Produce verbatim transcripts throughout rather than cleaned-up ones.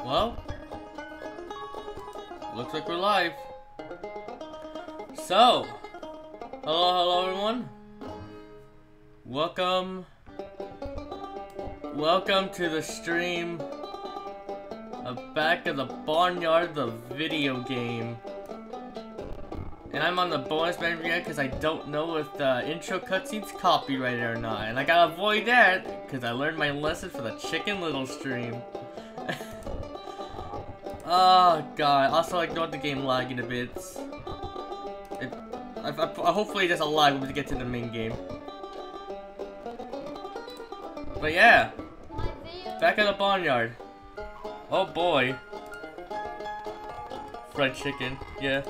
Well, looks like we're live. So, hello, hello everyone. Welcome, welcome to the stream of Back of the Barnyard, the video game. And I'm on the bonus menu because I don't know if the intro cutscene's copyrighted or not. And I gotta avoid that because I learned my lesson for the Chicken Little stream. Oh god, also I ignore the game lagging a bit. It, I, I, hopefully there's a lag when we get to the main game. But yeah, Back at the Barnyard. Oh boy. Fried chicken, yeah.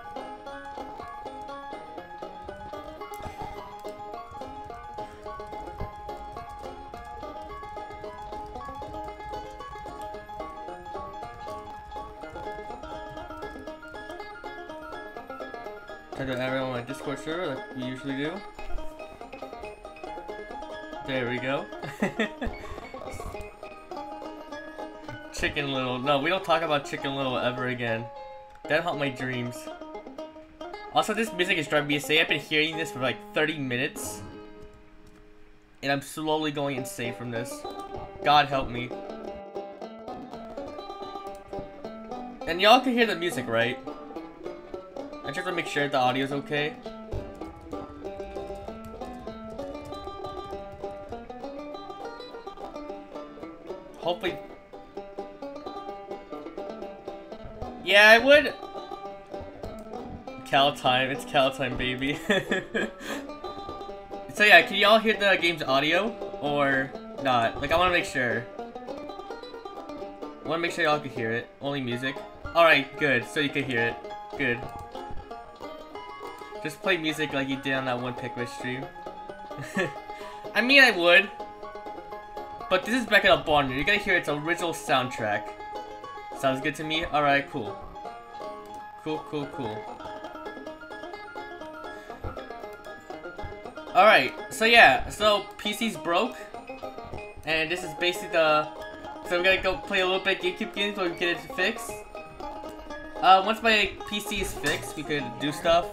Try to add on my Discord server like we usually do. There we go. Chicken Little. No, we don't talk about Chicken Little ever again. That haunt my dreams. Also, this music is driving me insane. I've been hearing this for like thirty minutes. And I'm slowly going insane from this. God help me. And y'all can hear the music, right? I just have to make sure the audio's okay. Hopefully. Yeah, I would. Cal time, it's Cal time, baby. So yeah, can y'all hear the game's audio or not? Like, I want to make sure. I want to make sure y'all can hear it. Only music. All right, good. So you can hear it. Good. Just play music like you did on that one Pikmin stream. I mean, I would. But this is Back at the Barnyard. You gotta hear its original soundtrack. Sounds good to me? Alright, cool. Cool, cool, cool. Alright, so yeah. So, P C's broke. And this is basically the... So we gotta go play a little bit of GameCube games so we can get it fixed. Uh, once my P C is fixed, we could do stuff.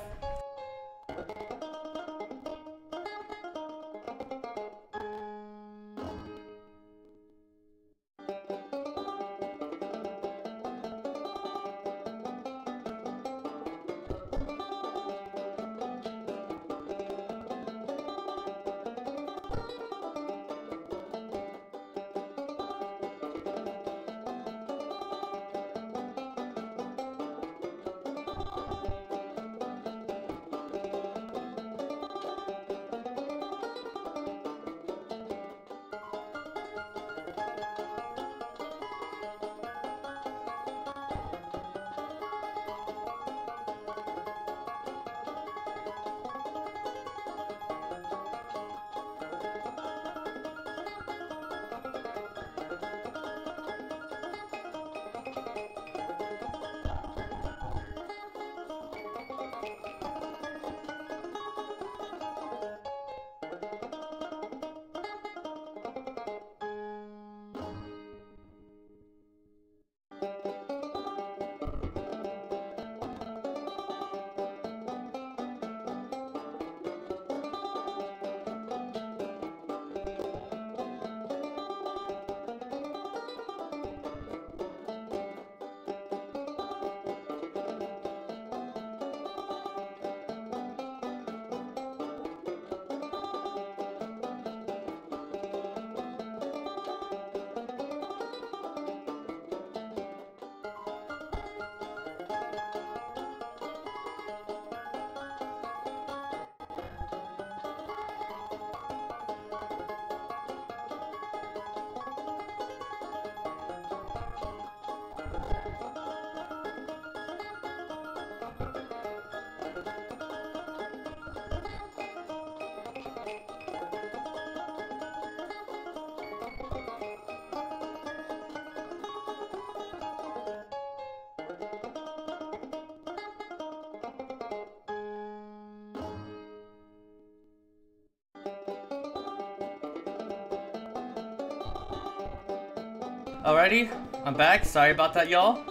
Alrighty, I'm back. Sorry about that, y'all.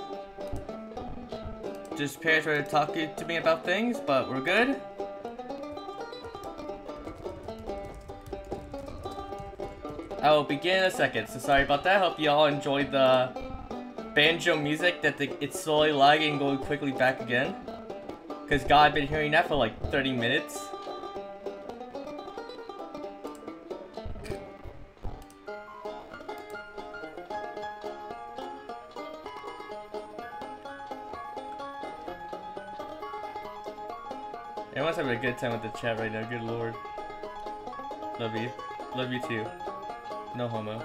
Just parents were talking to me about things, but we're good. I will begin in a second, so sorry about that. Hope y'all enjoyed the banjo music that the, it's slowly lagging and going quickly back again. Because God, I've been hearing that for like thirty minutes. Everyone's having a good time with the chat right now, good lord. Love you. Love you too. No homo.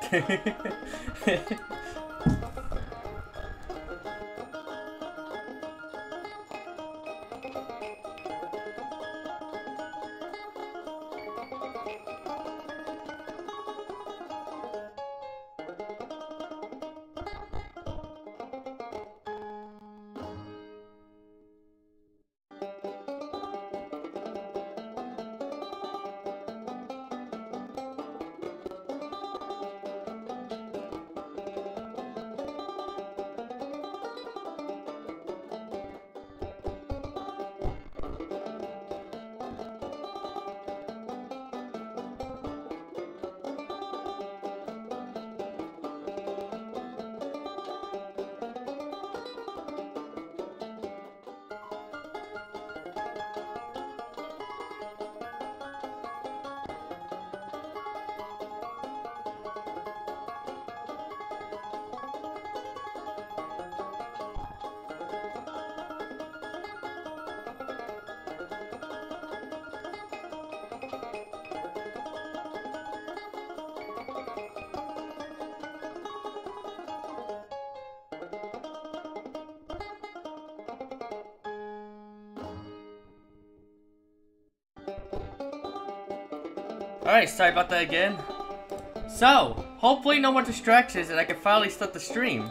Alright, sorry about that again. So, hopefully no more distractions and I can finally start the stream.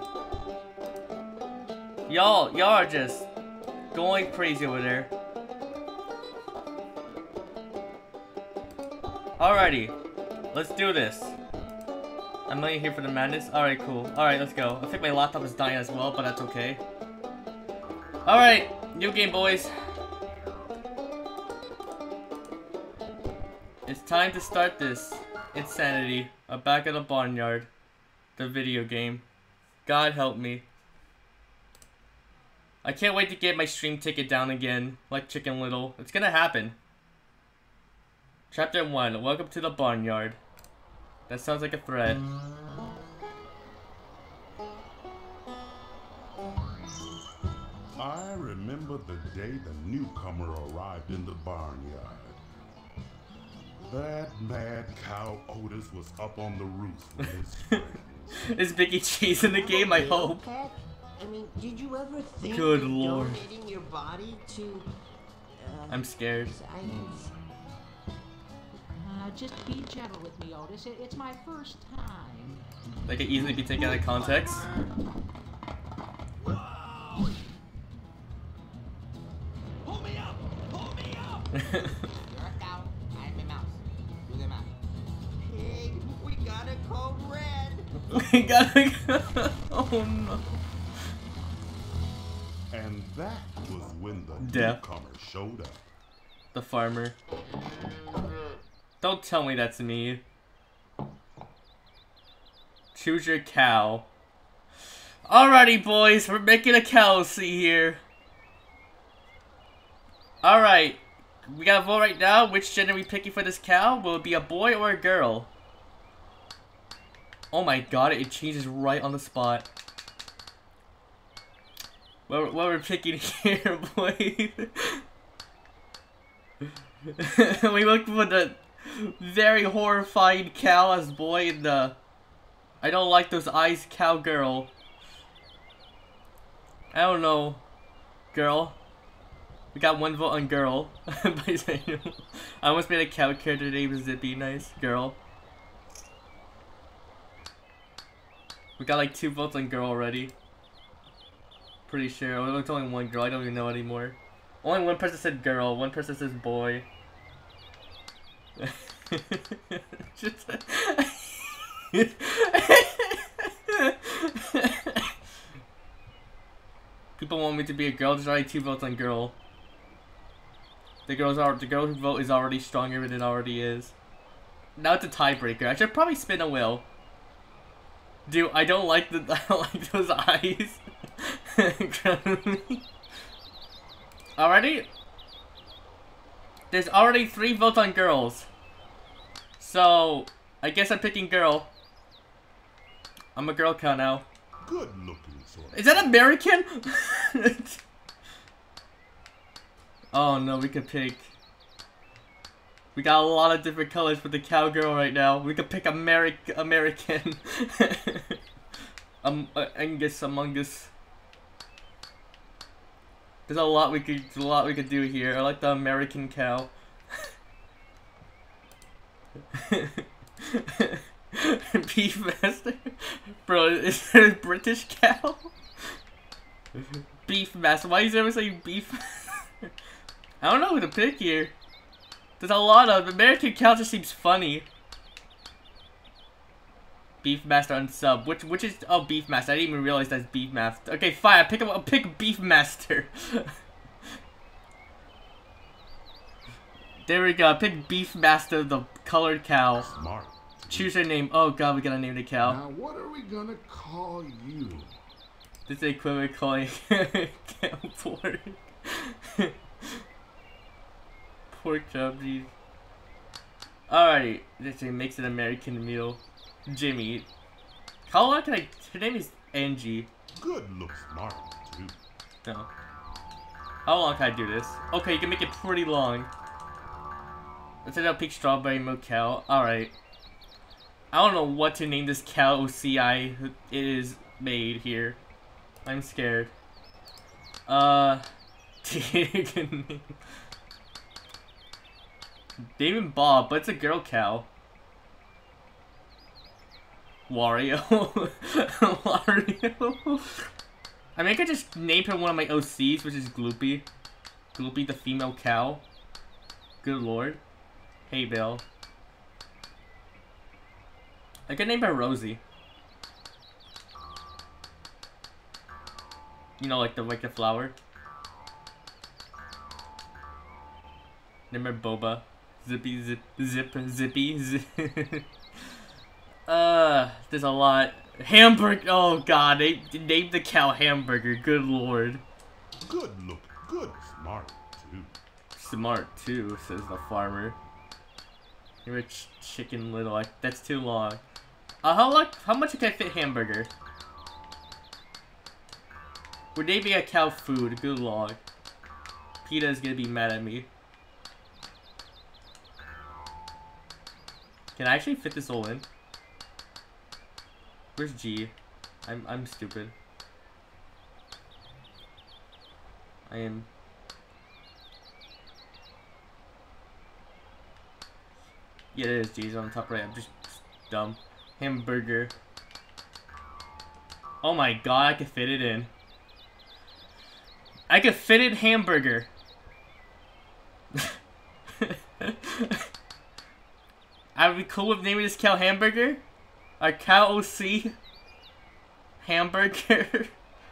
Y'all, y'all are just going crazy over there. Alrighty, let's do this. I'm not here for the madness. Alright, cool. Alright, let's go. I think my laptop is dying as well, but that's okay. Alright, new game, boys. It's time to start this insanity. I'm back at the Barnyard. The video game. God help me. I can't wait to get my stream ticket down again, like Chicken Little. It's gonna happen. Chapter one, welcome to the Barnyard. That sounds like a threat. I remember the day the newcomer arrived in the barnyard. That mad cow Otis was up on the roof with his friends. Is Mickey Cheese in the game? I hope. I mean, did you ever think Good of lord. donating your body to uh, I'm scared. science? Uh, just be gentle with me, Otis. It, it's my first time. That could easily be taken out of context. Pull me up! Pull me up! You're a cow. I'm a mouse. Look at mouse. Pig, we gotta code red. We gotta go. Oh no. And that was when the Death. newcomer showed up. The farmer. Don't tell me that's me. Choose your cow. Alrighty, boys, we're making a cow see here. Alright, we gotta vote right now. Which gender are we picking for this cow? Will it be a boy or a girl? Oh my god, it changes right on the spot. What, what we're picking here, boys? We looked for the very horrifying cow as boy and the I don't like those eyes cowgirl. I don't know. Girl. We got one vote on girl. I almost made a cow character named Zippy. Nice. Girl. We got like two votes on girl already. Pretty sure. Oh, it's only one girl. I don't even know anymore. Only one person said girl. One person says boy. Just People want me to be a girl. There's already two votes on girl. The girls are the girl who vote is already stronger than it already is. Now it's a tiebreaker. I should probably spin a wheel. Dude, I don't like the I don't like those eyes. Already? There's already three votes on girls. So I guess I'm picking girl. I'm a girl cow now. Good looking sort of. Is that American? Oh no, we could pick. We got a lot of different colors for the cowgirl right now. We could pick Ameri American. um, uh, Angus Among Us. There's a lot we could, a lot we could do here. I like the American cow. Beef master, bro. Is there a British cow? Beef master. Why is everyone saying beef? I don't know who to pick here. There's a lot of American cow. Just seems funny. Beef master on sub. Which which is oh beef master. I didn't even realize that's beef master. Okay, fine. I pick up. I'll pick beef master. There we go. I pick beef master, the colored cow. Smart. Choose your name. Oh god, we gotta name the cow. Now what are we gonna call you? This is equivalent calling cow pork. Pork chop, jeez. Alrighty, this makes an American meal. Jimmy. How long can I? Her name is Angie. Good look smart too. No. How long can I do this? Okay, you can make it pretty long. Let's say I'll pick strawberry milk cow. Alright. I don't know what to name this cow O C I it is made here. I'm scared. Uh David Bob, but it's a girl cow. Wario. Wario. I mean I could just name her one of my O Cs, which is Gloopy. Gloopy the female cow. Good lord. Hey Bill. I could name her Rosie. You know, like the like the flower. Name her Boba. Zippy zip zip zippy zip. uh, there's a lot. Hamburger. Oh god, they named the cow Hamburger. Good lord. Good look. Good smart too. Smart too, says the farmer. You're a ch chicken little. Like, that's too long. Uh, how long? How much can I fit hamburger? We're naming a cow food. Good lord. PETA is gonna be mad at me. Can I actually fit this all in? Where's G? I'm I'm stupid. I am. Yeah, it is G's on the top right. I'm just dumb. Hamburger. Oh my god, I could fit it in. I could fit it hamburger. I would be cool with naming this cow Hamburger. Our cow O C. Hamburger.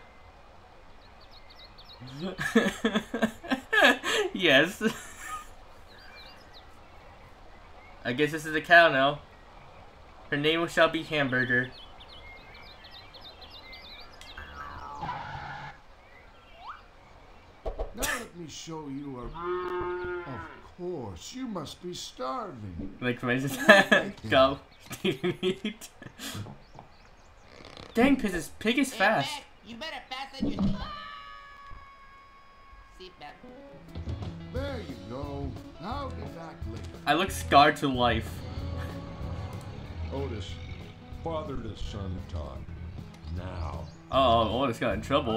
Yes. I guess this is a cow now. Her name shall be Hamburger. Now let me show you a... Of course, you must be starving. Like, go. Eat. Dang, pig is, pig is Hey, fast. Mac, you better fasten your seat. Seatbelt. There you go. I'll be back later. I look scarred to life. Otis, father to son talk. Now. Uh oh, Otis got in trouble.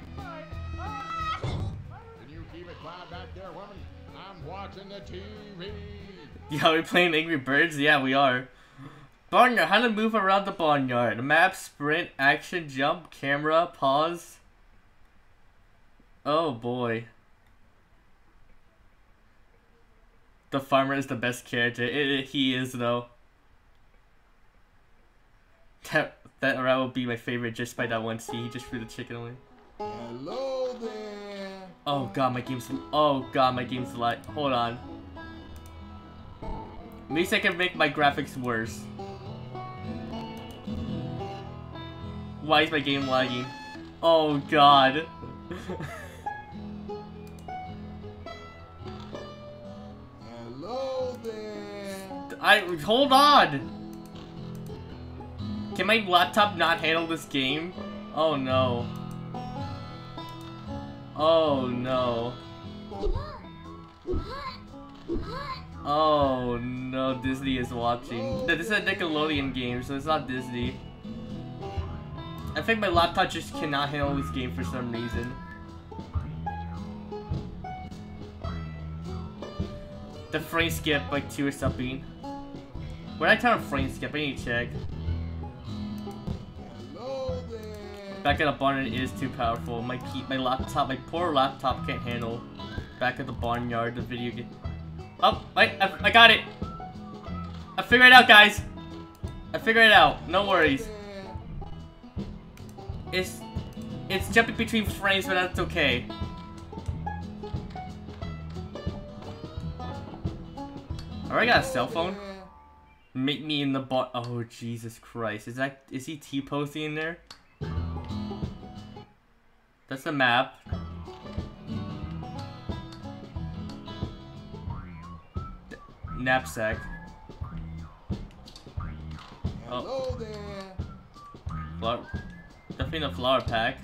Can you keep it quiet back there, woman? I'm watching the T V. Yeah, we're playing Angry Birds? Yeah, we are. Barnyard, how to move around the barnyard. Map, sprint, action, jump, camera, pause. Oh boy. The farmer is the best character. It, it, he is, though. That, that route will be my favorite just by that one scene. He just threw the chicken away. Hello there. Oh god, my game's. Oh god, my game's light. Hold on. At least I can make my graphics worse. Why is my game lagging? Oh god. Hello there. I hold on. Can my laptop not handle this game? Oh no. Oh no. Oh no, Disney is watching. This is a Nickelodeon game, so it's not Disney. I think my laptop just cannot handle this game for some reason. The frame skip like two or something. When I turn on frame skip, I need to check. Hello there. Back at the Barnyard is too powerful. My key, my laptop, my poor laptop can't handle. Back at the Barnyard, the video game. Oh, wait, I, I got it. I figured it out, guys. I figured it out. No worries. It's, it's jumping between frames, but that's okay. Alright, got a cell phone. Make me in the bot. Oh Jesus Christ! Is that is he T-posting in there? That's the map. Knapsack. Hello there. Flower. Definitely a flower pack.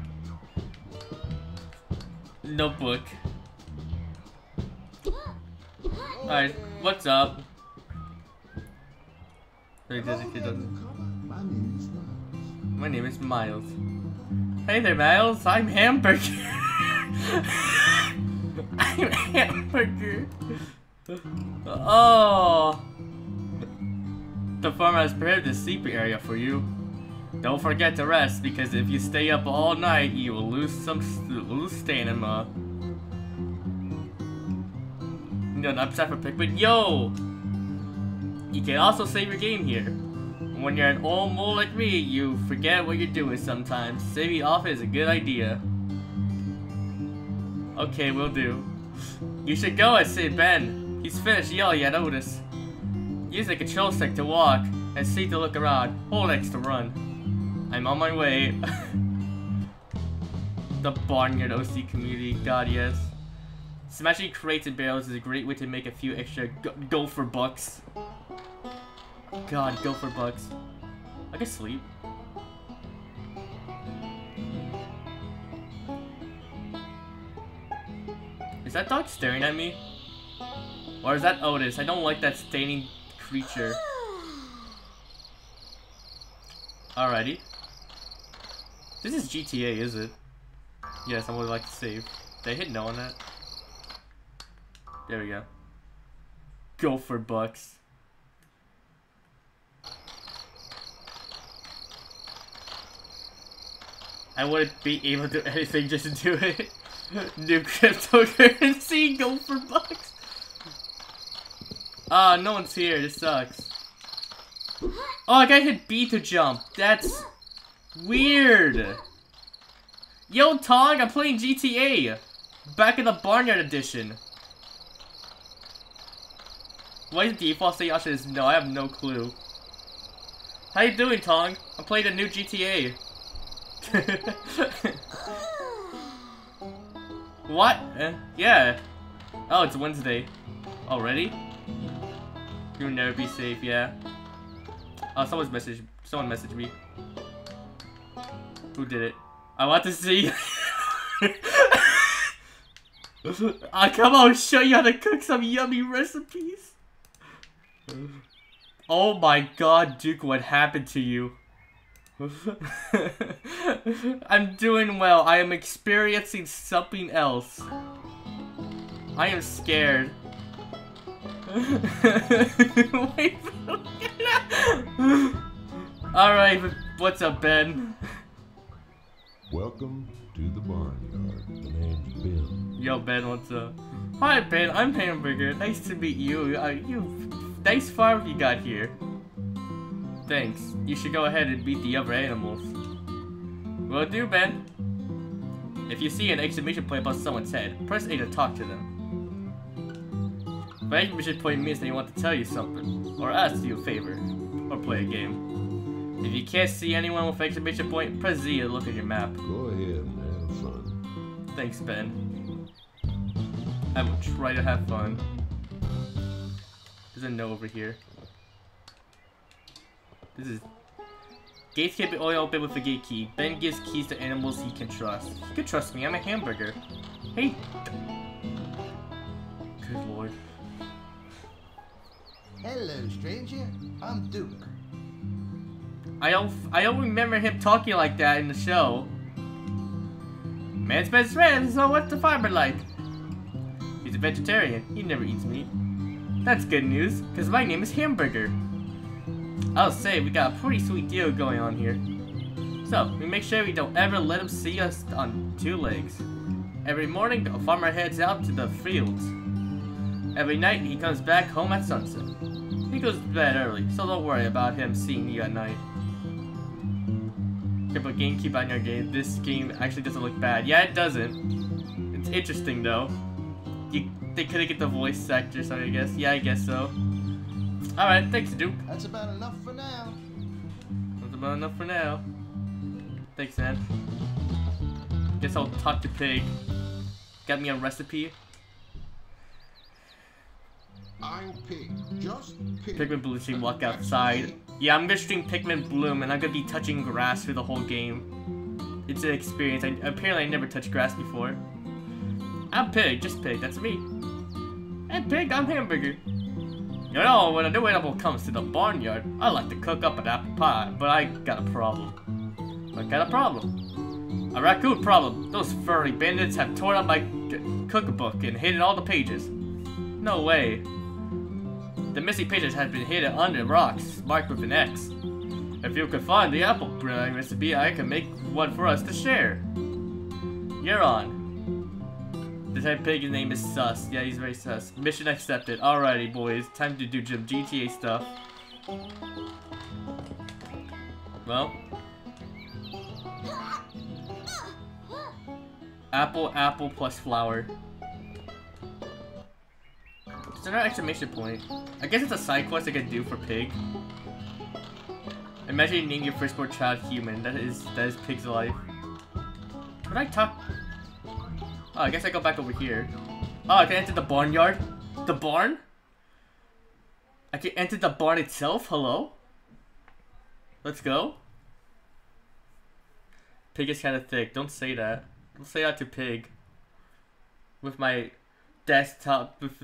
Notebook. Alright, what's up? Wait, does it, it doesn't. My name is Miles. Hey there, Miles. I'm Hamburger. I'm Hamburger. Oh. The farm has prepared the sleeping area for you. Don't forget to rest, because if you stay up all night, you will lose some lose stamina. No, not upset for pick, but yo! You can also save your game here. When you're an old mole like me, you forget what you're doing sometimes. Saving off is a good idea. Okay, will do. You should go and see Ben. He's finished yelling at Otis. Use the control stick to walk, and C to look around. Hold X to run. I'm on my way. The Barnyard O C community, god yes. Smashing crates and barrels is a great way to make a few extra go, go for bucks. God, go for bucks. I can sleep. Is that dog staring at me? Or is that Otis? I don't like that staining creature. Alrighty. This is G T A, is it? Yes, I would like to save. Did I hit no on that? There we go. Go for bucks. I wouldn't be able to do anything just to do it. New cryptocurrency, go for bucks. Ah, uh, no one's here. This sucks. Oh, I gotta hit B to jump. That's weird. Yo, Tong, I'm playing G T A. Back in the Barnyard edition. Why is the default say option is no? I have no clue. How you doing, Tong? I'm playing the new G T A. What? Uh, yeah. Oh, it's Wednesday. Already? You'll never be safe, yeah. Oh, someone's message. Someone messaged me. Who did it? I want to see. Ah, come on, I'll show you how to cook some yummy recipes. Oh my god, Duke, what happened to you? I'm doing well. I am experiencing something else. I am scared. Wait. Alright, what's up, Ben? Welcome to the Barnyard. The name's Ben. Yo, Ben, what's up? Hi, Ben. I'm Hamburger. Nice to meet you. Uh, you, nice farm you got here. Thanks. You should go ahead and beat the other animals. Will do, Ben. If you see an exclamation point above someone's head, press A to talk to them. If an exclamation point means they want to tell you something, or ask you a favor, or play a game. If you can't see anyone with an exclamation point, press Z to look at your map. Go ahead and have fun. Thanks, Ben. I will try to have fun. There's a no over here. This is... Gates can be only open with a gate key. Ben gives keys to animals he can trust. You can trust me, I'm a hamburger. Hey! Good lord. Hello, stranger. I'm Duke. I don't I don't remember him talking like that in the show. Man's best friend, so what's the farmer like? He's a vegetarian. He never eats meat. That's good news, because my name is Hamburger. I'll say, we got a pretty sweet deal going on here. So, we make sure we don't ever let him see us on two legs. Every morning, the farmer heads out to the fields. Every night, he comes back home at sunset. He goes to bed early, so don't worry about him seeing you at night. Okay, but GameCube on your game, this game actually doesn't look bad. Yeah, it doesn't. It's interesting, though. You, they couldn't get the voice actor, so I guess. Yeah, I guess so. Alright, thanks, Duke. That's about enough for now. That's about enough for now. Thanks, man. Guess I'll talk to Pig. Got me a recipe. I'm Pig. Just Pig. Pikmin Bloom stream walk outside. Yeah, I'm gonna stream Pikmin Bloom and I'm gonna be touching grass through the whole game. It's an experience. I, apparently I never touched grass before. I'm Pig, just Pig, that's me. And Pig, I'm Hamburger. You know, when a new animal comes to the barnyard, I like to cook up an apple pie, but I got a problem. What kind of problem? A raccoon problem. Those furry bandits have torn up my cookbook and hidden all the pages. No way. The missing pages have been hidden under rocks, marked with an X. If you could find the apple pie recipe, I can make one for us to share. You're on. This head pig's name is Sus. Yeah, he's very sus. Mission accepted. Alrighty, boys. Time to do some G T A stuff. Well. Apple, apple plus flower. It's another exclamation point. I guess it's a side quest I can do for Pig. Imagine naming your firstborn child human. That is that is Pig's life. Could I talk? Oh, I guess I go back over here. Oh, I can enter the barnyard? The barn? I can enter the barn itself? Hello? Let's go. Pig is kind of thick. Don't say that. Don't say that to Pig. With my desktop. With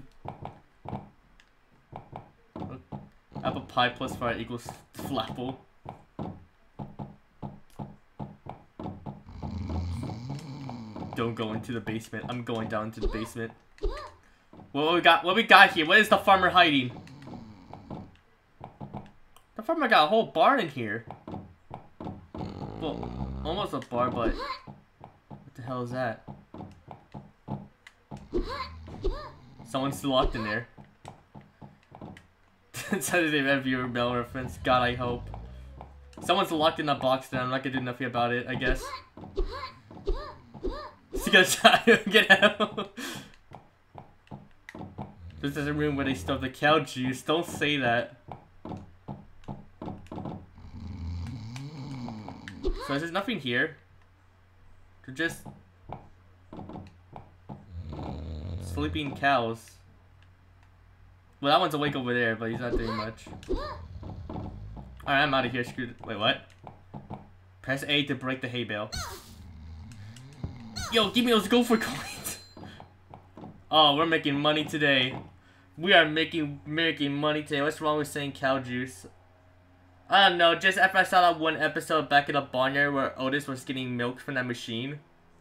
apple pie plus fire equals flapple. Don't go into the basement. I'm going down into the basement. What we got? What we got here? What is the farmer hiding? The farmer got a whole barn in here. Well, almost a bar, but what the hell is that? Someone's still locked in there. Saturday reviewer mail reference. God, I hope. Someone's locked in that box. Then I'm not gonna do nothing about it. I guess. He's gonna try to get out. This is a room where they stuff the cow juice. Don't say that. So there's nothing here. They're just sleeping cows. Well, that one's awake over there, but he's not doing much. Alright, I'm out of here. Screw it. Wait, what? Press A to break the hay bale. Yo, give me those gopher coins. Oh, we're making money today. We are making making money today. What's wrong with saying cow juice? I don't know. Just after I saw that one episode back in the barnyard where Otis was getting milk from that machine.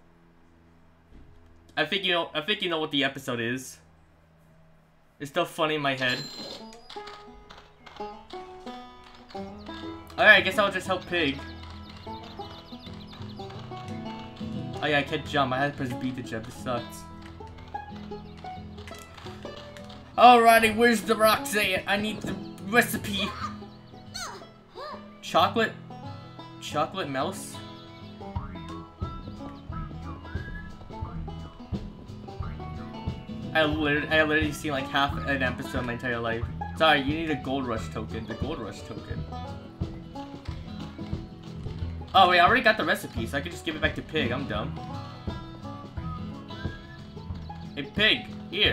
I think you know. I think you know what the episode is. It's still funny in my head. Alright, I guess I'll just help Pig. Oh yeah, I can't jump. I had to press B to jump. This sucks. Alrighty, where's the rocks at? I need the recipe. Chocolate? Chocolate mouse? I literally, I literally seen like half an episode in my entire life. Sorry, you need a gold rush token. The gold rush token. Oh wait, I already got the recipe, so I can just give it back to Pig. I'm dumb. Hey Pig, here.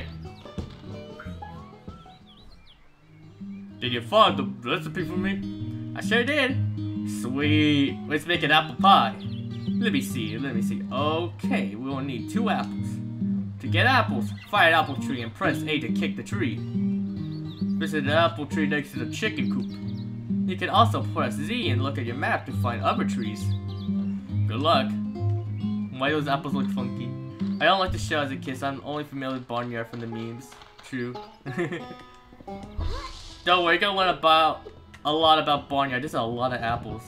Did you find the recipe for me? I sure did. Sweet. Let's make an apple pie. Let me see, let me see. Okay, we will need two apples. To get apples, find an apple tree and press A to kick the tree. Visit the apple tree next to the chicken coop. You can also press Z and look at your map to find other trees. Good luck. Why those apples look funky? I don't like the show as a kid, so I'm only familiar with Barnyard from the memes. True. Don't worry, you're gonna learn about a lot about Barnyard. There's a lot of apples.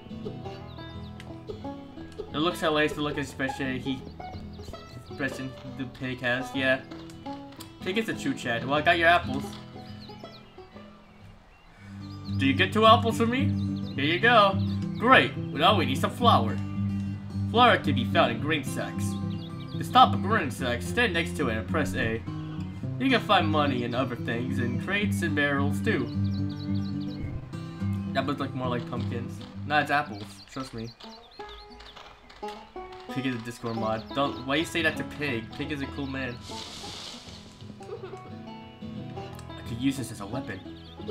It looks hilarious to look at, especially he expression the Pig has. Yeah, Pig is a true Chad. Well, I got your apples. Do you get two apples for me? Here you go. Great. Now we need some flour. Flour can be found in grain sacks. To stop a grain sack, stand next to it and press A. You can find money and other things in crates and barrels too. That would look more like pumpkins. Nah, it's apples. Trust me. Pig is a Discord mod. Don't. Why you say that to Pig? Pig is a cool man. I could use this as a weapon.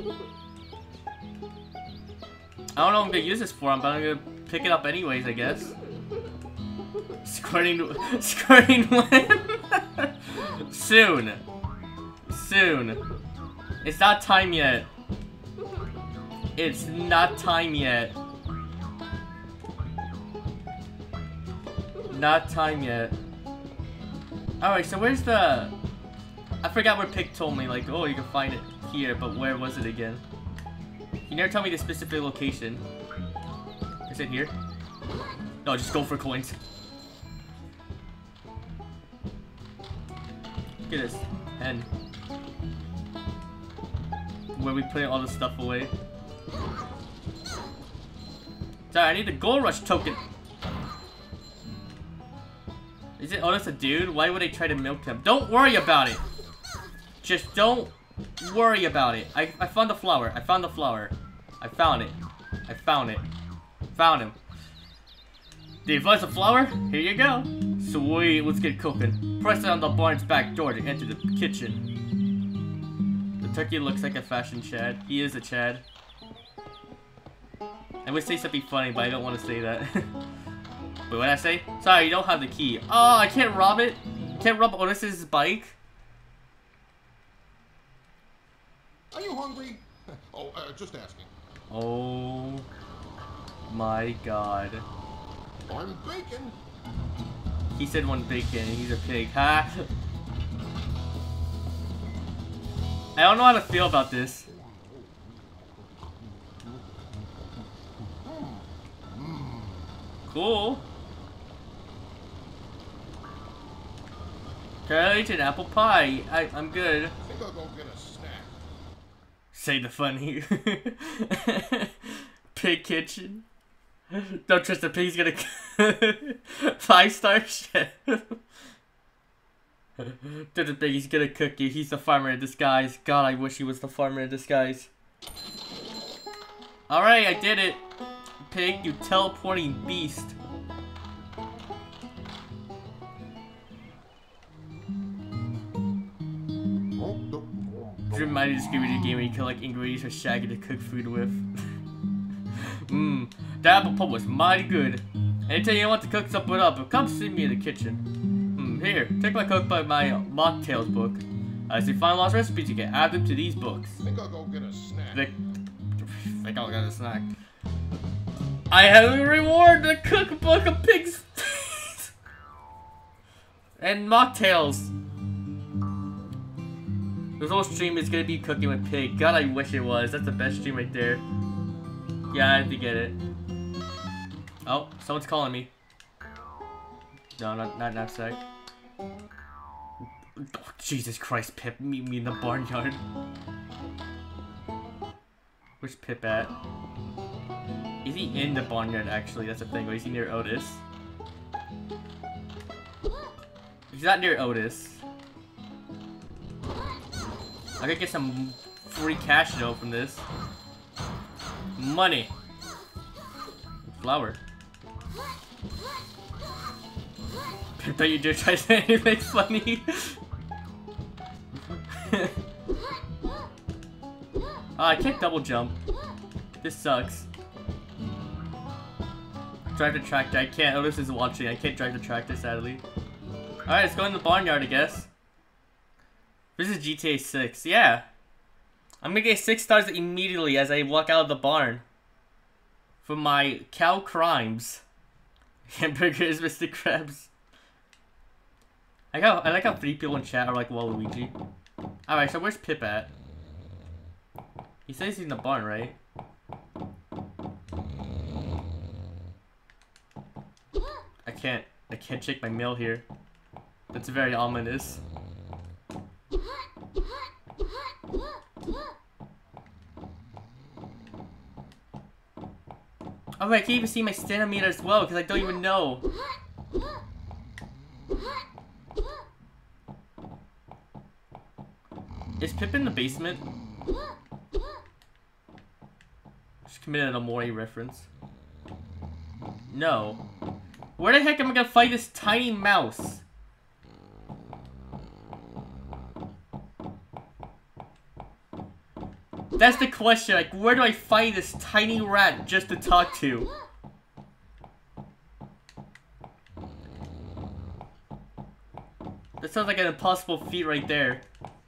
I don't know what I'm gonna use this for, but I'm gonna pick it up anyways, I guess. Squirting, squirting wind. Soon. Soon. It's not time yet. It's not time yet. Not time yet. Alright, so where's the... I forgot where Pig told me, like, oh, you can find it here, but where was it again? He never told me the specific location. Is it here? No, just go for coins. Look at this. Pen. Where we putting all the stuff away. Sorry, I need the gold rush token. Is it? Oh, that's a dude? Why would they try to milk him? Don't worry about it. Just don't worry about it. I, I found the flower. I found the flower. I found it. I found it. Found him. Did you find some flour? Here you go. Sweet, let's get cooking. Press it on the barn's back door to enter the kitchen. The turkey looks like a fashion Chad. He is a Chad. I would say something funny, but I don't want to say that. Wait, what did I say? Sorry, you don't have the key. Oh, I can't rob it? Can't rob Otis's bike? Are you hungry? Oh, uh, just asking. Oh my god. I'm bacon. He said one bacon and he's a pig, huh? I don't know how to feel about this. Cool. Can eat an apple pie? I, I'm good. I think I'll go get a snack. Say the funny. Pig kitchen. Don't trust the pig, he's gonna five star chef. Don't the pig, he's gonna cook you. He's the farmer in disguise. God, I wish he was the farmer in disguise. Alright, I did it. Pig, you teleporting beast. This reminded me of the Scooby-Doo game where you collect ingredients for Shaggy to cook food with. Mmm, that apple pie was mighty good. Anytime you want to cook something up, come see me in the kitchen. Hmm, here, take my cook by my mocktails book. As you find lost recipes, you can add them to these books. I think I'll go get a snack. Vic, I think I'll get a snack. I have a reward, the cookbook of pig's face. And mocktails. This whole stream is gonna be cooking with pig. God, I wish it was. That's the best stream right there. Yeah, I had to get it. Oh, someone's calling me. No, not not that sec. Oh, Jesus Christ, Pip, meet me in the barnyard. Where's Pip at? Is he in the barnyard actually? That's the thing. Or is he near Otis? He's not near Otis. I could get some free cash though from this. Money. Flower. I thought you did try to say anything funny. Oh, I can't double jump. This sucks. Drive the tractor. I can't. Otis is watching. I can't drive the tractor, sadly. Alright, let's go in the barnyard, I guess. This is G T A six. Yeah. I'm gonna get six stars immediately as I walk out of the barn. For my cow crimes. Hamburgers, Mister Krabs. I got. I like how three people in chat are like Waluigi. Alright, so where's Pip at? He says he's in the barn, right? I can't. I can't check my mail here. That's very ominous. Oh, I can't even see my stamina as well because I don't even know. Is Pip in the basement? Just committed a Mori reference. No. Where the heck am I gonna fight this tiny mouse? That's the question, like, where do I find this tiny rat just to talk to? That sounds like an impossible feat right there.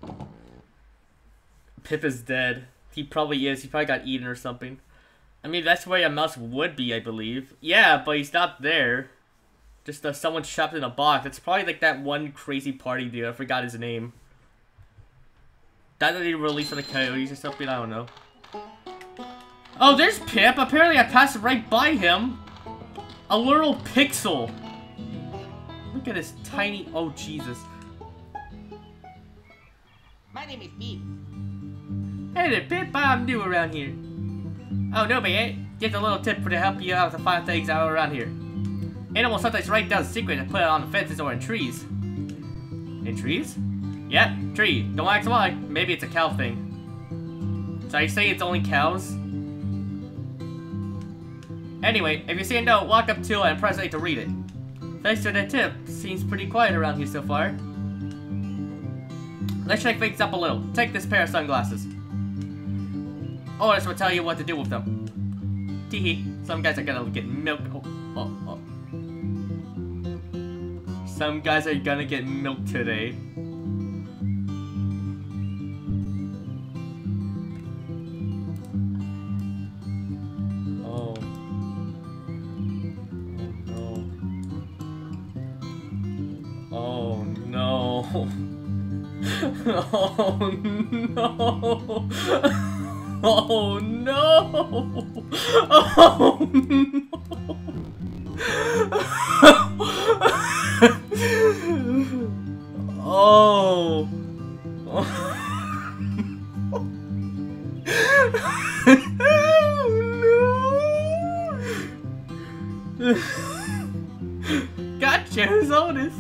Pip is dead. He probably is. He probably got eaten or something. I mean, that's where a mouse would be, I believe. Yeah, but he's not there. Just uh, someone trapped in a box. It's probably like that one crazy party dude. I forgot his name. That they released on the Coyotes or something, I don't know. Oh, there's Pip! Apparently I passed right by him! A little pixel! Look at this tiny... Oh, Jesus. My name is Pip. Hey there, Pip! I'm new around here. Oh, no, mate. Just a little tip for to help you out to find things out around here. Animals sometimes write down secrets and put it on the fences or in trees. In trees? Yep, tree. Don't ask why. Maybe it's a cow thing. So I say it's only cows? Anyway, if you see a note, walk up to it and press A to read it. Thanks for the tip. Seems pretty quiet around here so far. Let's shake things up a little. Take this pair of sunglasses. Otis will tell you what to do with them. Teehee. Some guys are gonna get milked. Oh, oh, oh. Some guys are gonna get milked today. Oh no. Oh no. Oh no. Oh no. Oh. No. Gotcha, who's Otis?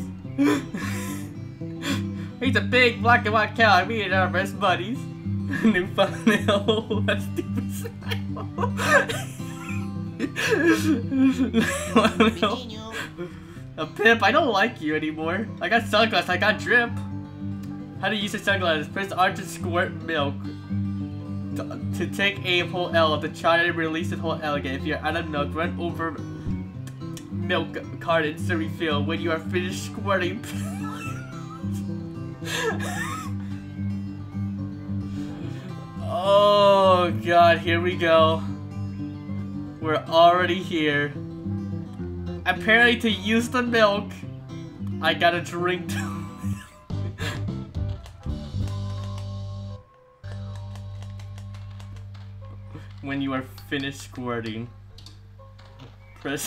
He's a big black and white cow, and we are our best buddies. New thumbnail. That's stupid. A Pip, I don't like you anymore. I got sunglasses, I got drip. How to use the sunglasses? Press R to squirt milk. To, to take a whole L, to try to release the whole L again. If you're out of milk, run over milk cartons to refill. When you are finished squirting. Oh god, here we go. We're already here. Apparently to use the milk, I gotta drink the milk. When you are finished squirting, press.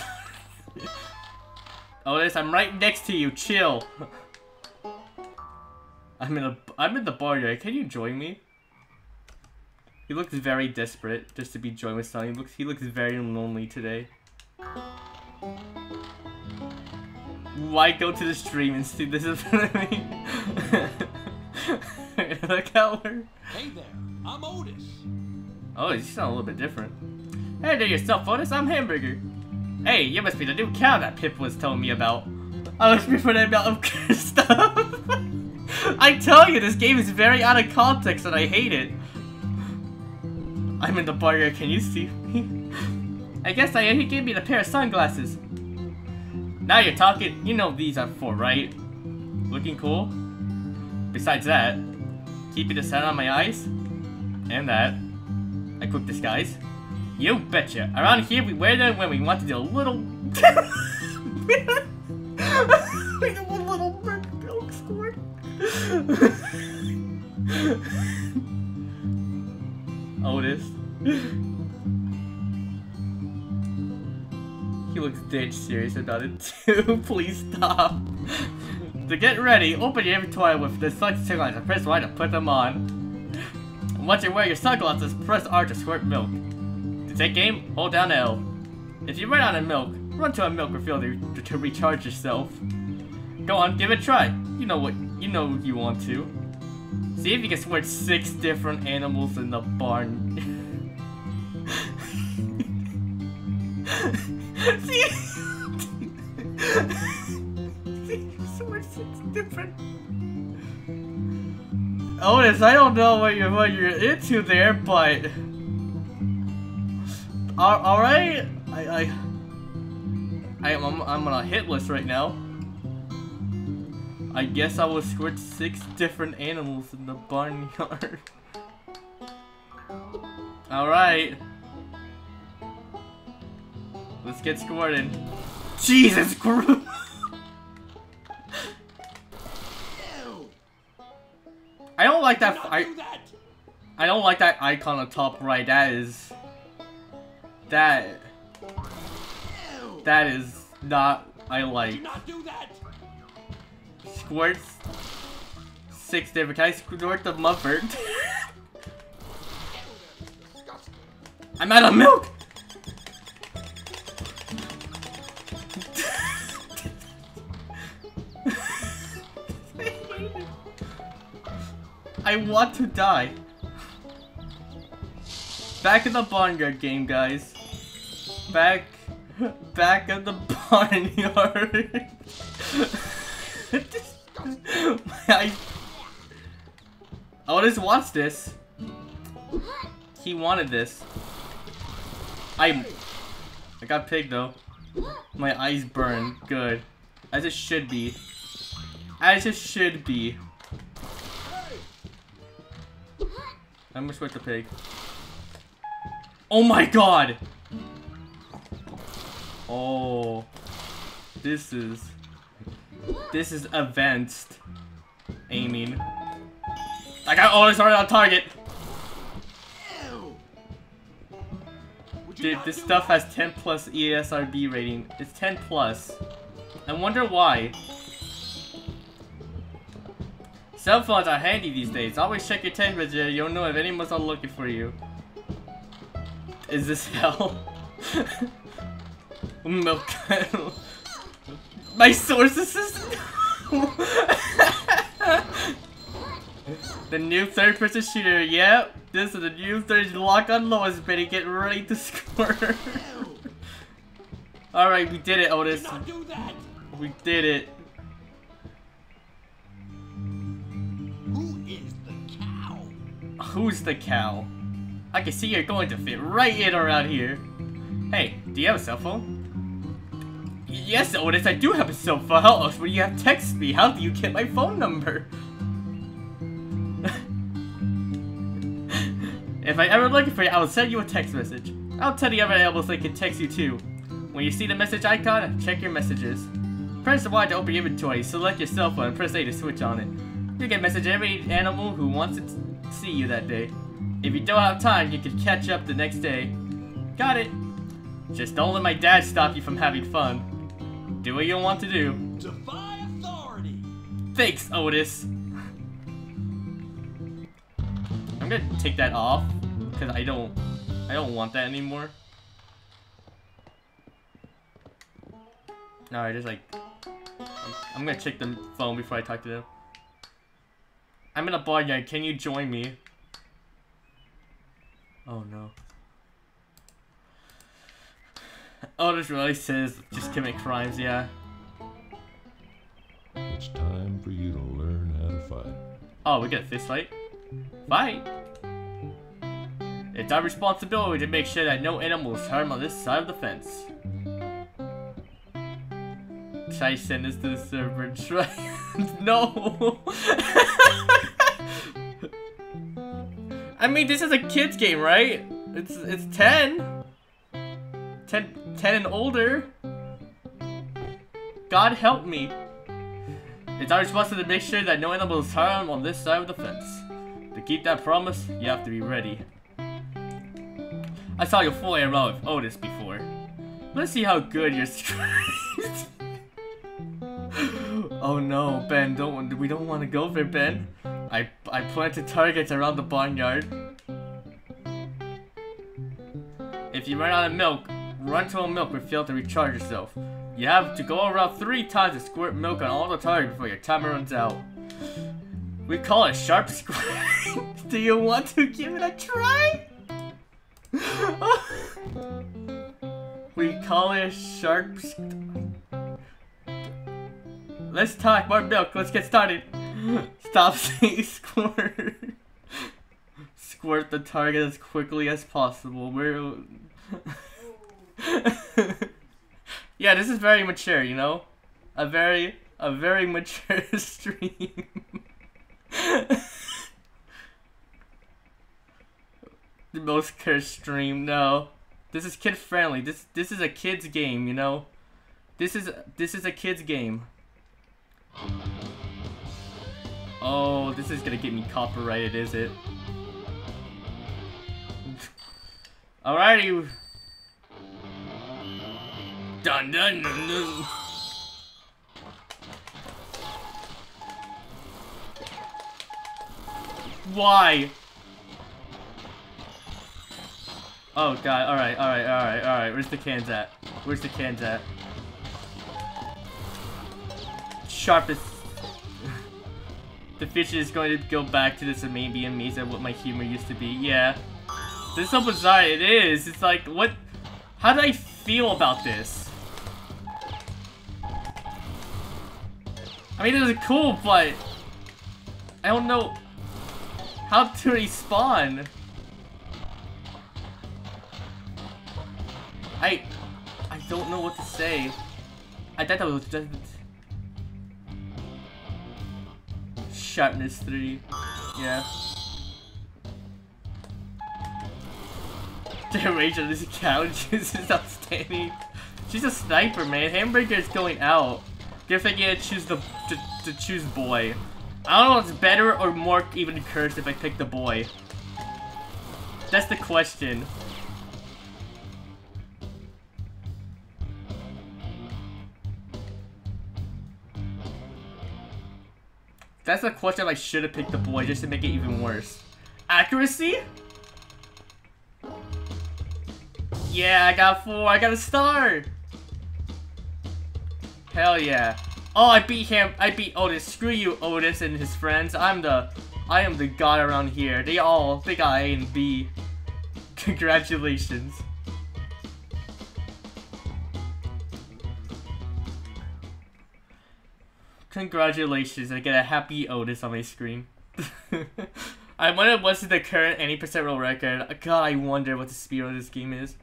Otis, I'm right next to you. Chill. I'm in a. I'm in the barnyard. Can you join me? He looks very desperate just to be joined with someone. He looks. He looks very lonely today. Why go to the stream and see this in front of me? Look how we're... Hey there, I'm Otis. Oh, you sound a little bit different. Hey there yourself, Otis, I'm Hamburger. Hey, you must be the new cow that Pip was telling me about. I was before that amount of stuff. I tell you, this game is very out of context and I hate it. I'm in the barnyard, can you see me? I guess I, he gave me the pair of sunglasses. Now you're talking, you know these are for, right? Looking cool? Besides that, keeping the sun on my eyes. And that. A quick disguise. You betcha. Around here we wear them when we want to do a little... we do a little milk squirt. Otis. He looks dead serious about it too. Please stop. To get ready, open your inventory with the sunglasses and press Y to put them on. And once you wear your sunglasses, press R to squirt milk. To take aim, hold down L. If you run out of milk, run to a milk refill to, to recharge yourself. Go on, give it a try. You know what you know you want to. See if you can squirt six different animals in the barn. See? Squirt six different. Otis, I don't know what you're what you're into there, but all, all right. I I I am I'm, I'm on a hit list right now. I guess I will squirt six different animals in the barnyard. Alright. Let's get squirted. Jesus Christ! I don't like that, I, I don't like that icon on top right. That is... That... That is not... I like. Squirts six different. Can I squirt the Muffert? I'm out of milk! I want to die. Back in the barnyard game, guys. Back back in the barnyard. I Otis wants this. He wanted this. I I got pig though. My eyes burn. Good. As it should be. As it should be. I'm gonna switch the pig. Oh my god! Oh. This is This is advanced aiming. I got Otis already on target. Dude, this stuff has ten plus E S R B rating. It's ten plus. I wonder why. Cell phones are handy these days. Always check your temperature. You'll know if anyone's not looking for you. Is this hell? Milk. My sources is the new third-person shooter. Yep, this is the new third lock on Lois. Better get ready to squirt. All right, we did it, Otis. We did it. Who is the cow? Who's the cow? I can see you're going to fit right in around here. Hey, do you have a cell phone? Yes, Otis, I do have a cell phone. How else would you have text me? How do you get my phone number? If I ever looking for you, I will send you a text message. I'll tell the other animals they can text you too. When you see the message icon, check your messages. Press the Y to open your inventory, select your cell phone, and press A to switch on it. You can message every animal who wants to see you that day. If you don't have time, you can catch up the next day. Got it. Just don't let my dad stop you from having fun. Do what you want to do. Defy authority. Thanks, Otis. I'm gonna take that off because I don't, I don't want that anymore. No, I just like, I'm, I'm gonna check the phone before I talk to them. I'm in a barnyard. Can you join me? Oh no. Oh, this really says just commit crimes, yeah. It's time for you to learn how to fight. Oh, we get a fist fight? Fight? It's our responsibility to make sure that no animal is harmed on this side of the fence. Try send this to the server. Try. No! I mean, this is a kid's game, right? It's it's ten. ten, ten and older. God help me. It's our responsibility to make sure that no animal is harmed on this side of the fence. To keep that promise, you have to be ready. I saw you fooling around with Otis before. Let's see how good your strength. Oh no, Ben, don't we don't want to go there, Ben. I I planted targets around the barnyard. If you run out of milk, run to a milk refill to recharge yourself. You have to go around three times to squirt milk on all the targets before your timer runs out. We call it sharp squirt. Do you want to give it a try? We call it sharp. Let's talk more milk. Let's get started. Stop saying squirt. Squirt the target as quickly as possible. We're. Yeah, this is very mature, you know? A very, a very mature stream. The most cursed stream, no. This is kid friendly. This this is a kid's game, you know? This is this is a kid's game. Oh, this is gonna get me copyrighted, is it? Alrighty. Dun dun dun dun. Why? Oh god, alright, alright, alright, alright. Where's the cans at? Where's the cans at? Sharpest. The future is going to go back to this and maybe amazed at what my humor used to be. Yeah. This is so bizarre. It is. It's like, what? How do I feel about this? I mean, it was cool, but I don't know how to respawn. I I don't know what to say. I thought that was just sharpness three. Yeah. The range of this couch is outstanding. She's a sniper, man. Hamburger is going out. If I get to choose the to, to choose boy. I don't know if it's better or more even cursed if I pick the boy. That's the question. That's the question. I should have picked the boy just to make it even worse. Accuracy? Yeah, I got four. I got a star. Hell yeah. Oh, I beat him. I beat Otis. Screw you, Otis and his friends. I'm the, I am the god around here. They all, they got A and B. Congratulations. Congratulations, I get a happy Otis on my screen. I wonder what's the current any percent roll record. God, I wonder what the speed of this game is.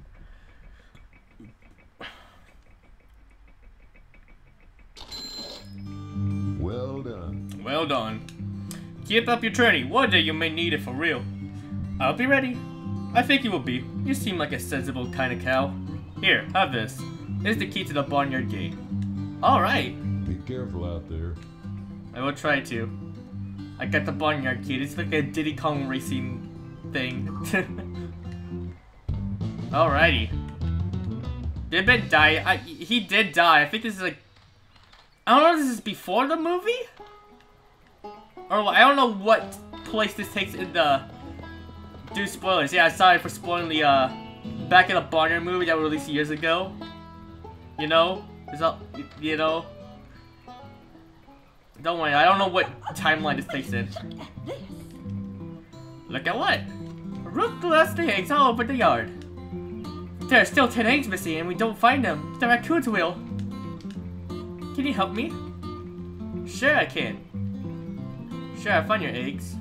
Well done. Well done. Keep up your training. One day you may need it for real. I'll be ready. I think you will be. You seem like a sensible kind of cow. Here, have this. It's the key to the barnyard gate. Alright. Be careful out there. I will try to. I got the barnyard key. It's like a Diddy Kong racing thing. Alrighty. Did Ben die? I, he did die. I think this is like... I don't know if this is before the movie? Or I don't know what place this takes in the... Do spoilers. Yeah, sorry for spoiling the, uh... Back in the Barnyard movie that was released years ago. You know? Is that... You know? Don't worry, I don't know what timeline this takes in. This. Look at what? Rook lost the eggs all over the yard. There are still ten eggs missing and we don't find them. The raccoons will. Can you help me? Sure I can. Sure, I found your eggs.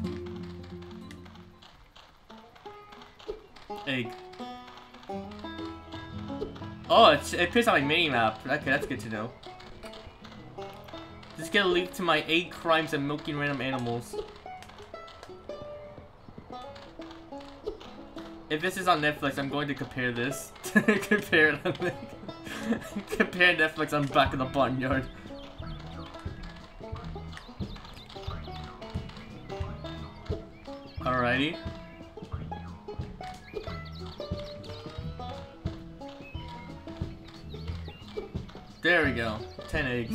Egg. Oh, it's, it appears on my mini map. Okay, that's good to know. Just get a link to my egg crimes and milking random animals. If this is on Netflix, I'm going to compare this. compare it on compare Netflix on Back of the Barnyard. Alrighty. There we go. Ten eggs.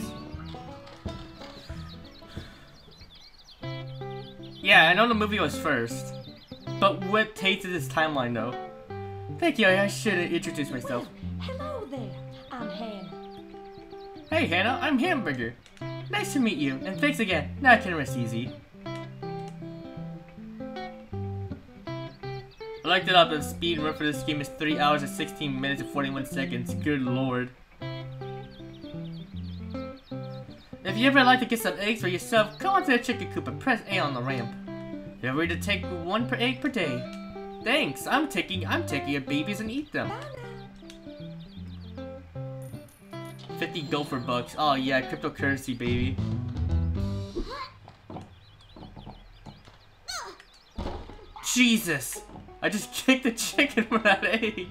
Yeah, I know the movie was first. But what takes this timeline though? Thank you, I should introduce myself. Hello there, I'm Hannah. Hey Hannah, I'm Hamburger. Nice to meet you, and thanks again. Now I can rest easy. I looked it up, the speed run for this game is three hours and sixteen minutes and forty-one seconds. Good lord. If you ever like to get some eggs for yourself, come onto the chicken coop and press A on the ramp. You're ready to take one per egg per day. Thanks, I'm taking I'm taking your babies and eat them. fifty gopher bucks. Oh yeah, cryptocurrency baby. Jesus! I just kicked the chicken for that egg.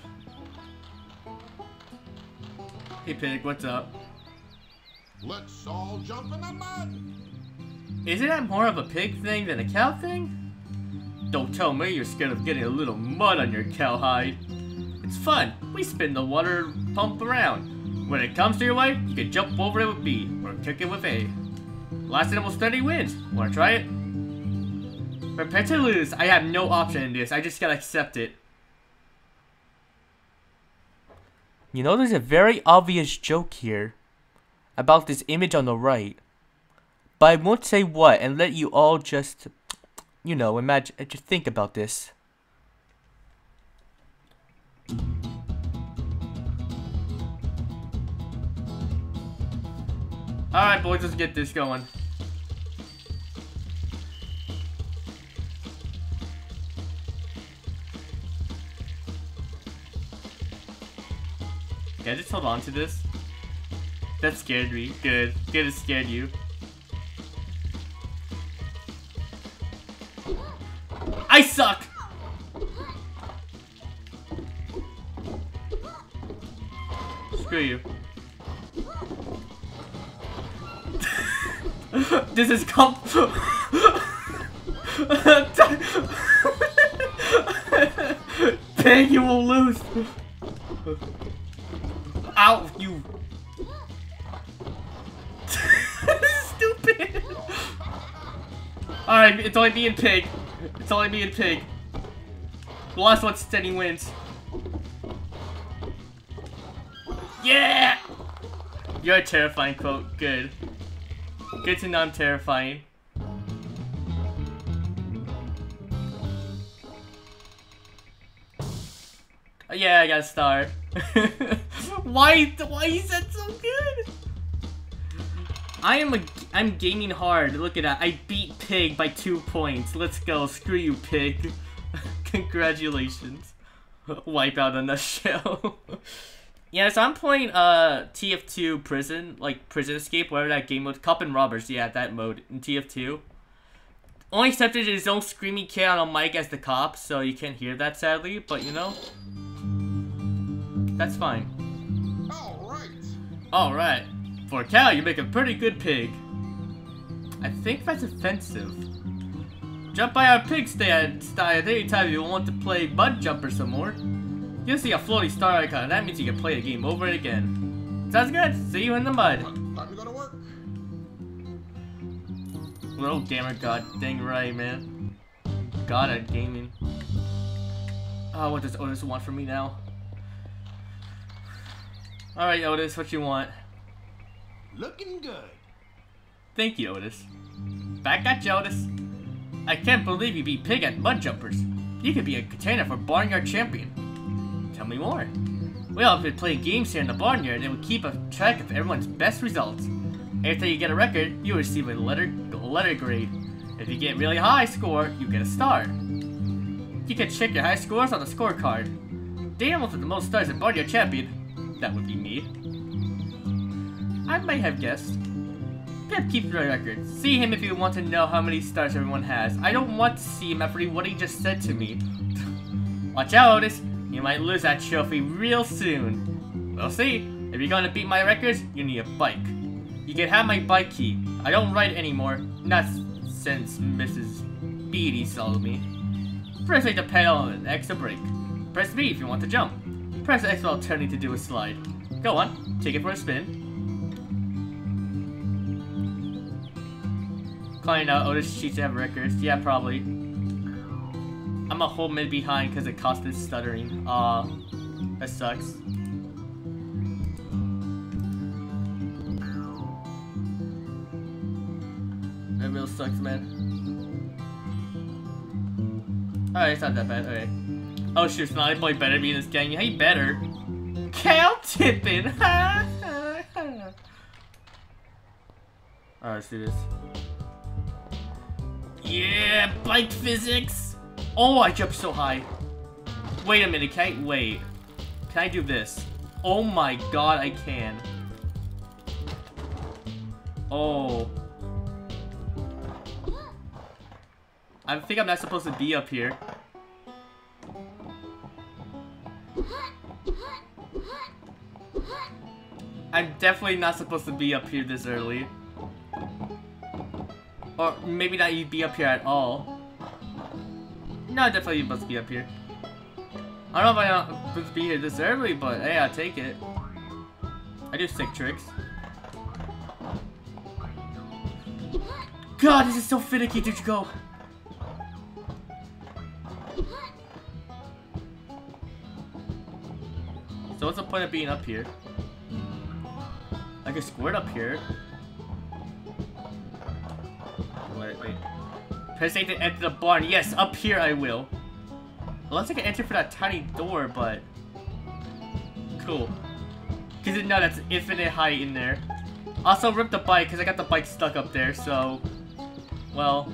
Hey pig, what's up? Let's all jump in the mud. Isn't that more of a pig thing than a cow thing? Don't tell me you're scared of getting a little mud on your cowhide. It's fun. We spin the water pump around. When it comes to your way, you can jump over it with B, or kick it with A. Last animal study wins. Wanna try it? Prepare to lose. I have no option in this. I just gotta accept it. You know, there's a very obvious joke here about this image on the right. But I won't say what and let you all just, you know, imagine, just think about this. Alright boys, let's get this going. Can I just hold on to this? That scared me. Good. Good, it scared you. I suck! Screw you. This is comp- Bang, you will lose! Ow, you! Stupid! Alright, it's only me and Pig. It's only me and Pig. The last one steady wins. Yeah! You're a terrifying quote. Good. Good to know I'm terrifying. Yeah, I got a star. Why? Why is that so good? I am a. I'm gaming hard. Look at that. I beat Pig by two points. Let's go. Screw you, Pig. Congratulations. Wipe out a nutshell. Yeah, so I'm playing uh T F two Prison, like Prison Escape, whatever that game mode. Cop and Robbers. Yeah, that mode in T F two. Only exception is no screaming kid on a mic as the cop, so you can't hear that sadly. But you know, that's fine. All right. All right. For a cow, you make a pretty good pig. I think that's offensive. Jump by our pig stand style anytime you want to play Mud Jumper some more. You'll see a floating star icon. That means you can play the game over and again. Sounds good. See you in the mud. Time to go to work. Little gamer god, dang right, man. God at gaming. Oh, what does Otis want from me now? Alright, Otis, what you want? Looking good. Thank you, Otis. Back at you, Otis. I can't believe you beat Pig at mud jumpers. You could be a contender for Barnyard champion. Tell me more. We all been playing games here in the Barnyard and we keep a track of everyone's best results. After you get a record, you receive a letter, a letter grade. If you get really high score, you get a star. You can check your high scores on the scorecard. Daniel with the most stars in Barnyard champion. That would be me. I might have guessed. Pip keeps the record. See him if you want to know how many stars everyone has. I don't want to see him after what he just said to me. Watch out, Otis. You might lose that trophy real soon. We'll see. If you're gonna beat my records, you need a bike. You can have my bike key. I don't ride anymore. Not since Missus Beatty sold me. Press A to pedal and X to brake. Press B if you want to jump. Press X while turning to do a slide. Go on, take it for a spin. Calling out Otis cheats to have records. Yeah, probably. I'm a whole minute behind because it cost this stuttering. Aw, that sucks. That really sucks, man. Alright, it's not that bad. Okay. Oh shoot, Snotty Boy better be in this gang. Hey, better. Cow tipping. Alright, let's do this. Yeah, bike physics. Oh, I jumped so high. Wait a minute, can I wait? Can I do this? Oh my god, I can. Oh. I think I'm not supposed to be up here. I'm definitely not supposed to be up here this early. Or maybe not you'd be up here at all. No, definitely you must be up here. I don't know if I'm supposed to be here this early, but hey, I'll take it. I do sick tricks. God, this is so finicky, dude, you go. So what's the point of being up here? I can squirt up here. Wait, wait. Press A to enter the barn. Yes, up here I will. Unless I can enter for that tiny door, but... Cool. Because it, no, that's infinite height in there. Also, rip the bike, because I got the bike stuck up there, so... Well...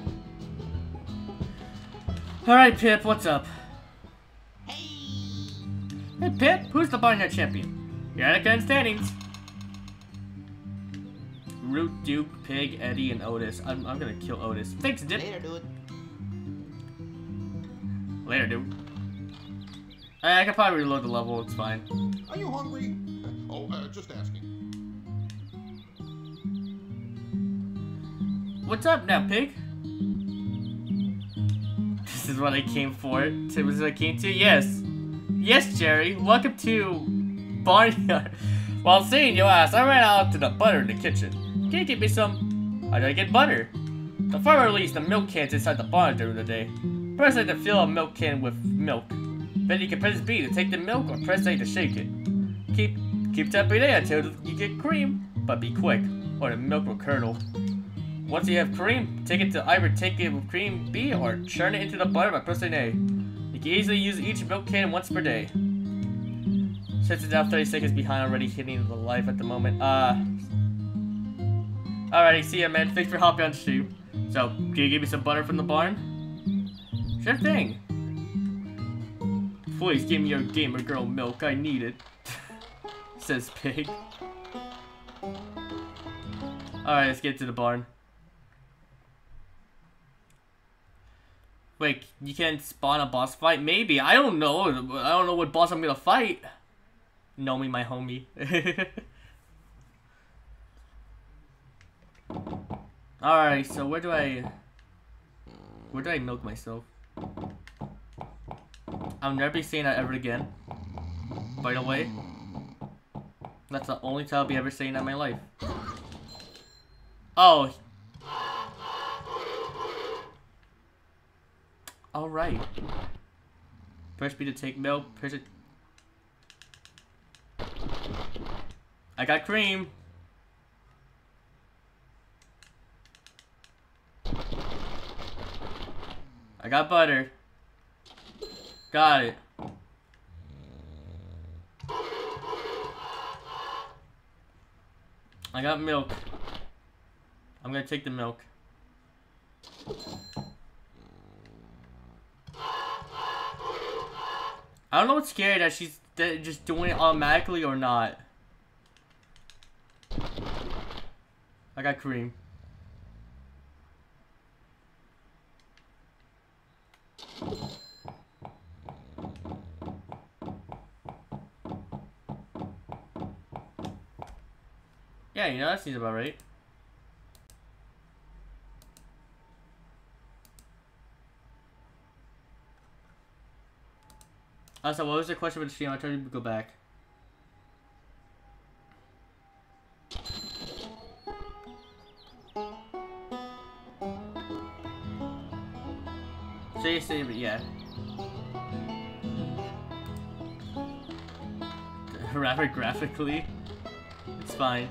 Alright, Pip, what's up? Hey, Pip, who's the Barnyard champion? You're at a good standings. Root, Duke, Pig, Eddie, and Otis. I'm, I'm gonna kill Otis. Thanks, Dip. Later, dude. Later, dude. I, I can probably reload the level, it's fine. Are you hungry? Oh, uh, just asking. What's up now, Pig? This is what I came for. This is what I came to? Yes. Yes, Jerry. Welcome to Barnyard. While seeing your ass, I ran out to the butter in the kitchen. Can you give me some? How do I get butter? The farmer leaves the milk cans inside the barn during the day. Press A to fill a milk can with milk. Then you can press B to take the milk or press A to shake it. Keep keep tapping A until you get cream, but be quick, or the milk will curdle. Once you have cream, take it to either take it with cream B or churn it into the butter by pressing A. You can easily use each milk can once per day. Since it's now thirty seconds behind already hitting the life at the moment. Uh Alrighty, see ya, man. Thanks for hopping on the stream. So, can you give me some butter from the barn? Sure thing. Please give me your gamer girl milk. I need it. Says Pig. Alright, let's get to the barn. Wait, you can't spawn a boss fight? Maybe. I don't know. I don't know what boss I'm gonna fight. Know me, my homie. Alright, so where do I... Where do I milk myself? I'll never be saying that ever again. By the way. That's the only time I'll be ever saying that in my life. Oh. Alright. Press B to take milk. Press it. I got cream. I got butter. Got it. I got milk. I'm gonna take the milk. I don't know what's scary, that she's just doing it automatically or not. I got cream. Yeah, you know, that seems about right. Also, what was the question for the stream? I tried to go back. Say, say, but yeah. Rather graphically, it's fine.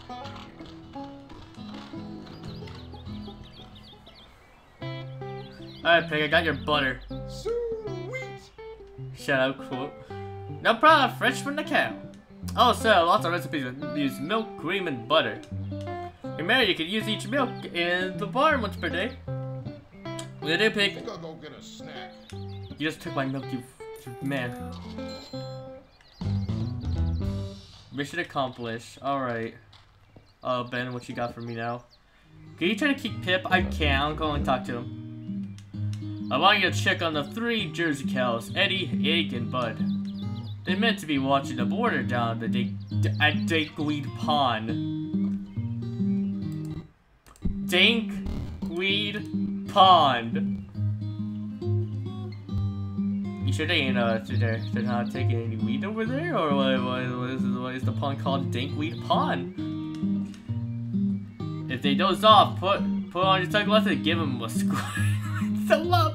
Alright, Pig, I got your butter. Sweet. Shout out quote. No problem, fresh from the cow. Also, lots of recipes use milk, cream, and butter. Remember, you can use each milk in the barn once per day. What did you do, Pig? I think I'll go get a snack. You just took my milk, you, you man. Mission accomplished. Alright. Oh, Ben, what you got for me now? Can you try to keep Pip? I can't. I'll go and talk to him. I want you to check on the three Jersey cows, Eddie, Egg, and Bud. They meant to be watching the border down the Dake, at Dakeweed Pond. Dankweed Pond. You sure they ain't uh they're, they're not taking any weed over there, or what? What, what, is, what is the pond called? Dankweed Pond. If they doze off, put put on your sunglasses and give them a squirt. So up.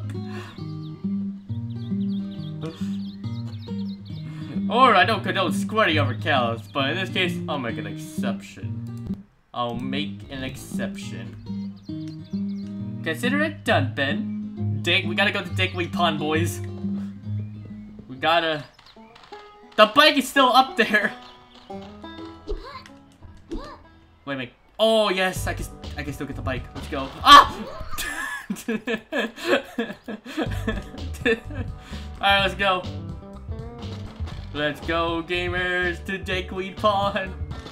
Or I don't condone squirting over cows, but in this case, I'll make an exception. I'll make an exception. Consider it done, Ben. Dink, we gotta go to Dakeweed Pond, boys. We gotta. The bike is still up there. Wait a minute. Oh yes, I can. I can still get the bike. Let's go. Ah! Alright, let's go. Let's go, gamers, to Dakeweed Pond.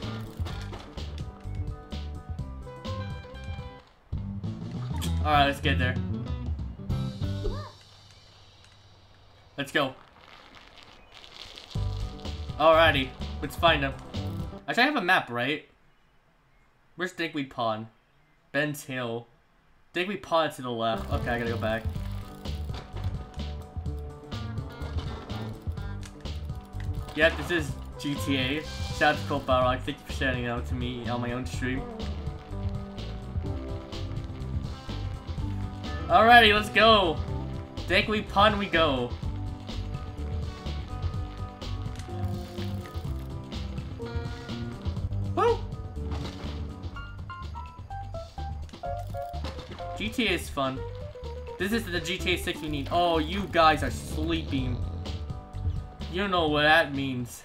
Alright, let's get there. Let's go. Alrighty, let's find them. Actually, I have a map, right? Where's Dakeweed Pond? Ben's Hill. Dakeweed Pond to the left. Okay, I gotta go back. Yep, this is G T A. Shout out to Colt Balrog. Thank you for shouting out to me on my own stream. Alrighty, let's go. Dakeweed Pond we go. Woo! G T A is fun. This is the G T A six we need. Oh, you guys are sleeping. You know what that means.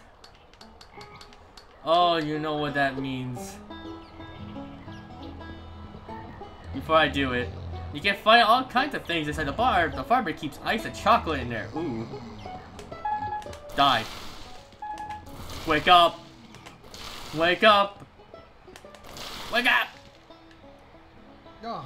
Oh, you know what that means. Before I do it, you can find all kinds of things inside the bar. The farmer keeps ice and chocolate in there. Ooh. Die. Wake up. Wake up. Wake up. Oh.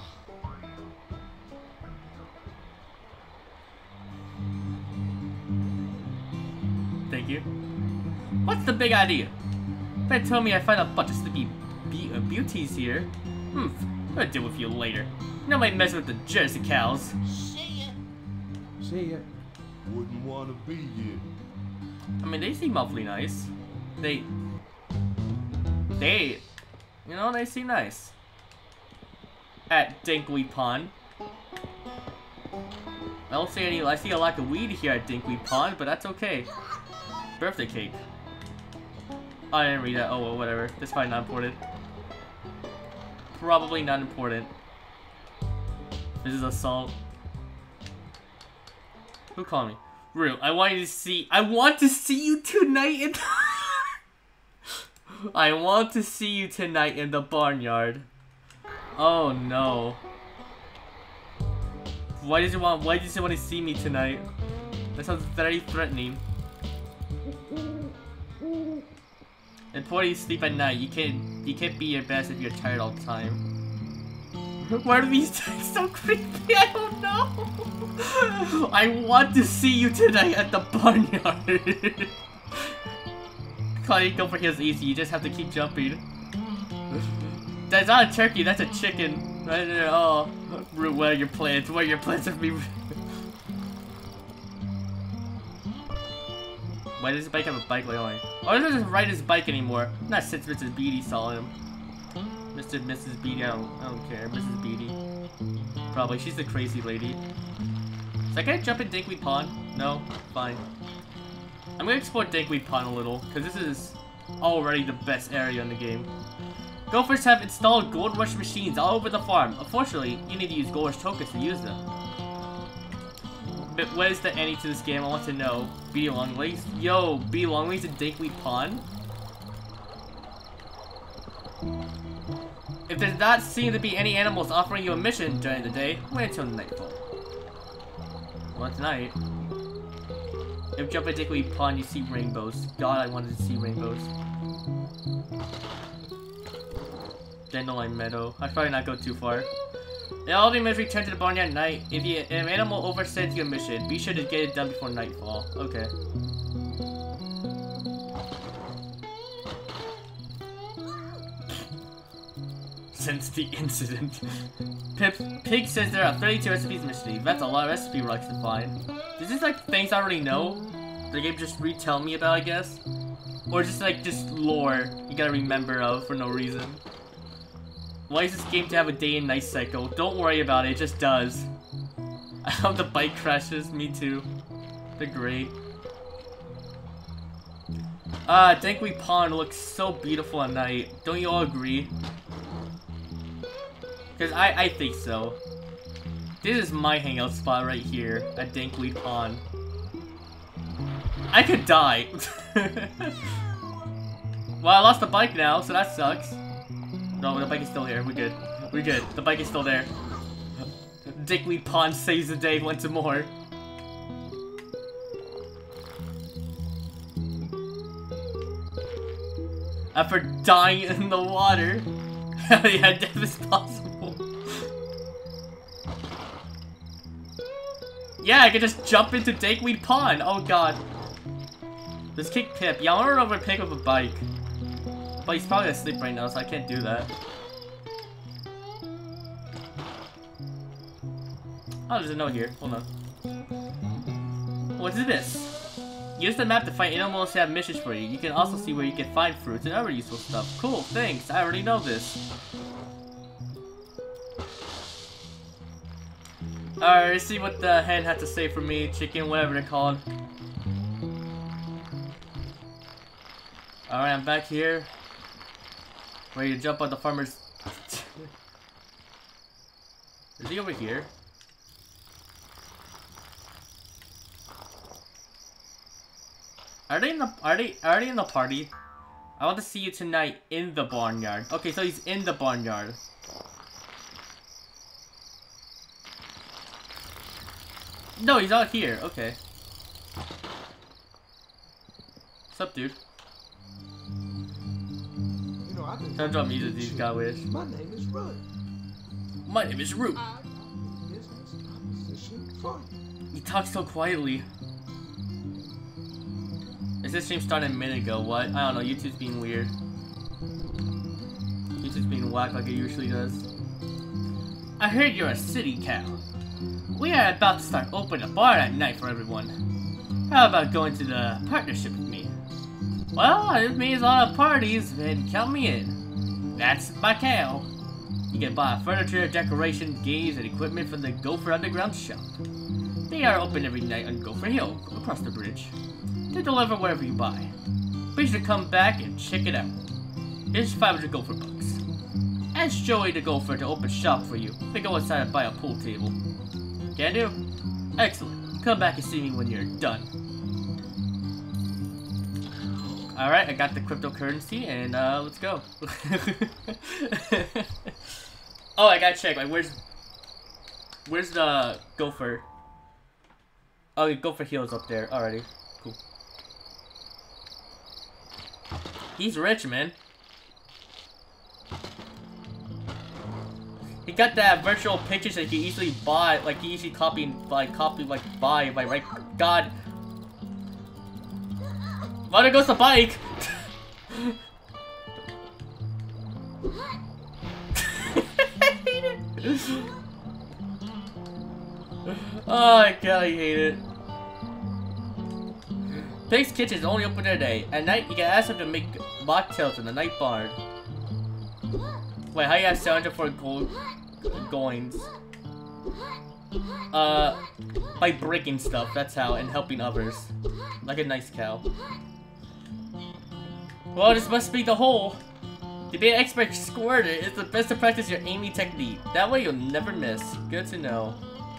Thank you. What's the big idea? Ben told me I find a bunch of sleepy be uh, beauties here. Hmm, I'll deal with you later. Nobody mess with the Jersey cows. See ya. See ya. Wouldn't want to be here. I mean, they seem awfully nice. They... They... You know, they seem nice. At Dakeweed Pond. I don't see any... I see a lack of weed here at Dakeweed Pond, but that's okay. Birthday cake. Oh, I didn't read that. Oh, well, whatever. That's probably not important. Probably not important. This is assault. Who called me? Rue, I want you to see- I want to see you tonight in the I want to see you tonight in the barnyard. Oh no. Why does you want- why does you want to see me tonight? That sounds very threatening. Important you sleep at night. You can't- you can't be your best if you're tired all the time. Why are these things so creepy? I don't know. I want to see you tonight at the barnyard. Claudia, go for heels easy. You just have to keep jumping. That's not a turkey. That's a chicken. Right there. Oh, Root, what are your plans? What are your plans of me? Why does this bike have a bike lane? Or doesn't just ride his bike anymore? Not since Missus Beatty saw him. Mister and Missus Beatty, I don't, I don't care. Missus Beatty. Probably, she's the crazy lady. So I can jump in Dinkweed Pond? No? Fine. I'm gonna explore Dinkweed Pond a little, because this is already the best area in the game. Gophers have installed Gold Rush machines all over the farm. Unfortunately, you need to use Gold Rush tokens to use them. But what is the ending to this game? I want to know. Beady Longlegs? Yo, Beady Longlegs in Dinkweed Pond? If there's not seen to be any animals offering you a mission during the day, wait until nightfall. Well, tonight. If you jump in Dinkweed Pond, you see rainbows. God, I wanted to see rainbows. Dandelion Meadow. I'd probably not go too far. In all the missions return to the barnyard at night. If, you, if an animal oversends you a mission, be sure to get it done before nightfall. Okay. Since the incident. Pip, Pig says there are thirty-two recipes missing. That's a lot of recipe rocks to find. Is this like things I already know? The game just retell me about, I guess? Or just like just lore you gotta remember of for no reason? Why is this game to have a day and night cycle? Don't worry about it, it just does. I love the bike crashes, me too. They're great. Ah, uh, Dinkweed Pond looks so beautiful at night. Don't you all agree? Because I, I think so. This is my hangout spot right here at Dinkweed Pond. I could die. Well, I lost the bike now, so that sucks. No, the bike is still here. We're good. We're good. The bike is still there. Dinkweed Pond saves the day once more. After dying in the water. Hell yeah, death is possible. Yeah, I can just jump into Dinkweed Pond. Oh god. Let's kick Pip. Yeah, I want to run over Pip with a bike. But he's probably asleep right now, so I can't do that. Oh, there's a note here. Hold on. What's this? Use the map to find animals that have missions for you. You can also see where you can find fruits and other useful stuff. Cool, thanks. I already know this. Alright, let's see what the hen had to say for me. Chicken, whatever they're called. Alright, I'm back here. Ready to jump on the farmer's... Is he over here? Are they in the are they are they in the party? I want to see you tonight in the barnyard. Okay, so he's in the barnyard. No, he's out here. Okay. What's up, dude? You know, I think Don't drop music, these guys wish. My name is Root. My name is Root. I business proposition for you. He talks so quietly. Is this stream started a minute ago? What? I don't know. YouTube's being weird. YouTube's being whack like it usually does. I heard you're a city cow. We are about to start opening a bar at night for everyone. How about going to the partnership with me? Well, it means a lot of parties, then count me in. That's my cow. You can buy furniture, decoration, games, and equipment from the Gopher Underground shop. They are open every night on Gopher Hill, across the bridge. To deliver whatever you buy. Be sure to come back and check it out. Here's five hundred Gopher bucks. Ask Joey the Gopher to open shop for you. Then go inside and buy a pool table. Can do? Excellent. Come back and see me when you're done. Alright, I got the cryptocurrency, and uh, let's go. Oh, I gotta check, like, where's... Where's the gopher? Oh, the gopher heals up there already. Cool. He's rich, man. He got that virtual pictures that you can easily buy, like you easily copy and like copy like buy by right. God, why there goes the bike? Oh my god, I hate it. Pig's Kitchen is only open today. At night, you can ask them to make mocktails in the night barn. Wait, how you have seven hundred four gold coins? Uh, by breaking stuff, that's how, and helping others. Like a nice cow. Well, this must be the hole. To be an expert squirter, it's the best to practice your aiming technique. That way you'll never miss. Good to know.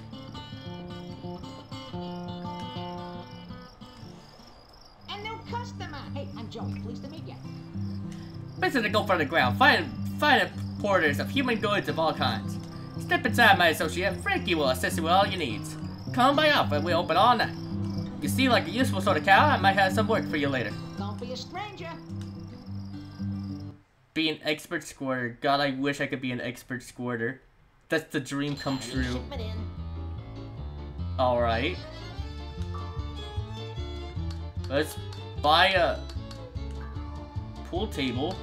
A new customer. Hey, I'm Joey. Pleased to meet you. Better to go for the ground. Find, find porters of human goods of all kinds. Step inside, my associate. Frankie will assist you with all your needs. Come by up and we open all night. You seem like a useful sort of cow. I might have some work for you later. Don't be a stranger. Be an expert squirter. God, I wish I could be an expert squirter. That's the dream come true. Alright. Let's buy a pool table.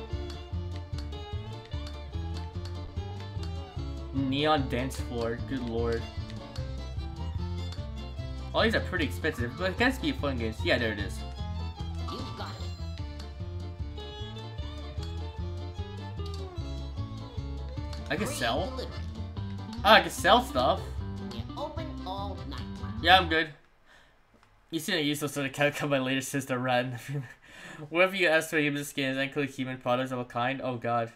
Neon dance floor. Good lord. All these are pretty expensive, but it has to be fun games. Yeah, there it is. You got it. I can sell? Oh, I can sell stuff. You open all night. Yeah, I'm good. You see, I use those sort of cat cut my latest sister run. Whatever you ask for human skins, include human products of a kind. Oh god.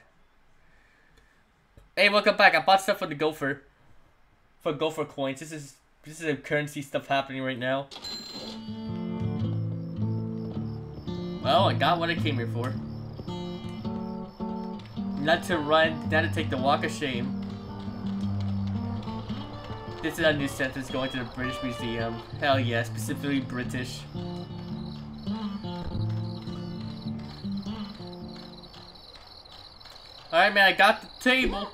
Hey, welcome back. I bought stuff for the gopher. For gopher coins. This is this is a currency stuff happening right now. Well, I got what I came here for. Not to run, not to take the walk of shame. This is a new sentence going to the British Museum. Hell yeah, specifically British. Alright man, I got the table.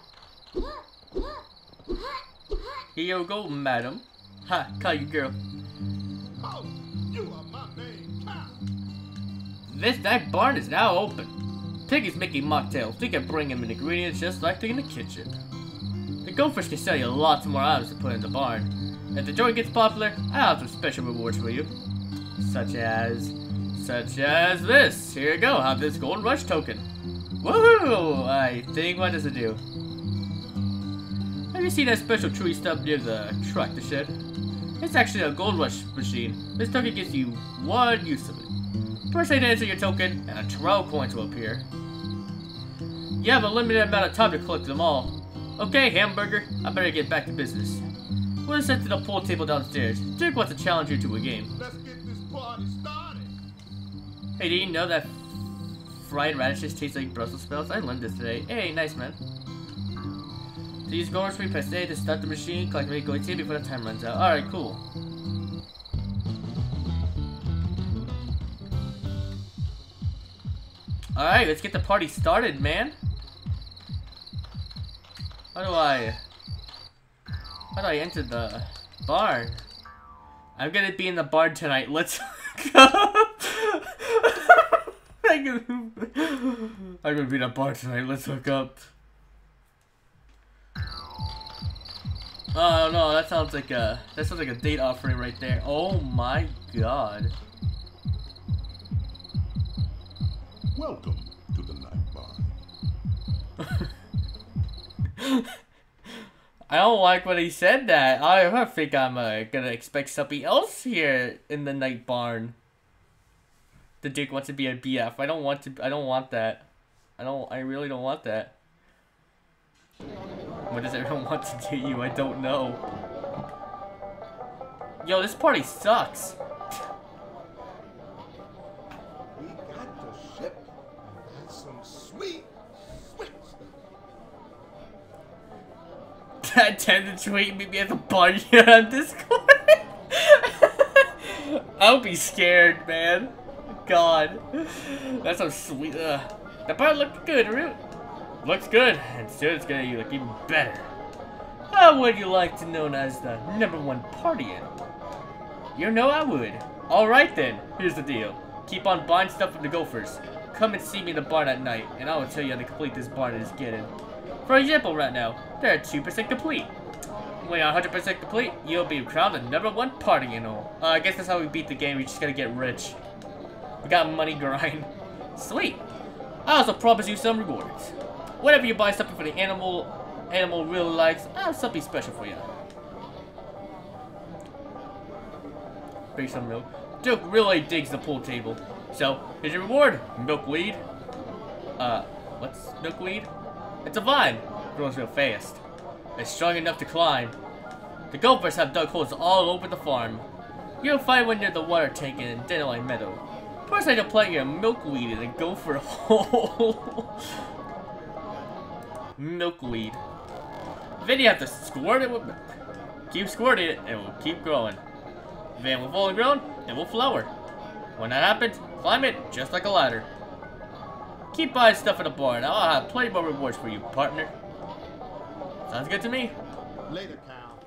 Here you go, madam. Ha, call you girl. Oh, you are my main cow. This night barn is now open. Pig is making mocktails. We can bring him in ingredients just like in the kitchen. The gophers can sell you lots more items to put in the barn. If the joint gets popular, I'll have some special rewards for you. Such as... Such as this. Here you go, have this Gold Rush token. Woohoo! I think, what does it do? Have you seen that special chewy stuff near the tractor shed? It's actually a Gold Rush machine. This token gives you one use of it. Press A to enter your token, and twelve coins will appear. You have a limited amount of time to collect them all. Okay, hamburger, I better get back to business. We'll send to the pool table downstairs. Jake wants to challenge you to a game. Let's get this party started. Hey, did you know that fried radishes taste like Brussels sprouts? I learned this today. Hey, nice man. To use gold rush, press A to start the machine, collect ready gold before the time runs out. Alright, cool. Alright, let's get the party started, man. How do I... How do I enter the barn? I'm gonna be in the barn tonight. Let's go! I'm gonna, I'm gonna be in the barn tonight. Let's hook up. Oh no, that sounds like a... That sounds like a date offering right there. Oh my god. Welcome to the night barn. I don't like when he said that. I think I'm uh, gonna expect something else here in the night barn. The Duke wants to be a B F. I don't want to. I don't want that. I don't. I really don't want that. What does everyone want to do you? I don't know. Yo, this party sucks. We got the ship. That's some sweet, sweet stuff. Tend to tweet me at the Barnyard on Discord. I'll be scared, man. God. That's some sweet. Uh, that part looked good, really. Looks good, and soon it's gonna look even better. How would you like to known as the number one party animal? You know I would. Alright then, here's the deal. Keep on buying stuff from the Gophers. Come and see me in the barn at night, and I will tell you how to complete this barn is getting. For example, right now, they're at two percent complete. When you're one hundred percent complete, you'll be crowned the number one party animal. Uh, I guess that's how we beat the game, we just gotta get rich. We got money grind. Sweet. I also promise you some rewards. Whenever you buy something for the animal, animal really likes, I have something special for you. Bring some milk. Duke really digs the pool table. So, here's your reward. Milkweed. Uh, what's milkweed? It's a vine. Grows real fast. It's strong enough to climb. The Gophers have dug holes all over the farm. You'll find one near the water tank in Dandelion Meadow. First I can plant your milkweed in a gopher hole. Milkweed. Then you have to squirt it with milk. Keep squirting it, and it will keep growing. Then when fully grown, it will flower. When that happens, climb it just like a ladder. Keep buying stuff in the barn. I'll have plenty more rewards for you, partner. Sounds good to me. Later, cow.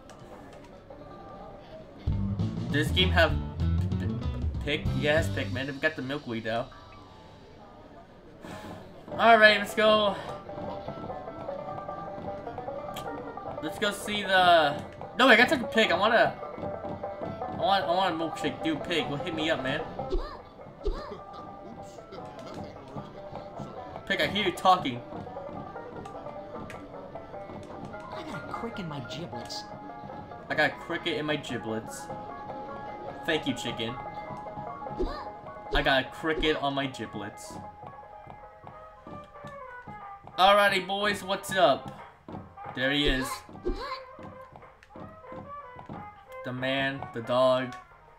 Does this game have pig? Yes, pig, man. They've got the milkweed now. Alright, let's go. Let's go see the... No, I gotta take a pig. I wanna... I want, I want a milkshake. Dude, pig. Well, hit me up, man. Pig, I hear you talking. I got a crick in my giblets. I got a cricket in my giblets. Thank you, chicken. I got a cricket on my giblets. Alrighty, boys, what's up? There he is. The man, the dog.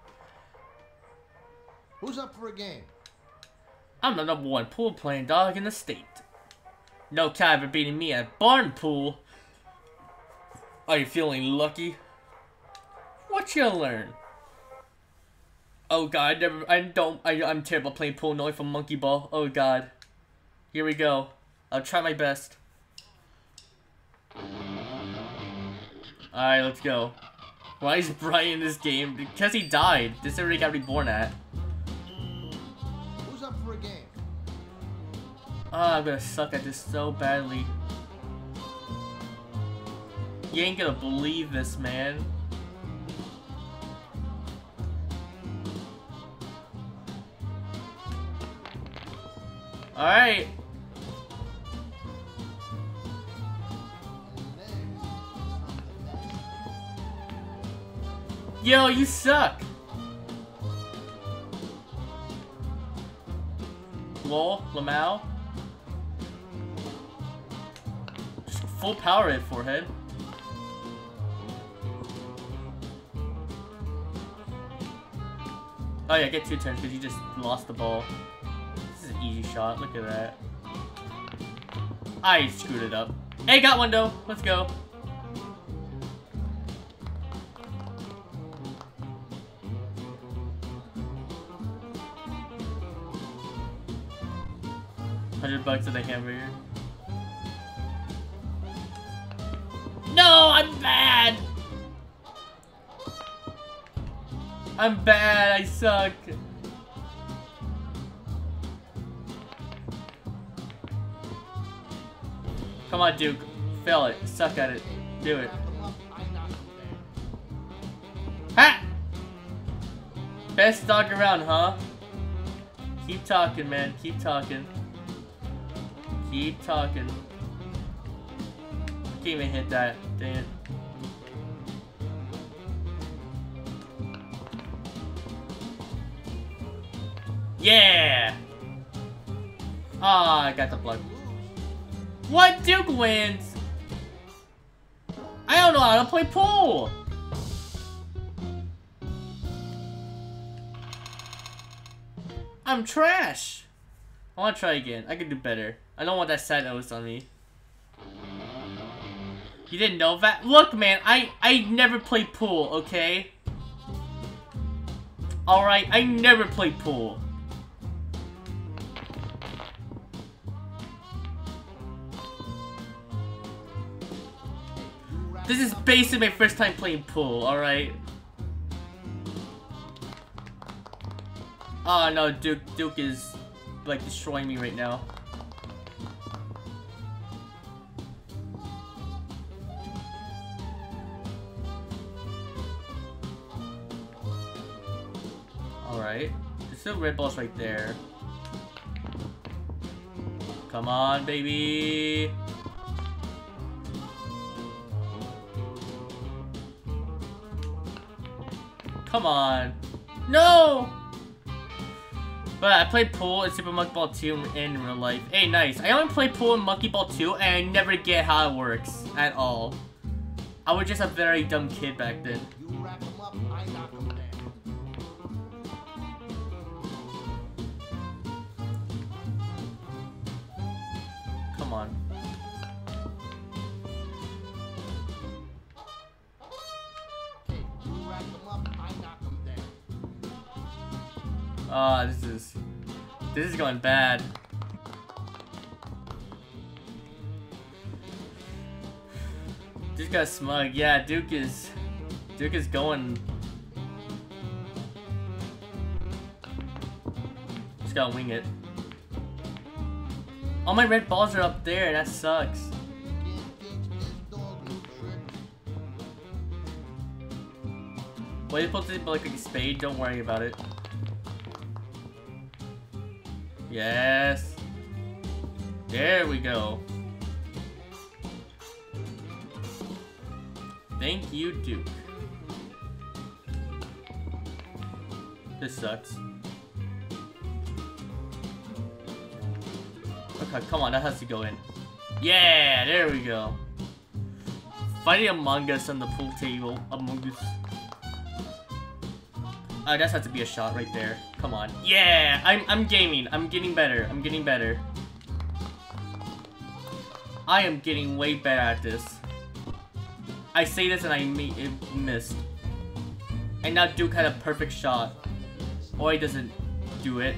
Who's up for a game? I'm the number one pool playing dog in the state. No cat ever beating me at barn pool. Are you feeling lucky? What you learn? Oh god, I never, I don't, I, I'm terrible at playing pool. Knowing from monkey ball. Oh god. Here we go. I'll try my best. Alright, let's go. Why is Brian in this game? Because he died. This already got reborn at. Who's up for a game? Oh, I'm gonna suck at this so badly. You ain't gonna believe this, man. Alright. Yo, you suck. Lol, Lamau. Just full power hit, forehead. Oh yeah, get two turns because you just lost the ball. This is an easy shot, look at that. I screwed it up. Hey, got one though, let's go. Hundred bucks of the hamburger. No, I'm bad. I'm bad. I suck. Come on, Duke. Fail it. Suck at it. Do it. Ha! Best dog around, huh? Keep talking, man. Keep talking. Keep talking. Can't even hit that. Dang it. Yeah! Ah, oh, I got the plug. What? Duke wins? I don't know how to play pool! I'm trash. I want to try again. I can do better. I don't want that sad nose on me. You didn't know that? Look, man, I I never played pool, okay? All right, I never played pool. This is basically my first time playing pool, alright? Oh no, Duke Duke is like destroying me right now. Alright. There's still red balls right there. Come on, baby. Come on. No! But I played pool in Super Monkey Ball two in real life. Hey, nice. I only played pool in Monkey Ball two and I never get how it works at all. I was just a very dumb kid back then. You wrap them up, I knock them down. Come on. Hey, you wrap them up, I knock them down. Ah, oh, this is... This is going bad. Duke got smug. Yeah, Duke is... Duke is going... Just gotta wing it. All my red balls are up there, that sucks. Well, you're supposed to be like a spade, don't worry about it. Yes. There we go. Thank you, Duke. This sucks. Okay, come on, that has to go in. Yeah, there we go. Fighting Among Us on the pool table. Among Us. Uh, that has to be a shot right there. Come on. Yeah! I'm, I'm gaming. I'm getting better. I'm getting better. I am getting way better at this. I say this and I me it missed. And now Duke had a perfect shot. Or he doesn't do it.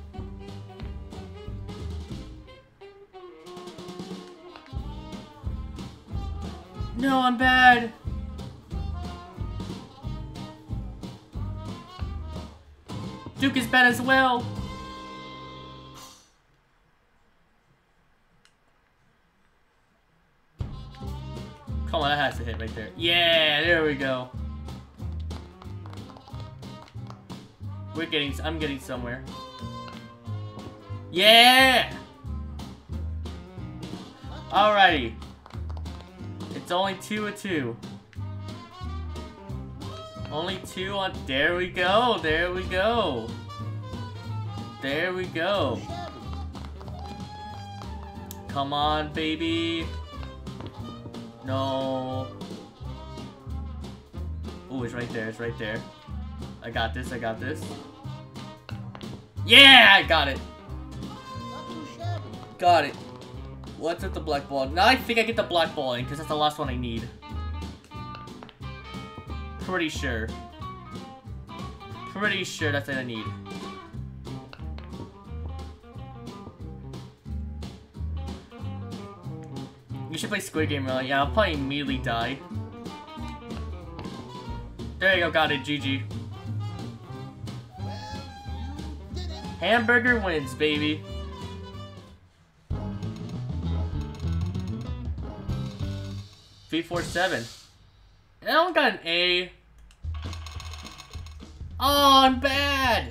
No, I'm bad. Duke is bad as well. Come on, that has to hit right there. Yeah, there we go. We're getting, I'm getting somewhere. Yeah! Alrighty. It's only two and two. Only two on, there we go, there we go. There we go. Come on, baby. No. Oh, it's right there, it's right there. I got this, I got this. Yeah, I got it. Got it. What's with the black ball? Now I think I get the black ball in, because that's the last one I need. Pretty sure. Pretty sure that's what I need. You should play Squid Game, really. Yeah, I'll probably immediately die. There you go, got it, G G. Hamburger wins, baby. three four seven. I don't got an A. Oh, I'm bad.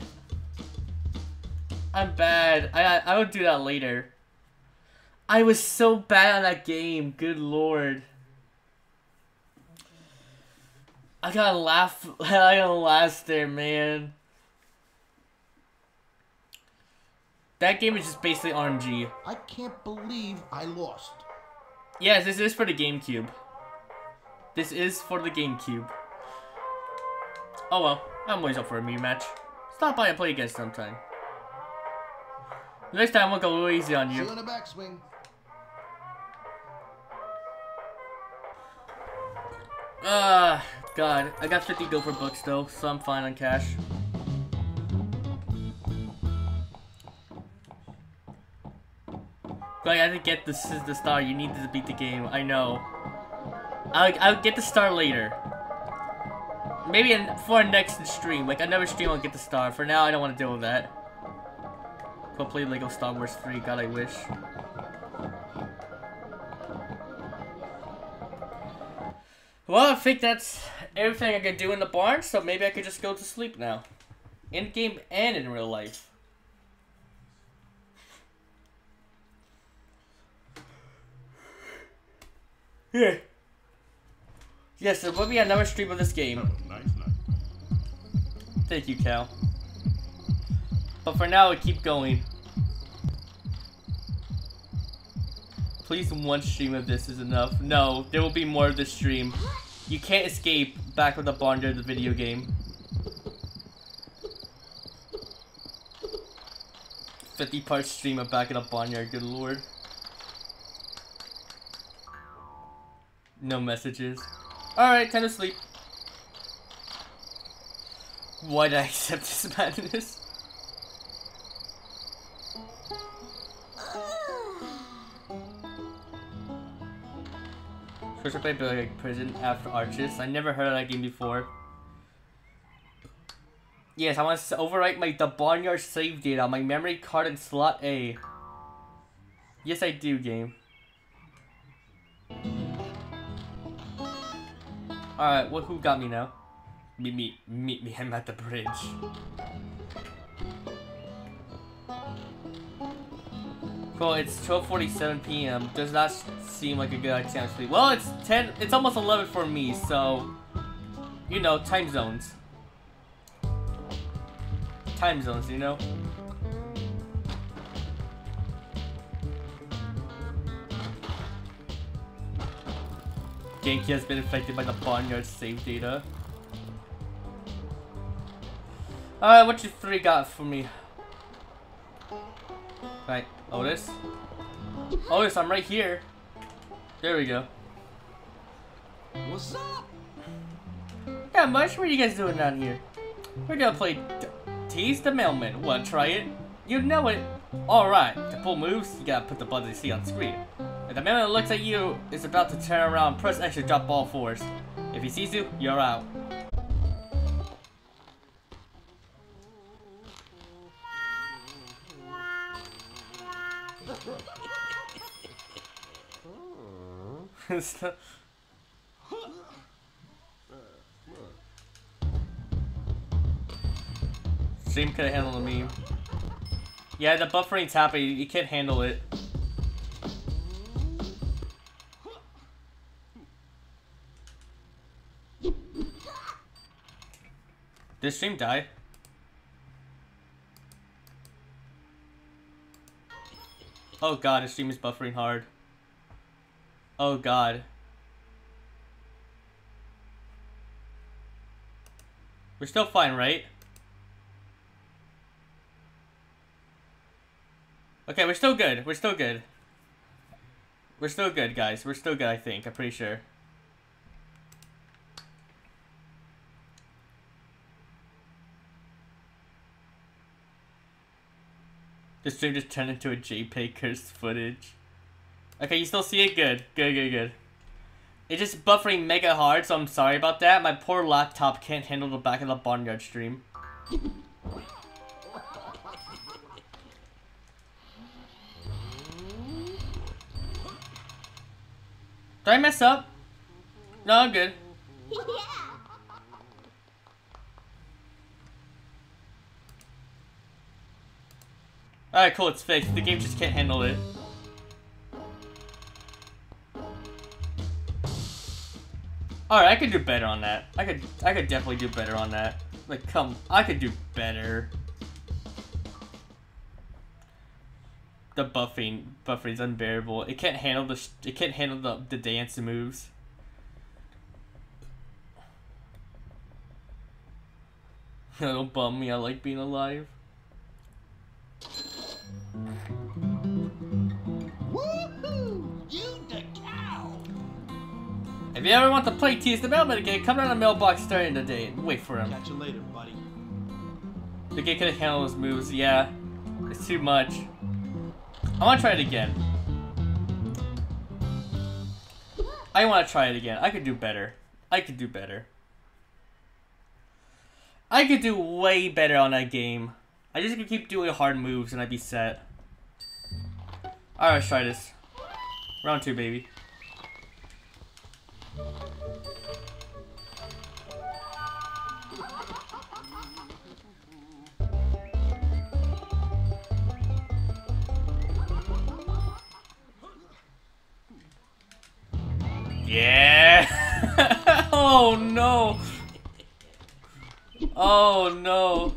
I'm bad. I I will do that later. I was so bad on that game. Good lord. I gotta laugh. I gotta laugh there, man. That game is just basically R N G. I can't believe I lost. Yes, this is for the GameCube. This is for the GameCube. Oh well, I'm always up for a rematch. Stop by and play again sometime. Next time we'll go a little easy on See you. you in a backswing. Ah, uh, God. I got fifty Gopher books though, so I'm fine on cash. But I had to get this is the star. You need to beat the game. I know. I'll, I'll get the star later. Maybe in, for a next stream. Like another stream I'll get the star. For now, I don't want to deal with that. Go play Lego Star Wars three. God, I wish. Well, I think that's everything I can do in the barn, so maybe I could just go to sleep now. In game and in real life. Yeah. Yes, there will be another stream of this game. Nice night. Thank you, Cal. But for now, I keep going. Please, one stream of this is enough. No, there will be more of this stream. You can't escape back with the Barnyard, the video game. fifty part stream of Back in the Barnyard, good lord. No messages. Alright, time to sleep. Why did I accept this madness? First I played like Prison After Arches. I never heard of that game before. Yes, I want to overwrite my the Barnyard save data on my memory card in slot A. Yes, I do, game. Alright, well, who got me now? Meet me, meet me, I'm at the bridge. Cool, it's twelve forty-seven p m Does not seem like a good idea to sleep. Well, it's ten, it's almost eleven for me, so... You know, time zones. Time zones, you know? Genki has been affected by the Barnyard save data. Alright, what you three got for me? Right, Otis? Otis, I'm right here. There we go. What's up? Yeah, much. What are you guys doing down here? We're gonna play Tease the Mailman. Wanna try it? You know it. Alright, to pull moves, you gotta put the button you see on the screen. If the mailman looks at you, is about to turn around, press X to drop all fours. If he sees you, you're out. Stream couldn't handle the meme. Yeah, the buffering's happening. You can't handle it. Did stream die? Oh god, the stream is buffering hard. Oh god. We're still fine, right? Okay, we're still good. We're still good. We're still good, guys. We're still good, I think. I'm pretty sure. The stream just turned into a JPEG cursed footage. Okay, you still see it? Good. Good, good, good. It's just buffering mega hard, so I'm sorry about that. My poor laptop can't handle the back of the Barnyard stream. Did I mess up? No, I'm good. Yeah. Alright, cool, it's fixed. The game just can't handle it. Alright, I could do better on that. I could I could definitely do better on that. Like, come, I could do better. The buffing, buffering's unbearable. It can't handle the, sh it can't handle the the dance moves. Don't bum me. I like being alive. If you ever want to play Tease the Mailman again, come down the mailbox during the day and wait for him. Catch you later, buddy. The game couldn't handle his moves, yeah. It's too much. I want to try it again. I want to try it again. I could do better. I could do better. I could do way better on that game. I just could keep doing hard moves and I'd be set. Alright, let's try this. Round two, baby. Yeah! Oh no! Oh no!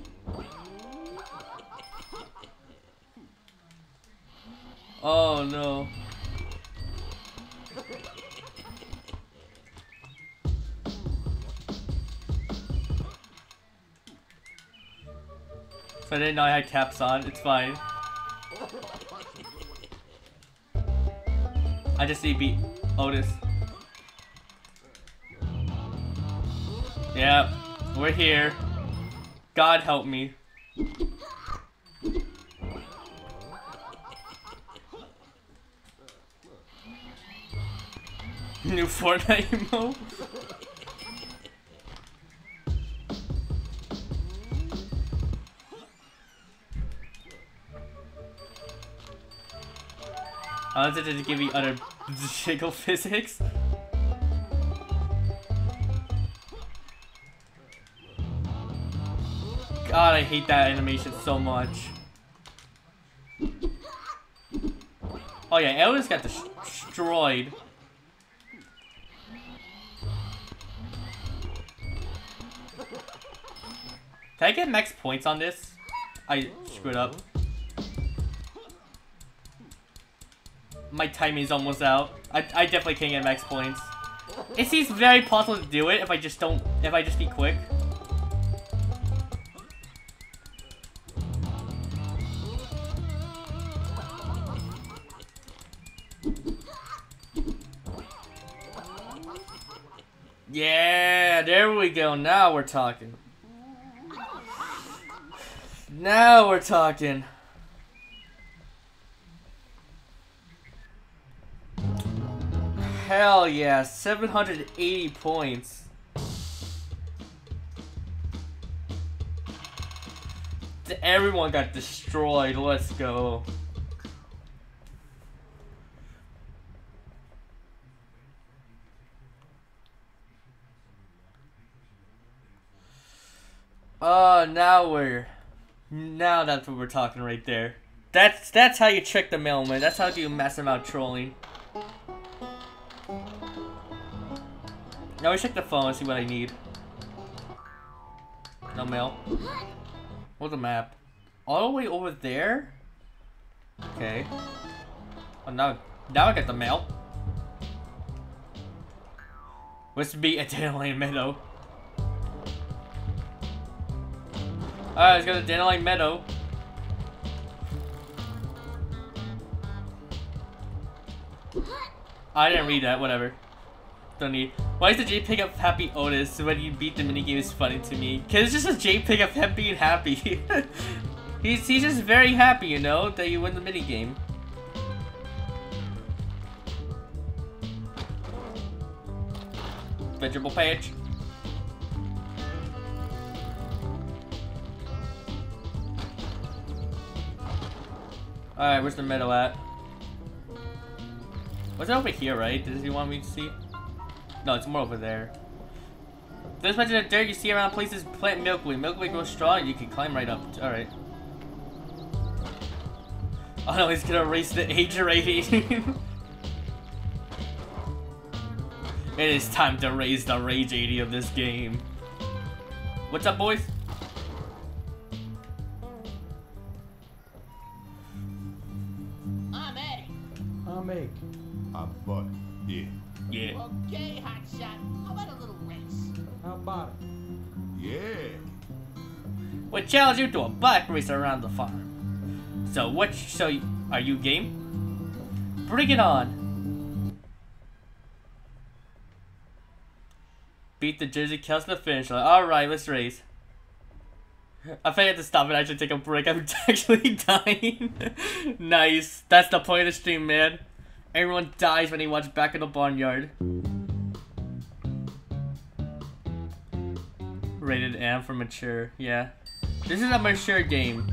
Oh no! So I didn't know I had caps on, it's fine. I just need to beat Otis. Yeah, we're here. God help me. New Fortnite emo? I wanted to give you other jiggle physics. God, I hate that animation so much. Oh yeah, Elvis got destroyed. Can I get max points on this? I screwed up. My timing is almost out. I, I definitely can't get max points. It seems very possible to do it if I just don't, if I just be quick. Yeah, there we go. Now we're talking. Now we're talking. Hell yeah, seven hundred eighty points. Everyone got destroyed. Let's go. Oh, now we're... Now that's what we're talking right there. That's that's how you trick the mailman. That's how you massive amount of trolling. Now we check the phone and see what I need. No mail. What's the map? All the way over there? Okay. Oh, now, now I get the mail. Let's be a Dandelion Meadow. Alright, let's go to Dandelion Meadow. I didn't read that, whatever. Don't need. Why does the J pick up Happy Otis when you beat the minigame is funny to me? Cause it's just a J pick up him being happy. he's, he's just very happy, you know, that you win the minigame. Vegetable patch. Alright, where's the meadow at? Was it over here, right? Does he want me to see? No, it's more over there. There's much of the dirt you see around places plant milkweed. Milkweed grows strong, you can climb right up. Alright. Oh no, he's gonna erase the age rating. It is time to raise the rage eighty of this game. What's up, boys? I'm Eddie. I'm Meg. I'm Bud. Yeah. Yeah. Okay, hotshot. How about a little race? How about it? Yeah. We challenge you to a bike race around the farm. So what? So you, are you game? Bring it on. Beat the Jersey Cows to the finish line. Alright, let's race. I think I have to stop and actually take a break. I'm actually dying. Nice. That's the point of the stream, man. Everyone dies when they watch Back in the Barnyard. Rated M for mature. Yeah. This is a mature game.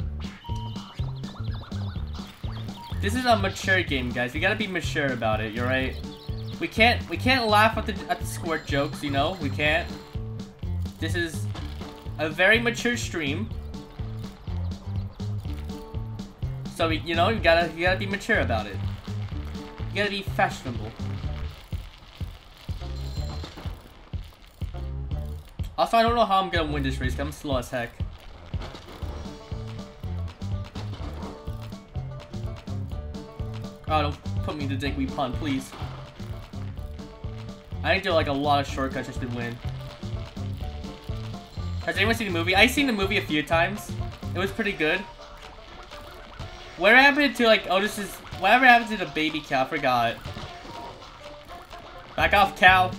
This is a mature game, guys. We gotta be mature about it. You're right. We can't. We can't laugh at the at the squirt jokes. You know. We can't. This is a very mature stream. So we, you know, you gotta you gotta be mature about it. You gotta be fashionable. Also, I don't know how I'm gonna win this race. 'Cause I'm slow as heck. Oh, don't put me in the dick we pun, please. I need to do like a lot of shortcuts just to win. Has anyone seen the movie? I've seen the movie a few times. It was pretty good. Whatever happened to like, oh, this is, whatever happened to the baby cow? I forgot. Back off, cow.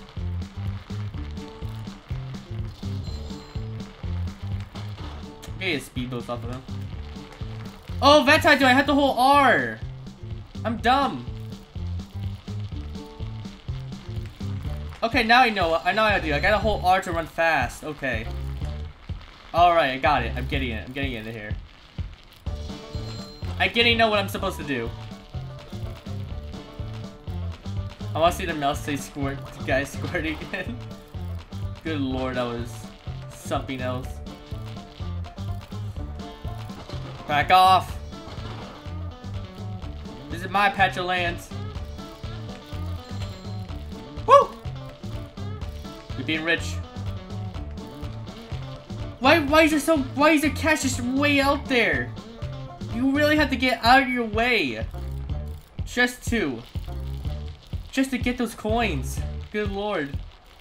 Get a speed boost off of him. Oh, that's how I do. I had the whole R. I'm dumb. Okay, now I know. I know how to do. I got a whole R to run fast. Okay. Alright, I got it. I'm getting it. I'm getting into here. I getting know what I'm supposed to do. I want to see the mouse say squirt. The guy squirting again. Good lord, that was something else. Back off. This is my patch of lands. Woo! You're being rich. Why, why is there so, why is there cash just way out there? You really have to get out of your way. Just to. Just to get those coins. Good lord.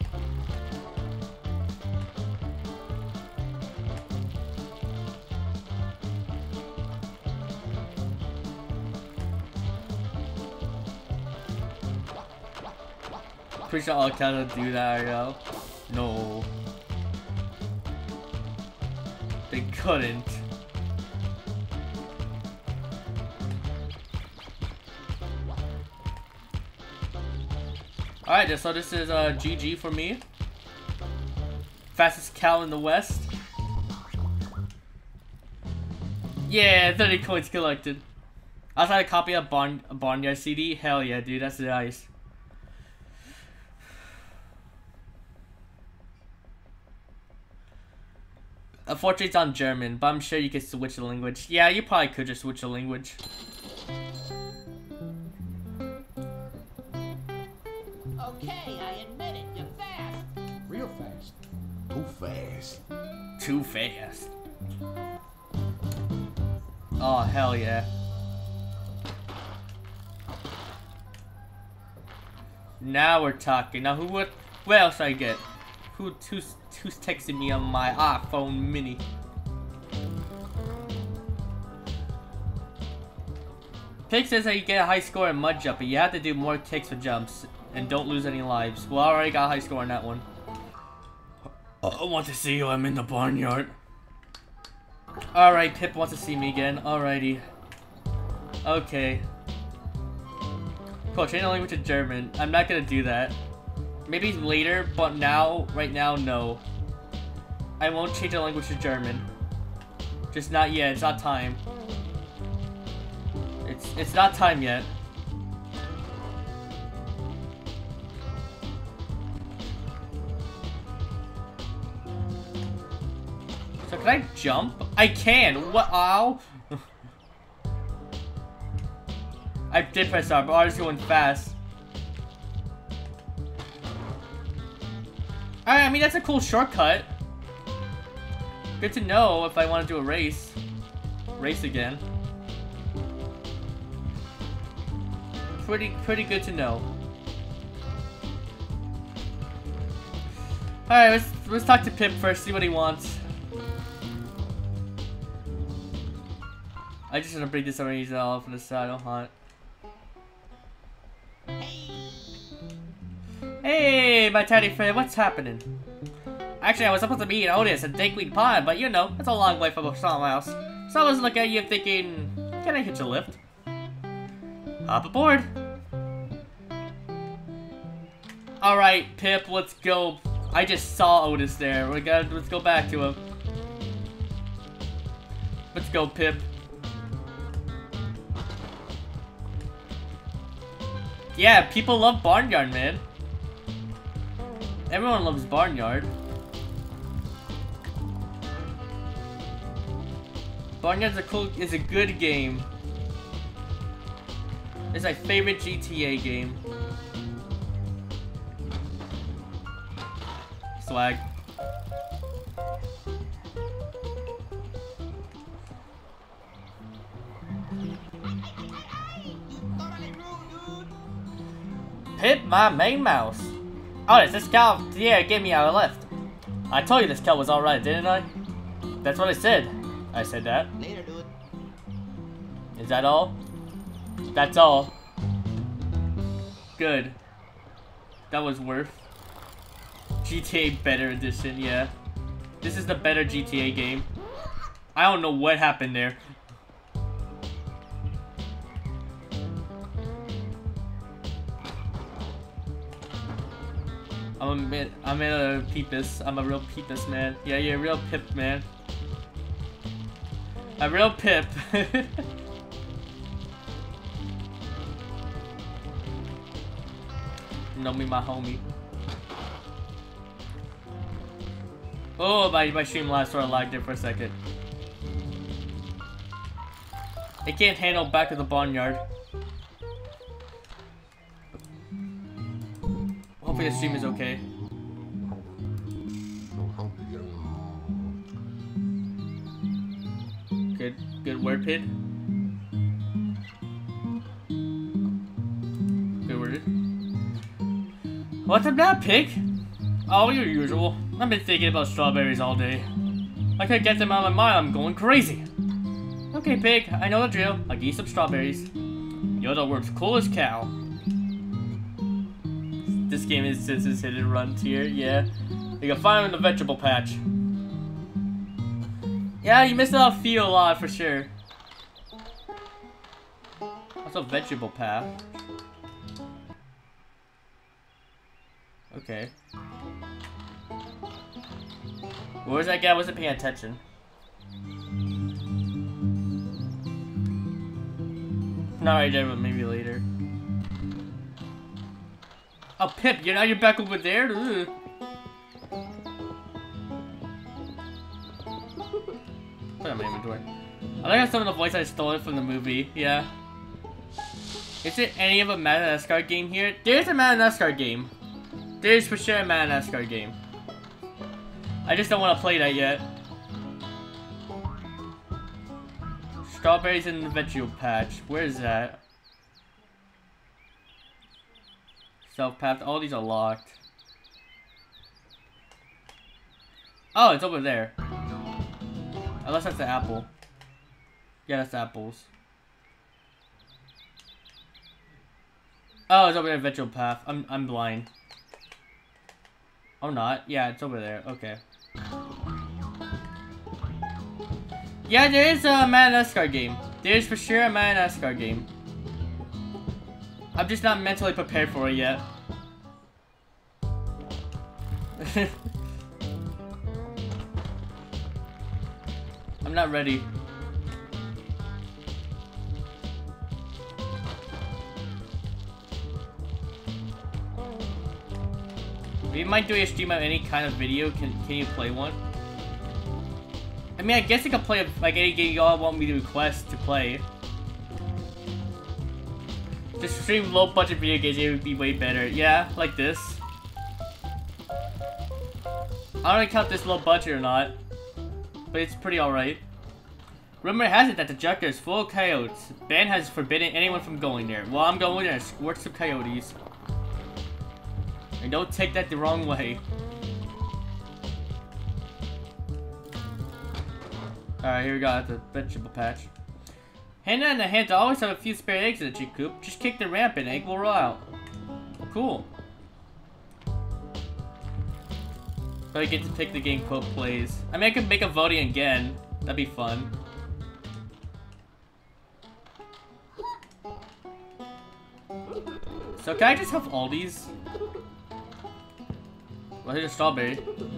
Pretty sure all cats do that, you know? No. They couldn't. Alright, so this is uh, G G for me. Fastest cow in the West. Yeah, thirty coins collected. I also had a copy of Barn a Barnyard C D. Hell yeah, dude, that's nice. Unfortunately, it's on German, but I'm sure you could switch the language. Yeah, you probably could just switch the language. Okay, I admit it. You're fast. Real fast. Too fast. Too fast. Oh, hell yeah. Now we're talking. Now, who would? What else I get? Who? Who's? Who's texting me on my iPhone mini? Pig says that you get a high score in mud jump, but you have to do more kicks for jumps and don't lose any lives. Well, I already got a high score on that one. I want to see you. I'm in the barnyard. Alright, Pip wants to see me again. Alrighty. Okay. Cool, change the language to German. I'm not gonna do that. Maybe later, but now, right now, no. I won't change the language to German. Just not yet. It's not time. It's it's not time yet. So can I jump? I can. What? Ow! I did press R, but I was going fast. Alright, I mean that's a cool shortcut. Good to know if I want to do a race. Race again. Pretty, pretty good to know. Alright, let's let's talk to Pip first, see what he wants. I just want to break this already off on the saddle hunt. Hey, my teddy friend, what's happening? Actually, I was supposed to be in Otis and Dinkweed Pond, but you know, it's a long way from a farmhouse. So I was looking at you thinking, can I hitch a lift? Hop aboard. Alright, Pip, let's go. I just saw Otis there. We gotta, let's go back to him. Let's go, Pip. Yeah, people love Barnyard, man. Everyone loves Barnyard. Barnyard's a cool, is a good game. It's my favorite G T A game. Swag. Pip, my main mouse. Oh, is this cow? Yeah, give me a lift. I told you this cow was alright, didn't I? That's what I said. I said that. Later, dude. Is that all? That's all. Good. That was worth. G T A Better Edition, yeah. This is the better G T A game. I don't know what happened there. I'm a, I'm a peepus. I'm a real peepus, man. Yeah, you're a real pip, man. A real pip. Know me, my homie. Oh, my, my stream last sort of lagged there for a second. I can't handle back to the barnyard. Hopefully the stream is okay. Good, good word, Pid. Good word. What's up now, pig? Oh, your usual. I've been thinking about strawberries all day. I can't get them out of my mind, I'm going crazy. Okay, pig, I know the drill. I'll give you some strawberries. You're the world's coolest cow. This game is since it's hit and run tier, yeah. You can find them in the vegetable patch. Yeah, you missed out feel a lot for sure. What's a vegetable path? Okay. Where's that guy? I wasn't paying attention. Not right there, but maybe later. Oh, Pip, you're now you're back over there? Ugh. Put that in my inventory. I like how some of the voice I stole it from the movie, yeah. Is there any of a Madagascar game here? There's a Madagascar game. There's for sure a Madagascar game. I just don't want to play that yet. Strawberries in the vegetable patch. Where is that? Self-path. All these are locked. Oh, it's over there. Unless that's the apple. Yeah, that's the apples. Oh, it's over there, vegetable path. I'm I'm blind. Oh, not. Yeah, it's over there. Okay. Yeah, there is a Madagascar game. There's for sure a Madagascar game. I'm just not mentally prepared for it yet. I'm not ready. We might do a stream of any kind of video. Can can you play one? I mean, I guess I could play like any game y'all want me to request to play. Just stream low budget video games, it would be way better. Yeah, like this. I don't count this low budget or not, but it's pretty alright. Rumor has it that the junkyard is full of coyotes. Ban has forbidden anyone from going there. Well, I'm going there and squirt some coyotes. And don't take that the wrong way. Alright, here we go at the vegetable patch. Hannah and the Hanta always have a few spare eggs in the chick coop. Just kick the ramp and egg will roll out. Cool. But I get to pick the game Quill plays. I mean, I could make a voting again. That'd be fun. So can I just have all these? Well, here's a strawberry.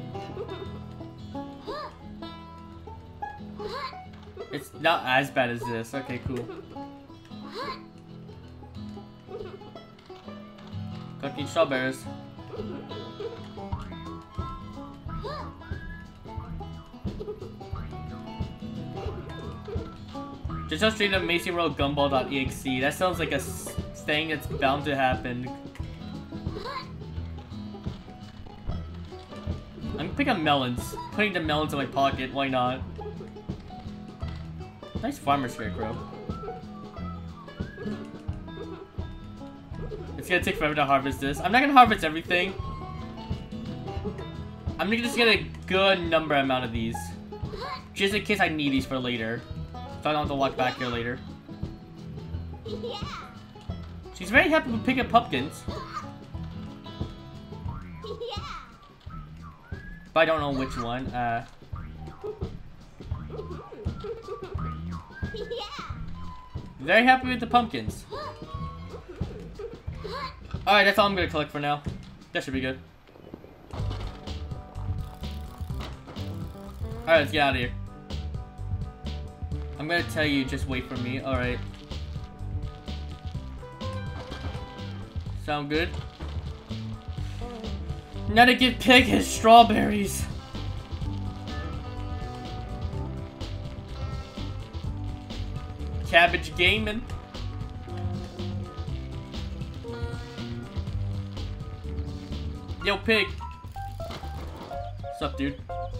It's not as bad as this. Okay, cool. Cooking strawberries. Just go straight to Mason Road Gumball dot E X E. That sounds like a thing that's bound to happen. I'm picking melons. Putting the melons in my pocket. Why not? Nice farmer scarecrow. It's gonna take forever to harvest this. I'm not gonna harvest everything. I'm gonna just get a good number amount of these. Just in case I need these for later. So I don't have to walk back here later. Yeah. She's very happy with picking pumpkins. Yeah. But I don't know which one. Uh, Yeah. very happy with the pumpkins. Alright, that's all I'm gonna collect for now. That should be good. Alright, let's get out of here. I'm gonna tell you, just wait for me. Alright. Sound good? Now to give Pig his strawberries. Cabbage gaming. Yo, Pig. What's up, dude?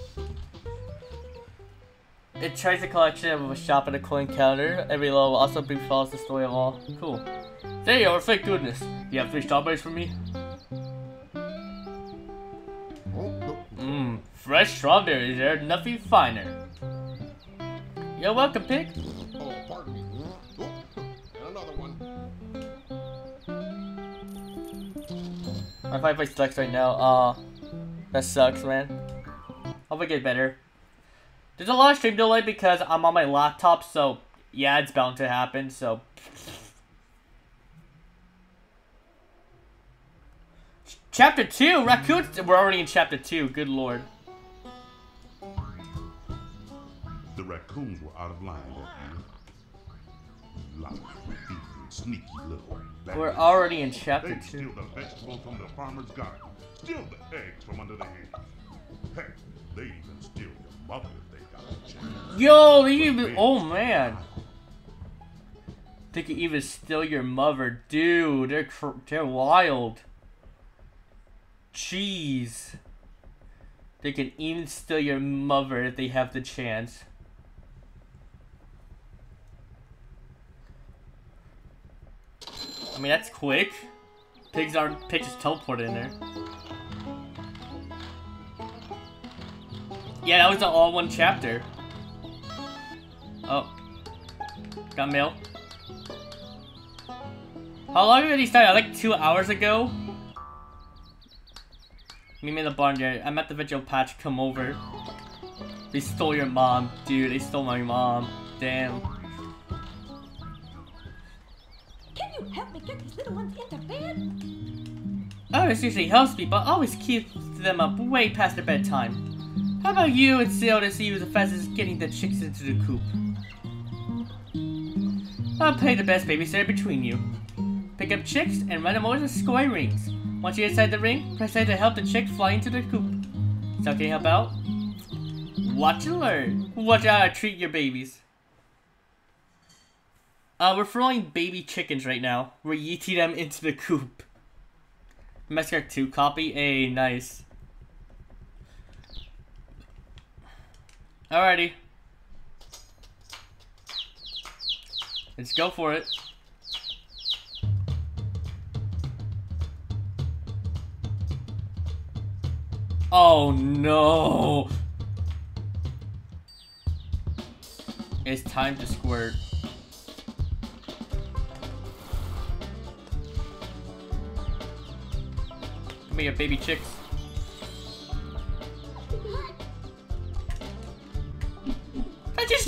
It tries a collection of a shop and a coin counter. Every level will also bring follows the story of all. Cool. There you are, thank goodness. You have three strawberries for me? Mmm, fresh strawberries, they're nothing finer. You're welcome, Pig. Oh, pardon me. Oh, and another one. My fireplace sucks right now. Aw, that sucks, man. Hope I get better. There's a lot of stream delay because I'm on my laptop, so yeah, it's bound to happen, so. Ch chapter two! Raccoons! We're already in chapter two, good lord. The raccoons were out of line that year. Lots of thieving, sneaky little bastards. We're already in chapter They'd two. steal the vegetables from the farmer's garden, steal the eggs from under the hedge. Heck, they even steal your mother if they got a chance. Yo, they even. Oh man. They could even steal your mother. Dude, they're, cr they're wild. Jeez. They can even steal your mother if they have the chance. I mean, that's quick. Pigs aren't. Pigs just teleported in there. Yeah, that was the all one chapter. Oh. Got mail. How long did he start? Like two hours ago? Meet me in the barnyard. I'm at the vegetable patch. Come over. They stole your mom. Dude, they stole my mom. Damn. Can you help me get these little ones into bed? Oh, this usually helps me, but always keeps them up way past their bedtime. How about you and Seal to see who's the fastest getting the chicks into the coop? I'll play the best babysitter between you. Pick up chicks and run them over to square rings. Once you're inside the ring, press A to help the chick fly into the coop. So can you help out? Watch and learn. Watch how I treat your babies. Uh, we're throwing baby chickens right now. We're yeeting them into the coop. Mescar two copy. A nice. Alrighty. Let's go for it. Oh no! It's time to squirt. Come here, baby chicks.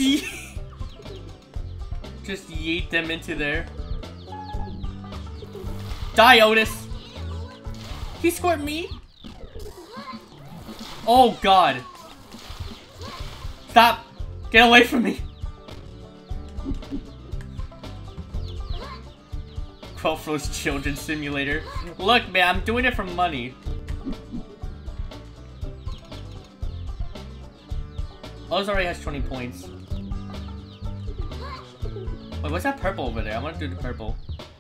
Just yeet them into there. Die, Otis! He squirt me? Oh god. Stop! Get away from me! Quellfro's Children's Simulator. Look, man, I'm doing it for money. Otis already has twenty points. Wait, what's that purple over there? I want to do the purple.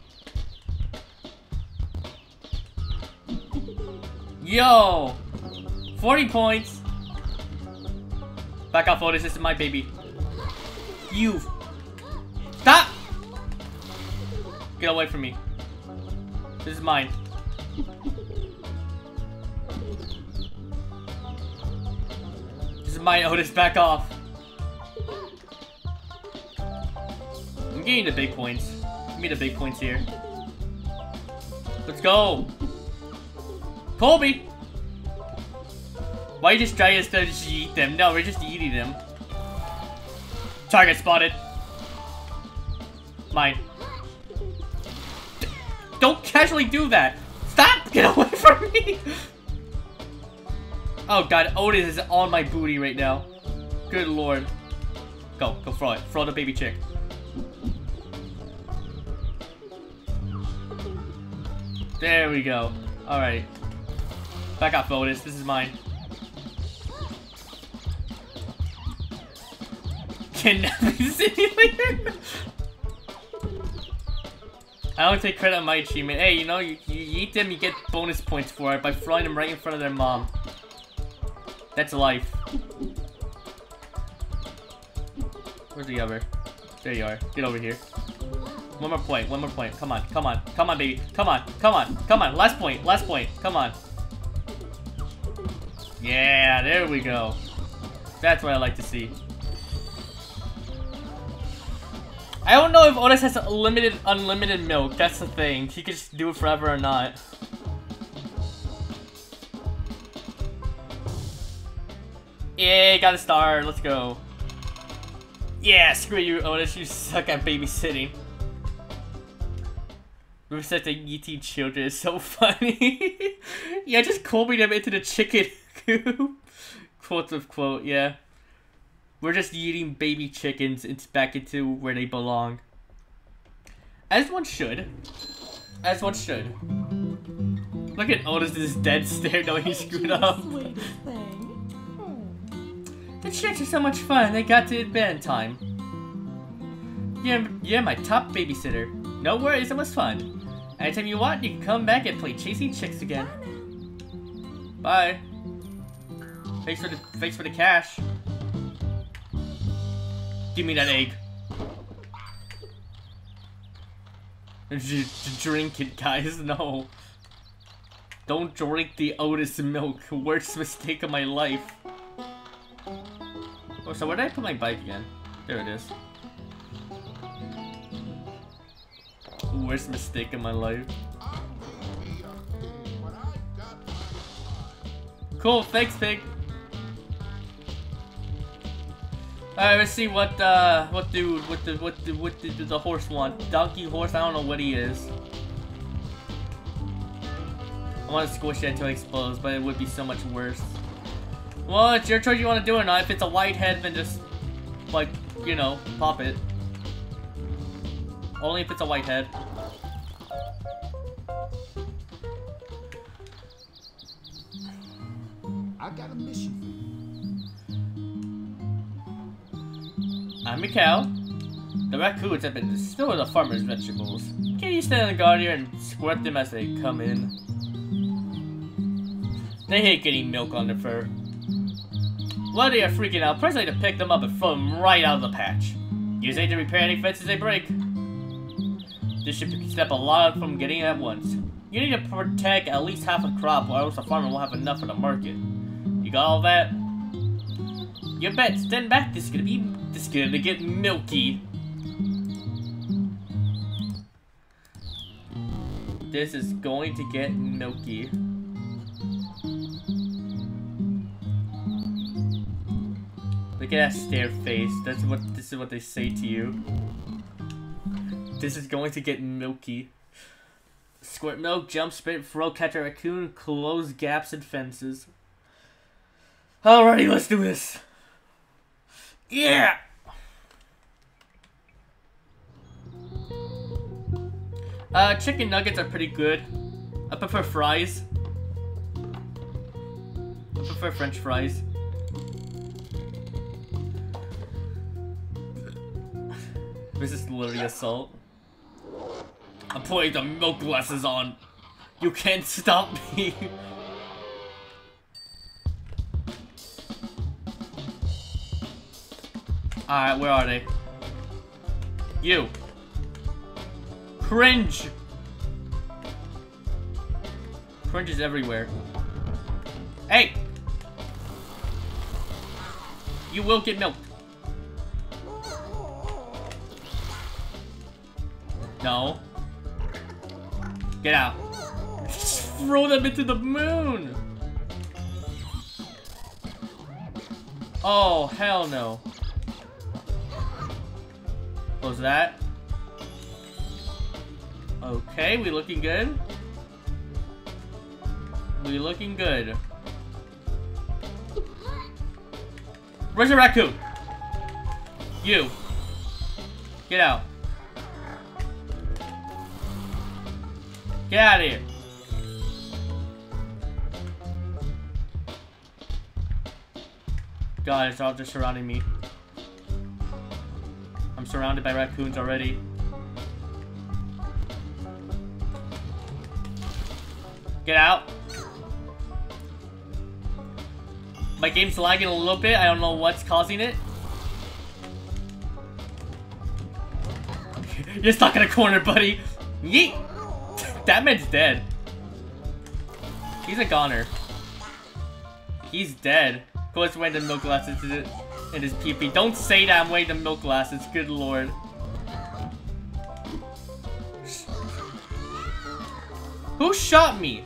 Yo! forty points! Back off, Otis. This is my baby. You. Stop! Get away from me. This is mine. This is mine, Otis. Back off. I'm getting the big points. Give me the big points here. Let's go. Colby! Why you just try to just eat them? No, we're just eating them. Target spotted. Mine. Don't casually do that! Stop! Get away from me! Oh god, Otis is on my booty right now. Good lord. Go, go throw it. Throw the baby chick. There we go. Alright. Back off, Otis. This is mine. Kidnapping simulator? I don't take credit on my achievement. Hey, you know, you, you eat them, you get bonus points for it by throwing them right in front of their mom. That's life. Where's the other? There you are. Get over here. One more point, one more point. Come on, come on, come on, baby. Come on, come on, come on. Last point, last point. Come on. Yeah, there we go. That's what I like to see. I don't know if Otis has limited, unlimited milk. That's the thing. He could just do it forever or not. Yeah, got a star. Let's go. Yeah, screw you, Otis. You suck at babysitting. We're such a E T children. It's so funny. Yeah, just combing them into the chicken coop. Quote of quote, yeah. We're just eating baby chickens into, back into where they belong. As one should. As one should. Look at Otis' dead stare knowing he screwed up. The chicks are so much fun, they got to bed in time. You're, you're my top babysitter. No worries, it was fun. Anytime you want, you can come back and play chasing chicks again. Bye. Thanks for the, thanks for the cash. Give me that egg. Drink it, guys. No. Don't drink the Otis milk. Worst mistake of my life. Oh, so where did I put my bike again? There it is. Worst mistake of my life. Cool, thanks, pig. Alright, let's see what uh what dude what the what the what the, the horse want. Donkey horse, I don't know what he is. I want to squish it until it explodes, but it would be so much worse. Well, it's your choice you want to do it or not. If it's a white head, then just like, you know, pop it. Only if it's a white head. I got a mission for you. I'm a cow. The raccoons have been destroying the farmer's vegetables. Can you stand in the garden here and squirt them as they come in? They hate getting milk on their fur. While they are freaking out, press A to pick them up and throw them right out of the patch. Use A to repair any fences they break. This should stop a lot from getting at once. You need to protect at least half a crop or else the farmer won't have enough for the market. You got all that? You bet. Stand back. This is gonna be. This is gonna get milky. This is going to get milky. Look at that stare face. That's what this is what they say to you. This is going to get milky. Squirt milk, jump, sprint, throw, catch a raccoon, close gaps and fences. Alrighty, let's do this. Yeah! Uh, chicken nuggets are pretty good. I prefer fries. I prefer French fries. This is literally assault. I'm putting the milk glasses on. You can't stop me. Alright, where are they? You. Cringe. Cringe is everywhere. Hey! You will get milk. No. Get out. Just throw them into the moon. Oh, hell no. Close that. Okay, we looking good. We looking good. Where's the raccoon? You. Get out. Get out of here. God, it's all just surrounding me. I'm surrounded by raccoons already. Get out. My game's lagging a little bit. I don't know what's causing it. You're stuck in a corner, buddy. Yeet. That man's dead. He's a goner. He's dead. Go let's weigh the milk glasses in his pee-pee. Don't say that I'm weighing the milk glasses. Good lord. Who shot me?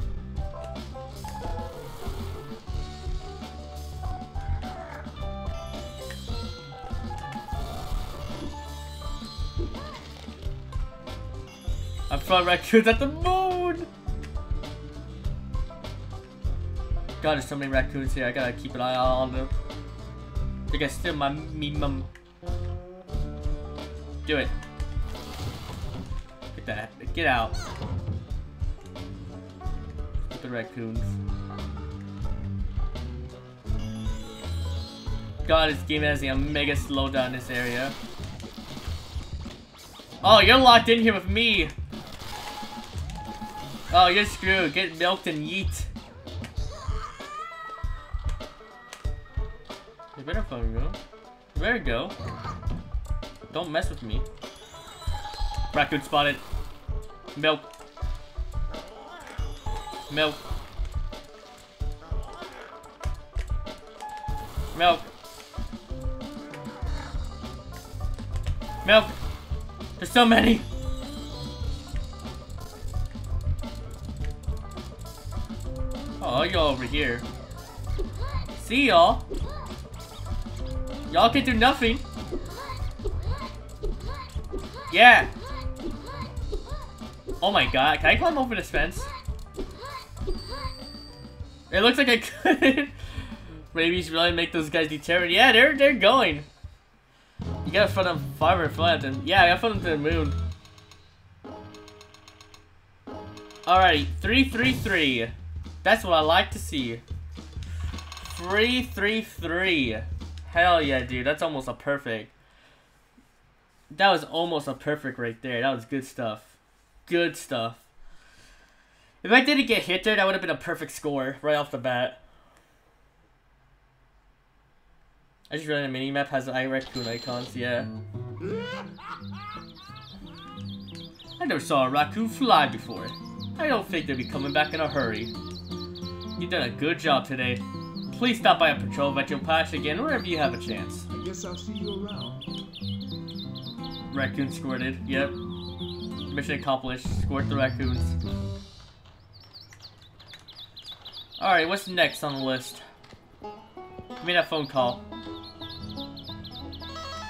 I'm throwing raccoons at the moon! God, there's so many raccoons here. I gotta keep an eye on them. They can steal my me mum. Do it. Get that. Get out. Get the raccoons. God, this game has a mega slowdown in this area. Oh, you're locked in here with me. Oh, you're screwed. Get milked and yeet. You better fucking go. You better go. Don't mess with me. Raccoon spotted. Milk. Milk. Milk. Milk. There's so many. Oh, y'all over here. See y'all. Y'all can do nothing. Yeah. Oh my god, can I climb over this fence? It looks like I couldn't. Maybe you should really make those guys determined. Yeah, they're they're going. You gotta throw them farther flat and yeah, I gotta throw them to the moon. Alrighty, three three three. That's what I like to see. Three three three. Hell yeah, dude. That's almost a perfect. That was almost a perfect right there. That was good stuff. Good stuff. If I didn't get hit there, that would have been a perfect score right off the bat. I just realized the minimap has the raccoon icons, yeah. I never saw a raccoon fly before. I don't think they'll be coming back in a hurry. You've done a good job today. Please stop by a patrol vet you'll pass again whenever you have a chance. I guess I'll see you around. Raccoon squirted, yep. Mission accomplished. Squirt the raccoons. Alright, what's next on the list? Give me that phone call.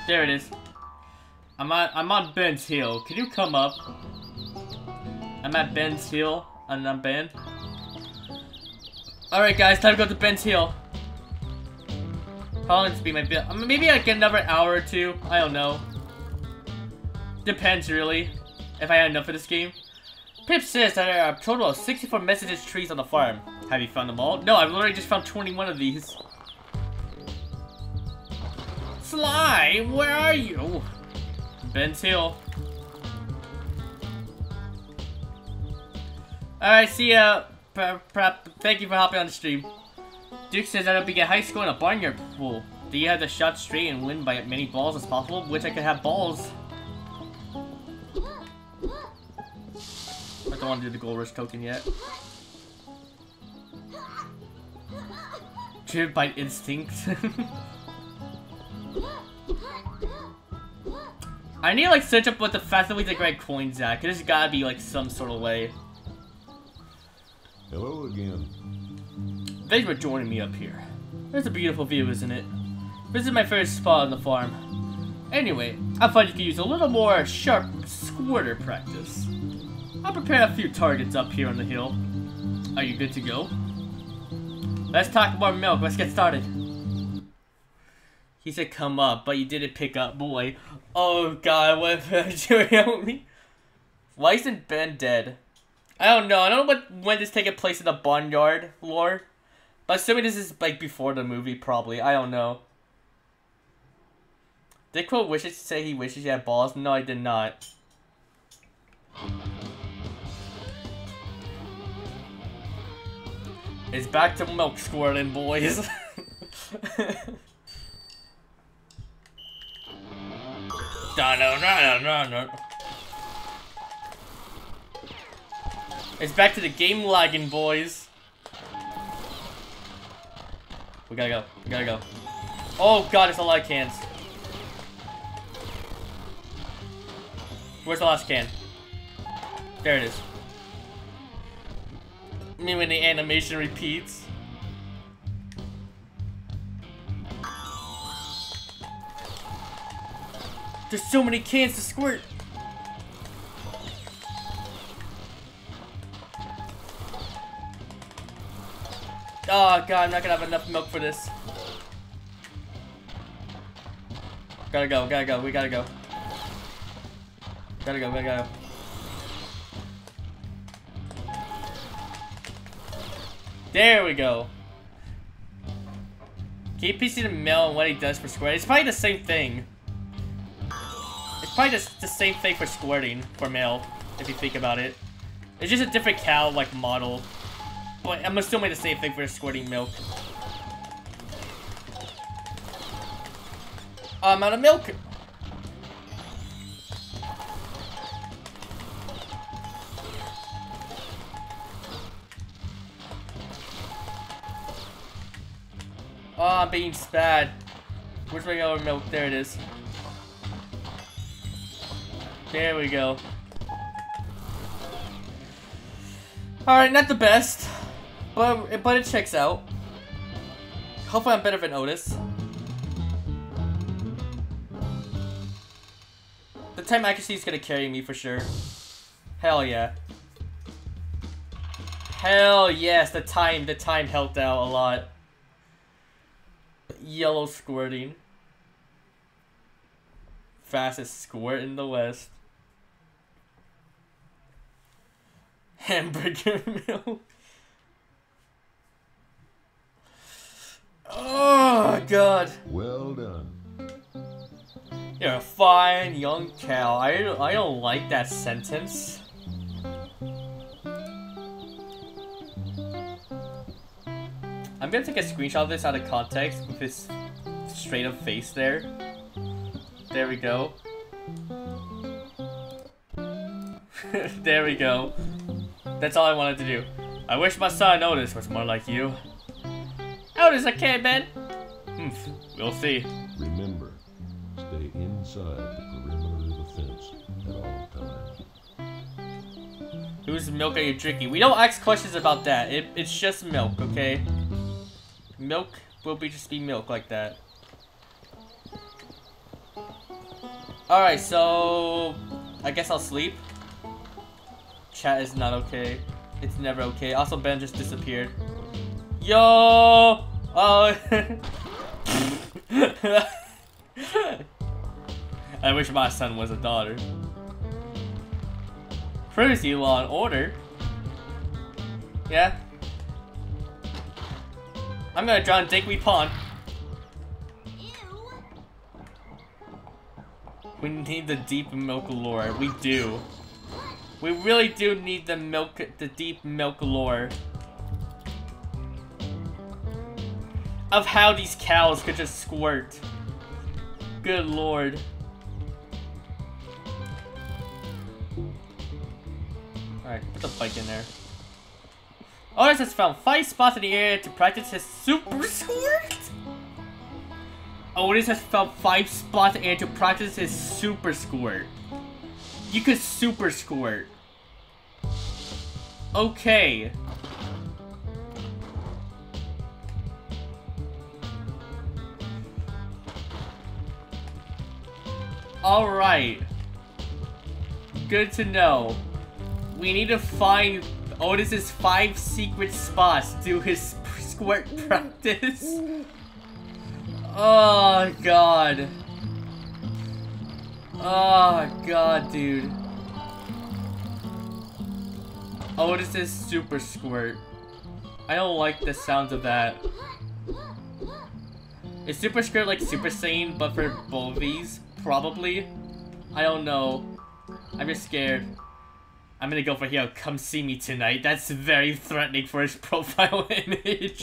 There it is. I'm on, I'm on Ben's Hill. Can you come up? I'm at Ben's Hill. And I'm Ben. Alright guys, time to go to Ben's Hill. How long does it be my bill? Maybe I get another hour or two. I don't know. Depends really. If I had enough of this game. Pip says that there are a total of sixty-four messages trees on the farm. Have you found them all? No, I've literally just found twenty-one of these. Sly, where are you? Ben's Hill. Alright, see ya. Thank you for hopping on the stream. Duke says I'll be at high school in a barnyard pool. Do you have the shot straight and win by as many balls as possible? Which I could have balls. I don't want to do the gold rush token yet. Driven by instinct. I need to like search up what the fastest way to get coins at. Cause there's gotta be like some sort of way. Hello again. Thanks for joining me up here. There's a beautiful view, isn't it? This is my first spot on the farm. Anyway, I thought you could use a little more sharp squirter practice. I'll prepare a few targets up here on the hill. Are you good to go? Let's talk more milk. Let's get started. He said come up, but you didn't pick up, boy. Oh god, what did you help me? Why isn't Ben dead? I don't know. I don't know what when this taking place in the Barnyard lore. But assuming this is like before the movie, probably. I don't know. Did Quote wishes to say he wishes he had balls? No, I did not. It's back to milk squirting, boys. No, no, no, no, no. It's back to the game lagging, boys. We gotta go. We gotta go. Oh god, it's a lot of cans. Where's the last can? There it is. I mean, when the animation repeats. There's so many cans to squirt. Oh god, I'm not gonna have enough milk for this. Gotta go, gotta go, we gotta go. Gotta go, gotta go. There we go. Can you please see the mail and what he does for squirting? It's probably the same thing. It's probably just the same thing for squirting, for mail, if you think about it. It's just a different cow, like, model. But I'm assuming the same thing for squirting milk. I'm out of milk! Oh, I'm being spad. Where's my other milk? There it is. There we go. Alright, not the best. But, but it checks out. Hopefully I'm better than Otis. The time accuracy is gonna carry me for sure. Hell yeah. Hell yes, the time, the time helped out a lot. Yellow squirting. Fastest squirt in the West. Hamburger milk. Oh god. Well done. You're a fine young cow. I don't, I don't like that sentence. I'm gonna take a screenshot of this out of context with his straight up face there. There we go. There we go. That's all I wanted to do. I wish my son Otis was more like you. Otis, okay, Ben? Hmm, we'll see. Remember, stay inside the perimeter of the fence at all times. Whose milk are you drinking? We don't ask questions about that. It, it's just milk, okay? Milk will be just be milk like that. Alright, so I guess I'll sleep. Chat is not okay. It's never okay. Also, Ben just disappeared. Yo! Oh. I wish my son was a daughter. Privacy Law and Order. Yeah. I'm gonna draw in Dinkweed Pond. We need the deep milk lore. We do. We really do need the milk, the deep milk lore of how these cows could just squirt. Good lord. Alright, put the bike in there. Otis has found five spots in the area to practice his super squirt. Otis has found five spots in the area to practice his super squirt. You could super squirt. Okay. Alright. Good to know. We need to find Otis's five secret spots to do his squirt practice. Oh god. Oh god, dude. Otis's super squirt. I don't like the sounds of that. Is super squirt like Super Saiyan but for both of these? Probably. I don't know. I'm just scared. I'm gonna go for here. Come see me tonight. That's very threatening for his profile image.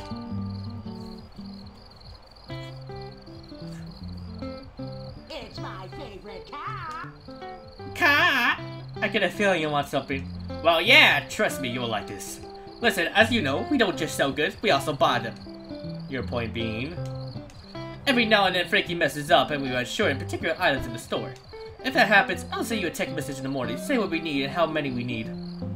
It's my favorite car. Car? I get a feeling you want something. Well, yeah, trust me, you'll like this. Listen, as you know, we don't just sell goods, we also buy them. Your point being? Every now and then Frankie messes up and we run short in particular items in the store. If that happens, I'll send you a text message in the morning, say what we need and how many we need.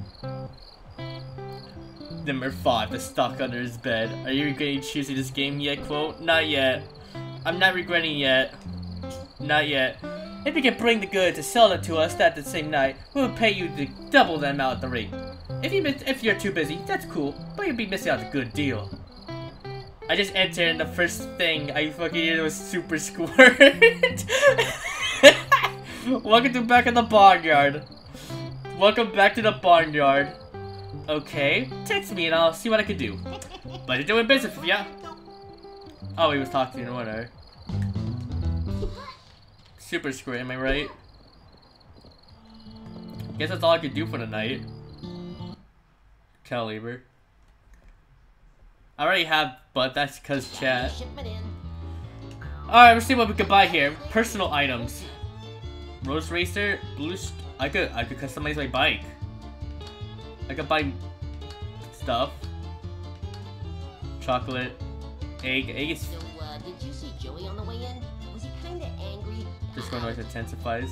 Number five, the stock under his bed. Are you regretting choosing this game yet, quote? Not yet. I'm not regretting yet. Not yet. If you can bring the goods and sell them to us that the same night, we'll pay you the double the amount at the rate. If, you miss, if you're too busy, that's cool, but you'll be missing out on a good deal. I just entered and the first thing I fucking did was super squirt. Welcome to back in the barnyard. Welcome back to the barnyard. Okay, text me and I'll see what I can do. But you're doing business, yeah? Oh, he was talking to whatever. Super squirt, am I right? Guess that's all I could do for the night. Caliber. I already have, but that's because chat. Alright, let's see what we can buy here. Personal items. Rose Racer, blue. I could, I could customize my bike. I could buy stuff. Chocolate, egg, egg is. So, uh, did you see Joey on the way in? Was he kind of angry? Disco noise intensifies.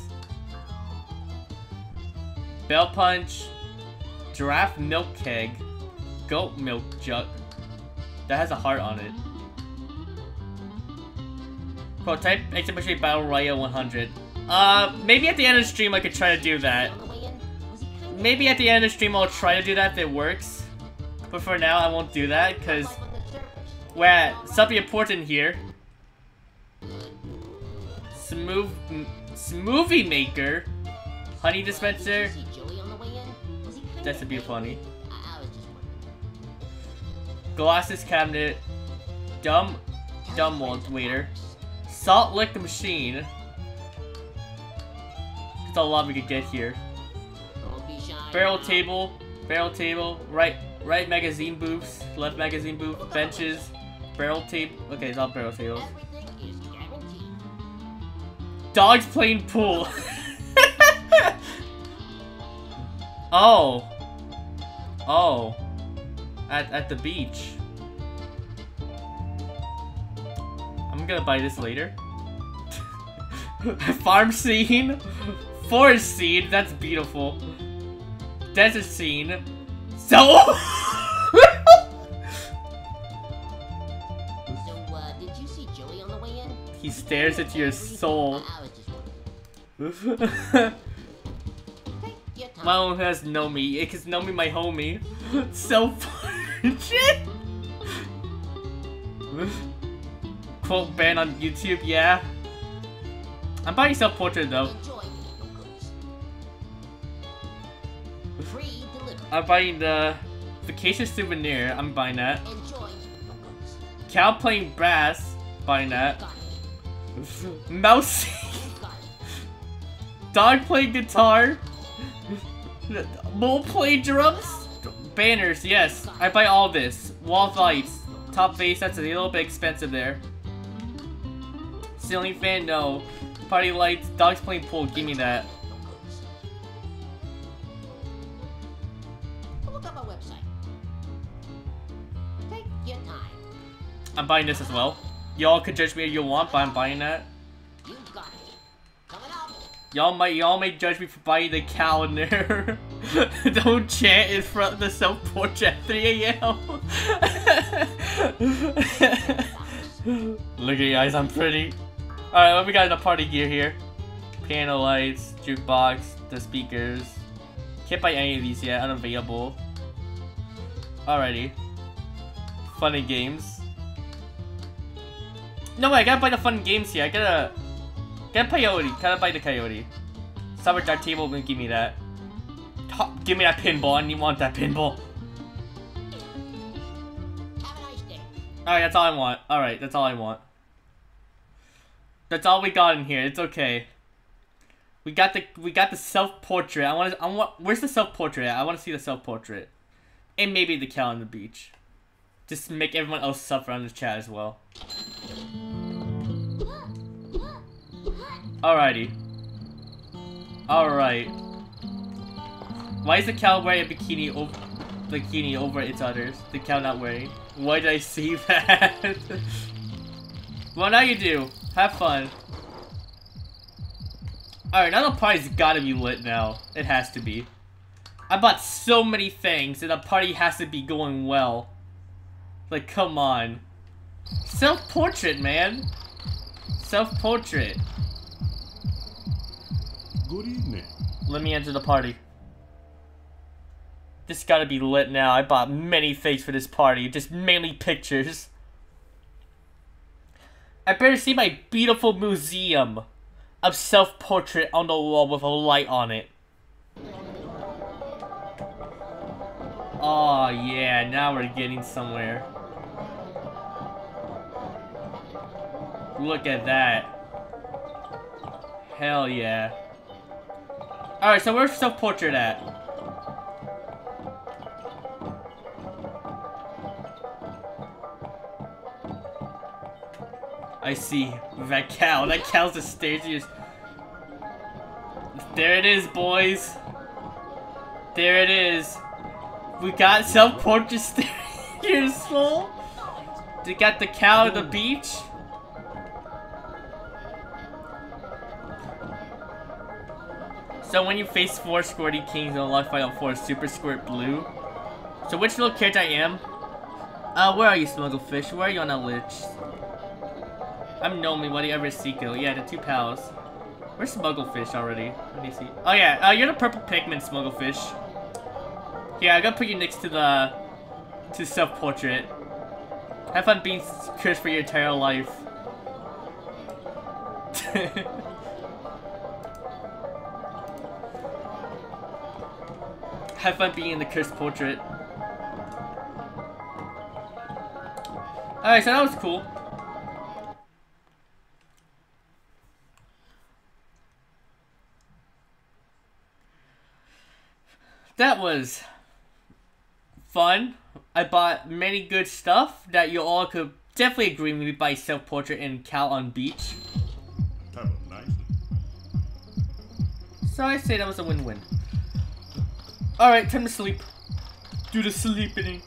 Bell punch, giraffe milk keg, goat milk jug. That has a heart on it. Prototype exclamation battle royale one hundred. Uh, maybe at the end of the stream I could try to do that. Maybe at the end of the stream I'll try to do that if it works. But for now I won't do that because we're at something important here. Smooth, smoothie maker, honey dispenser. That should be funny. Glasses cabinet, dumb, dumb waiter, salt lick machine. That's a lot we could get here. Barrel table, barrel table, right, right magazine booths, left magazine booth, benches, barrel tape. Okay, it's all barrel tables. Dogs playing pool. Oh. Oh. At, at the beach. I'm gonna buy this later. Farm scene. Forest scene. That's beautiful. Desert scene. So. So, uh, did you see Joey on the way in? He stares into your soul. My home has Nomi. It cause Nomi my homie. Self-portrait. Quote banned on YouTube. Yeah. I'm buying self-portrait though. I'm buying the vacation souvenir. I'm buying that. Cow playing brass. Buying that. Mouse. Dog playing guitar. Mole playing drums. Banners. Yes, I buy all this. Wall lights. Top vase. That's a little bit expensive there. Ceiling fan. No. Party lights. Dogs playing pool. Give me that. I'm buying this as well. Y'all could judge me if you want, but I'm buying that. Y'all might, y'all may judge me for buying the calendar. Don't chant in front of the self-portrait at three A M Look at you guys, I'm pretty. Alright, what we got in the party gear here? Piano lights, jukebox, the speakers. Can't buy any of these yet, unavailable. Alrighty. Fun and games. No way, I gotta buy the fun games here. I gotta... Get a coyote. Gotta buy the coyote. Summer dark table will give me that. Top, give me that pinball. I need want that pinball. Alright, that's all I want. Alright, that's all I want. That's all we got in here. It's okay. We got the we got the self-portrait. I want I want where's the self-portrait at? I want to see the self-portrait. And maybe the cow on the beach. Just to make everyone else suffer on the chat as well. Alrighty. Alright. Why is the cow wearing a bikini over bikini over its others? The cow not wearing. Why did I see that? Well, now you do. Have fun. Alright, now the party's gotta be lit now. It has to be. I bought so many things and the party has to be going well. Like, come on. Self-portrait, man. Self-portrait. Good evening. Let me enter the party. This gotta be lit now. I bought many things for this party. Just mainly pictures. I better see my beautiful museum of self-portrait on the wall with a light on it. Oh yeah, now we're getting somewhere. Look at that. Hell yeah. Alright, so where's self-portrait at? I see. That cow. That cow's the stairs. There it is, boys. There it is. We got self-portrait stairs full. They got the cow at the beach. So when you face four Squirty Kings in a lock Final Four, Super Squirt Blue. So which little character I am? Uh, where are you, Smugglefish? Where are you on that list? I'm Nomi, what do you ever Seiko? Yeah, the two pals. Where's Smugglefish already? Let me see. Oh yeah, uh, you're the purple pigment, Smugglefish. Yeah, I'm gonna put you next to the to self-portrait. Have fun being cursed for your entire life. Have fun being in the cursed portrait. Alright, so that was cool. That was fun. I bought many good stuff that you all could definitely agree with me by self-portrait and cow on beach. Have a nice one. So I say that was a win-win. Alright, time to sleep. Do the sleeping.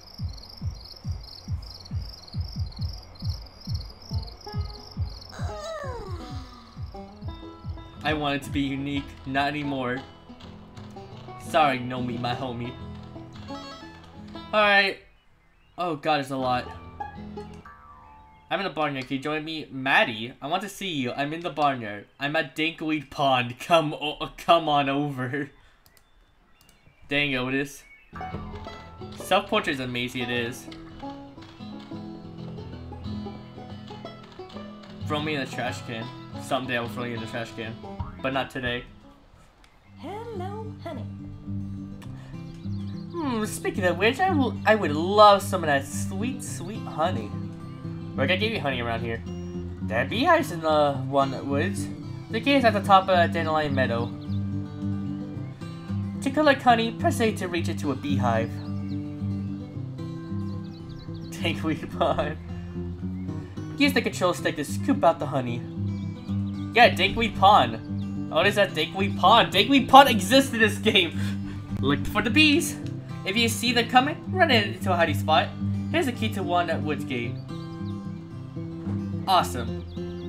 I want it to be unique, not anymore. Sorry, Nomi, my homie. Alright. Oh god, there's a lot. I'm in the barnyard. Can you join me? Maddie, I want to see you. I'm in the barnyard. I'm at Dinkweed Pond. Come o come on over. Dang, Otis. Self-portrait is amazing, it is. Throw me in the trash can. Someday I'll throw you in the trash can. But not today. Hello, honey. Hmm, speaking of which, I, I would love some of that sweet, sweet honey. Where can I give you honey around here? There are beehives in the walnut woods. The gate is at the top of that dandelion meadow. To collect honey, press A to reach into a beehive. Dinkweed Pond. Use the control stick to scoop out the honey. Yeah, Dinkweed Pond. What is that Dinkweed Pond? Dinkweed Pond exists in this game. Look for the bees. If you see them coming, run into a hiding spot. Here's the key to Walnut Woods Gate. Awesome.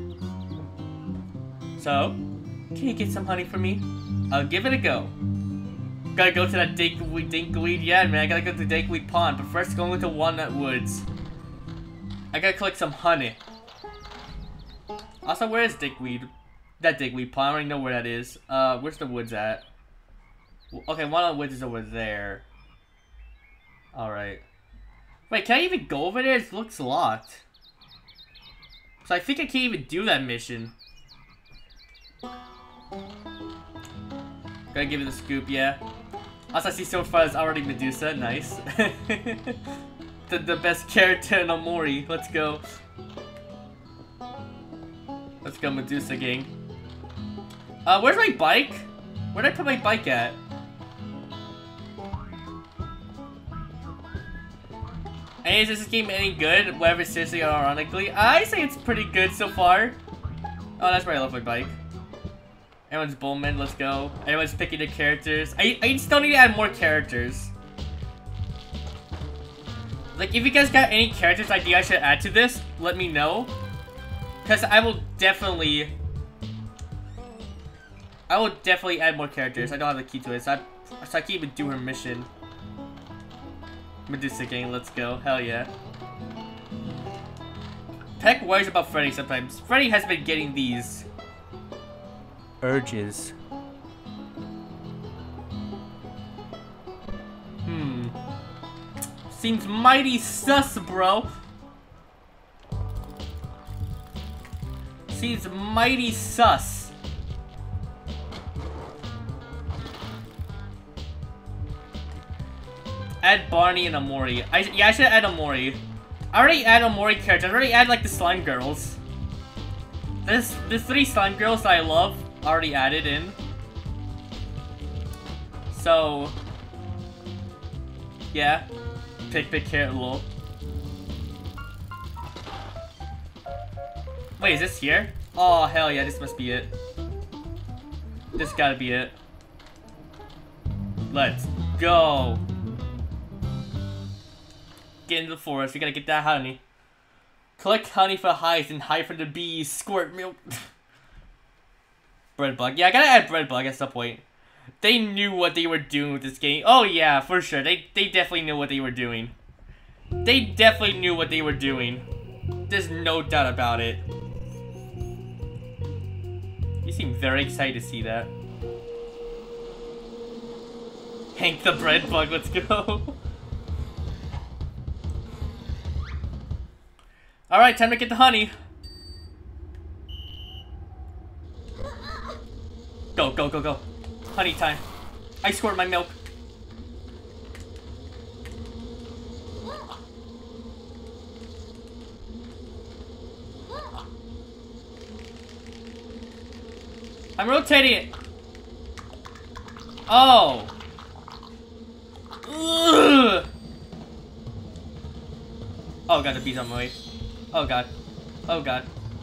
So, can you get some honey for me? I'll give it a go. Gotta go to that Dinkweed, Dinkweed, yeah man, I gotta go to Dinkweed Pond, but first going to Walnut Woods. I gotta collect some honey. Also, where is Dinkweed? That Dinkweed Pond, I already know where that is. Uh, where's the woods at? Okay, Walnut Woods is over there. Alright. Wait, can I even go over there? It looks locked. So I think I can't even do that mission. Gotta give it a scoop, yeah. Also, I see so far it's already Medusa. Nice. the, the best character in Omori. Let's go. Let's go, Medusa gang. Uh, where's my bike? Where'd I put my bike at? Hey, is this game any good? Whether seriously or ironically? I say it's pretty good so far. Oh, that's where I left my bike. Everyone's Bowman, let's go. Everyone's picking the characters. I, I still need to add more characters. Like, if you guys got any characters I think I should add to this, let me know. Because I will definitely... I will definitely add more characters. I don't have the key to it, so I, so I can't even do her mission. Medusa gang, let's go. Hell yeah. Peck worries about Freddy sometimes. Freddy has been getting these urges. Hmm. Seems mighty sus, bro. Seems mighty sus. Add Barney and Omori. I, yeah, I should add Omori. I already add Omori characters. I already add like the slime girls. There's the three slime girls that I love already added in. So yeah. Pick pick carrot lol. Wait, is this here? Oh hell yeah, this must be it. This gotta be it. Let's go. Get into the forest, we gotta get that honey. Collect honey for hives and hide from the bees. Squirt milk. Bread bug. Yeah, I gotta add bread bug at some point. They knew what they were doing with this game. Oh yeah, for sure. They they definitely knew what they were doing. They definitely knew what they were doing. There's no doubt about it. You seem very excited to see that. Hank the bread bug, let's go. Alright, time to get the honey. Go, go, go, go. Honey time. I squirt my milk. I'm rotating it. Oh. Ugh. Oh god, the bee's on my way. Oh god. Oh god.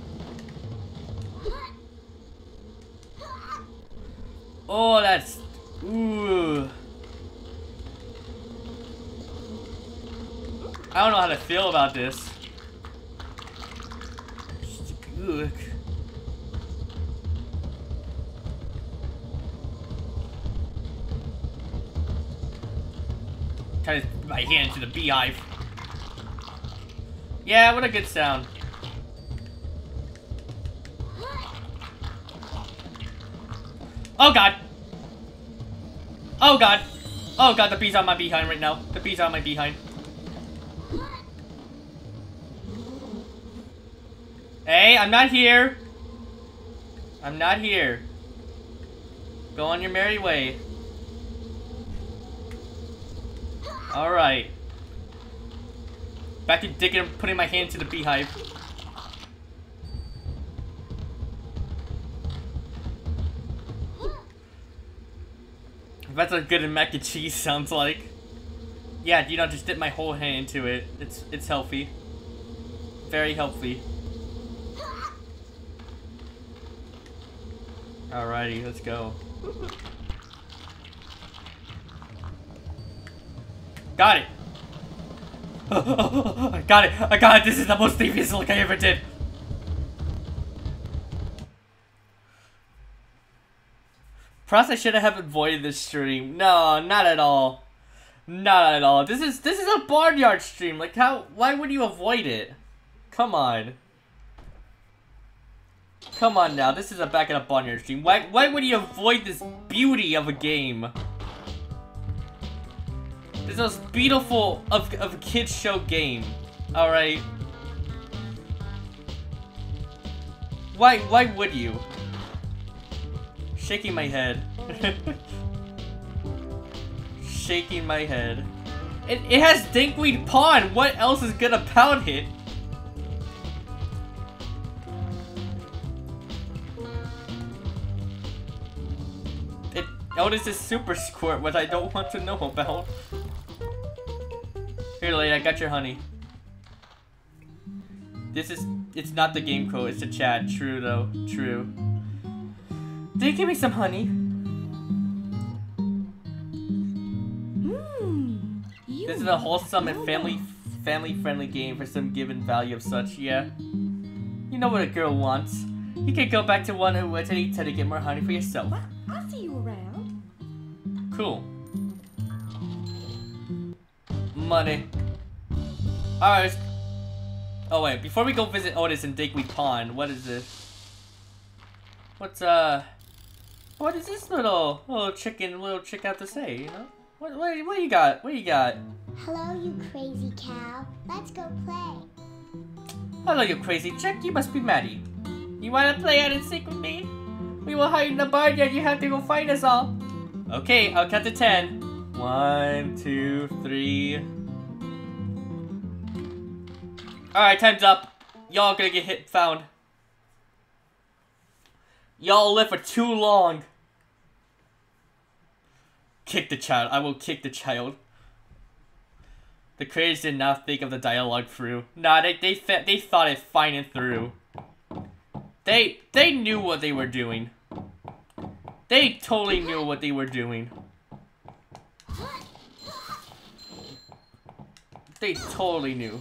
Oh, that's... Ooh. I don't know how to feel about this. Ugh. Try to put my hand into the beehive. Yeah, what a good sound. Oh god! Oh god! Oh god, the bee's on my behind right now. The bee's on my behind. Hey, I'm not here. I'm not here. Go on your merry way. Alright. Back to digging and putting my hand to the beehive. That's what good mac and cheese sounds like. Yeah, you know, just dip my whole hand into it. It's it's healthy. Very healthy. Alrighty, let's go. Got it! I got it! I got it! This is the most devious look I ever did! Perhaps I should have avoided this stream. No, not at all. Not at all. This is this is a Barnyard stream. Like how why would you avoid it? Come on. Come on now. This is a back in a Barnyard stream. Why why would you avoid this beauty of a game? This most beautiful of of a kids show game. Alright. Why why would you? Shaking my head. Shaking my head. It, it has Dinkweed Pond! What else is good about it? It Otis is Super Squirt, what I don't want to know about. Here, lady, I got your honey. This is... It's not the game code, it's the chat. True, though. True. Did you give me some honey? Mm, This is a wholesome and family family friendly game for some given value of such, yeah. You know what a girl wants. You can go back to one who to eat to get more honey for yourself. Well, I'll see you around. Cool. Money. Alright. Oh wait, before we go visit Otis in Dinkweed Pond, what is this? What's uh What is this little little chicken little chick have to say, you know? What what what you got? What you got? Hello, you crazy cow. Let's go play. Hello, you crazy chick. You must be Maddie. You wanna play hide and seek with me? We will hide in the barnyard. You have to go find us all. Okay, I'll count to ten. One, two, three. Alright, time's up. Y'all gonna get hit found. Y'all live for too long. Kick the child. I will kick the child. The creators did not think of the dialogue through. Nah, they they they thought it fine and through. They they knew what they were doing. They totally knew what they were doing. They totally knew.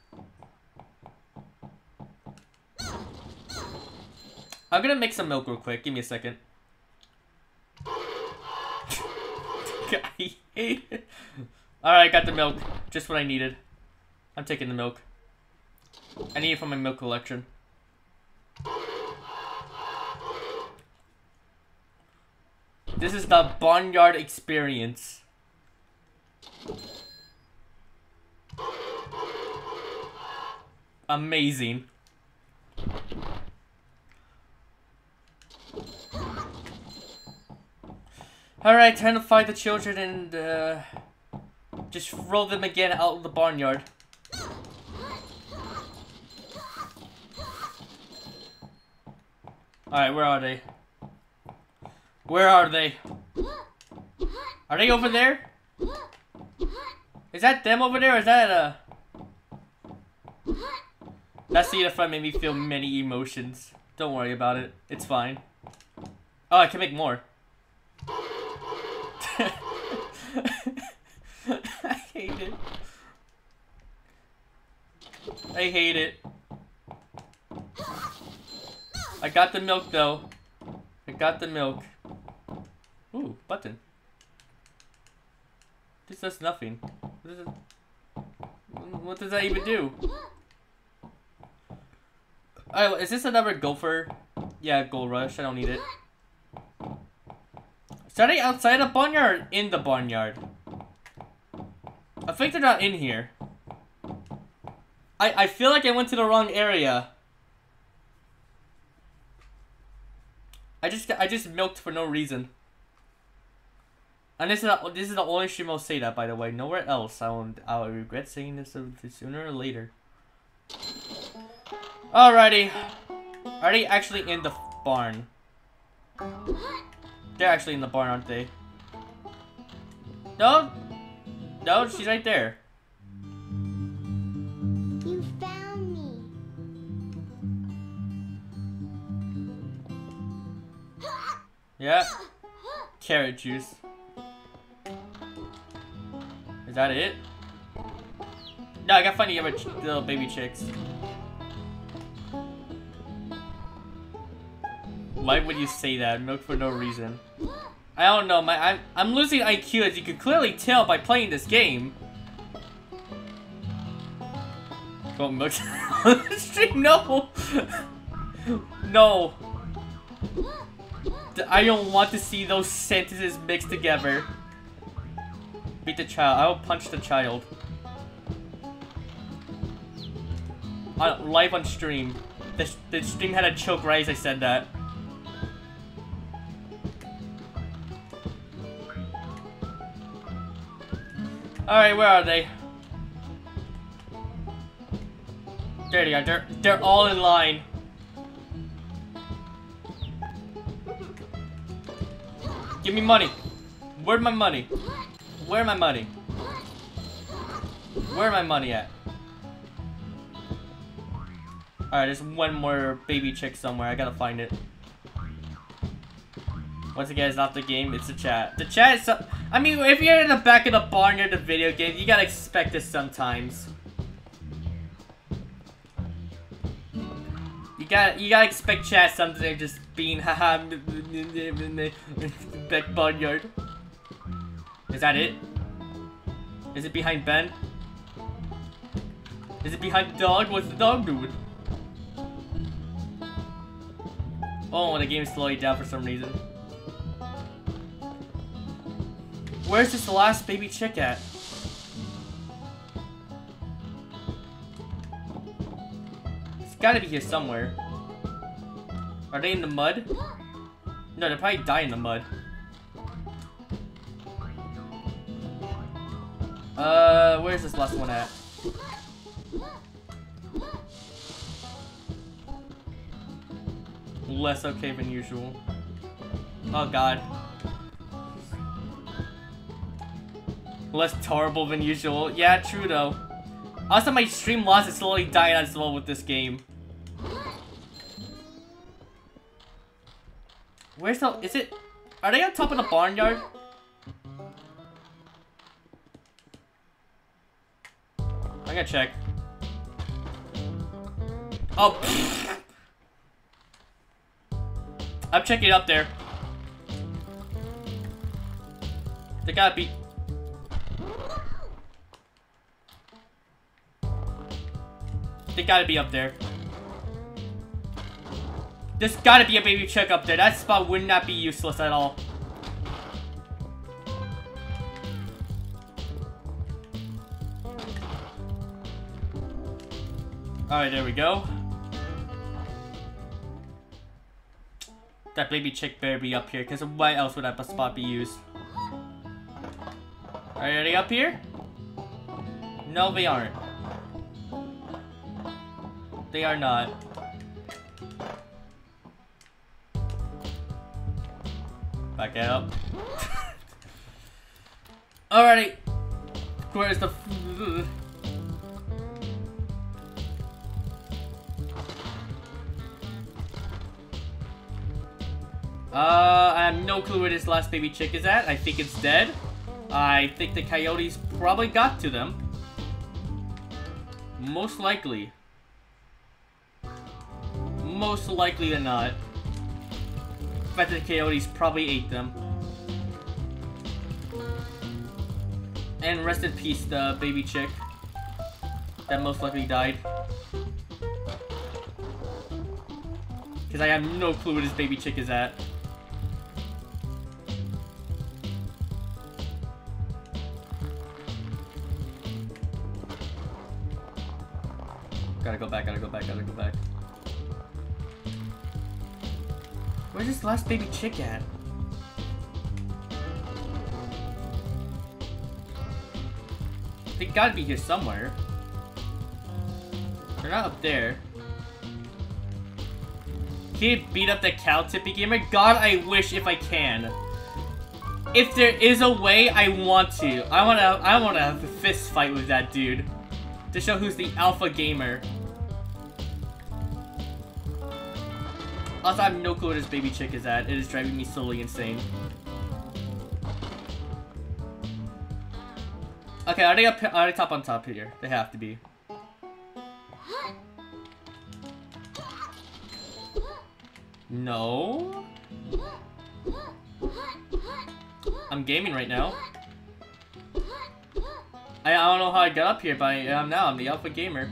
I'm gonna make some milk real quick. Give me a second. I hate it. Alright, I got the milk. Just what I needed. I'm taking the milk. I need it for my milk collection. This is the Barnyard experience. Amazing. Alright, time to find the children and uh, just roll them again out of the barnyard. Alright, where are they? Where are they? Are they over there? Is that them over there or is that uh that scene in front made me feel many emotions. Don't worry about it. It's fine. Oh, I can make more. I hate it. I hate it. I got the milk though. I got the milk. Ooh, button. This does nothing. What does, it, what does that even do? Oh, is this another gopher? Yeah, gold rush. I don't need it. So are they outside the barnyard or in the barnyard? I think they're not in here. I, I feel like I went to the wrong area. I just I just milked for no reason. And this is a, this is the only stream I'll say that, by the way. Nowhere else. I will I'll regret saying this sooner or later. Alrighty. Are they actually in the barn? They're actually in the barn, aren't they? No, no, she's right there. You found me. Yeah. Carrot juice. Is that it? No, I gotta find the other ch little baby chicks. Why would you say that? Milk for no reason. I don't know. My I'm I'm losing I Q, as you can clearly tell by playing this game. Don't milk on the stream. No. No. I don't want to see those sentences mixed together. Beat the child. I will punch the child. On, live on stream. The, the stream had a choke right as I said that. Alright, where are they? There they are. They're, they're all in line. Give me money. Where's my money? Where my money? Where my money at? Alright, there's one more baby chick somewhere. I gotta find it. Once again, it's not the game, it's the chat. The chat is so I mean, if you're in the back of the barnyard, the video game, you gotta expect this sometimes. You gotta, you gotta expect chat something just being haha back barnyard. Is that it? Is it behind Ben? Is it behind the dog? What's the dog doing? Oh, the game's slowing down for some reason. Where's this last baby chick at? It's gotta be here somewhere. Are they in the mud? No, they'll probably die in the mud. Uh, where's this last one at? Less okay than usual. Oh god. Less terrible than usual. Yeah, true though. Also, my stream loss is slowly dying as well with this game. Where's the... Is it... Are they on top of the barnyard? I'm gonna check. Oh, pfft. I'm checking up there. They gotta be... They gotta be up there. There's gotta be a baby chick up there. That spot would not be useless at all. Alright, there we go. That baby chick better be up here, because why else would that spot be used? Are they up here? No, they aren't. They are not. Back it up. Alrighty. Where's the... Uh, I have no clue where this last baby chick is at. I think it's dead. I think the coyotes probably got to them. Most likely. Most likely than not. The fact that the coyotes probably ate them. And rest in peace, the baby chick. That most likely died. Because I have no clue where this baby chick is at. Gotta go back, gotta go back, gotta go back. Where's this last baby chick at? They gotta be here somewhere. They're not up there. Can you beat up the cow tippy gamer? God, I wish if I can. If there is a way, I want to. I wanna I wanna have a fist fight with that dude. To show who's the alpha gamer. Also, I have no clue where this baby chick is at. It is driving me slowly insane. Okay, are they up? Are they top on top here? They have to be. No. I'm gaming right now. I, I don't know how I got up here, but I am now. I'm the alpha gamer.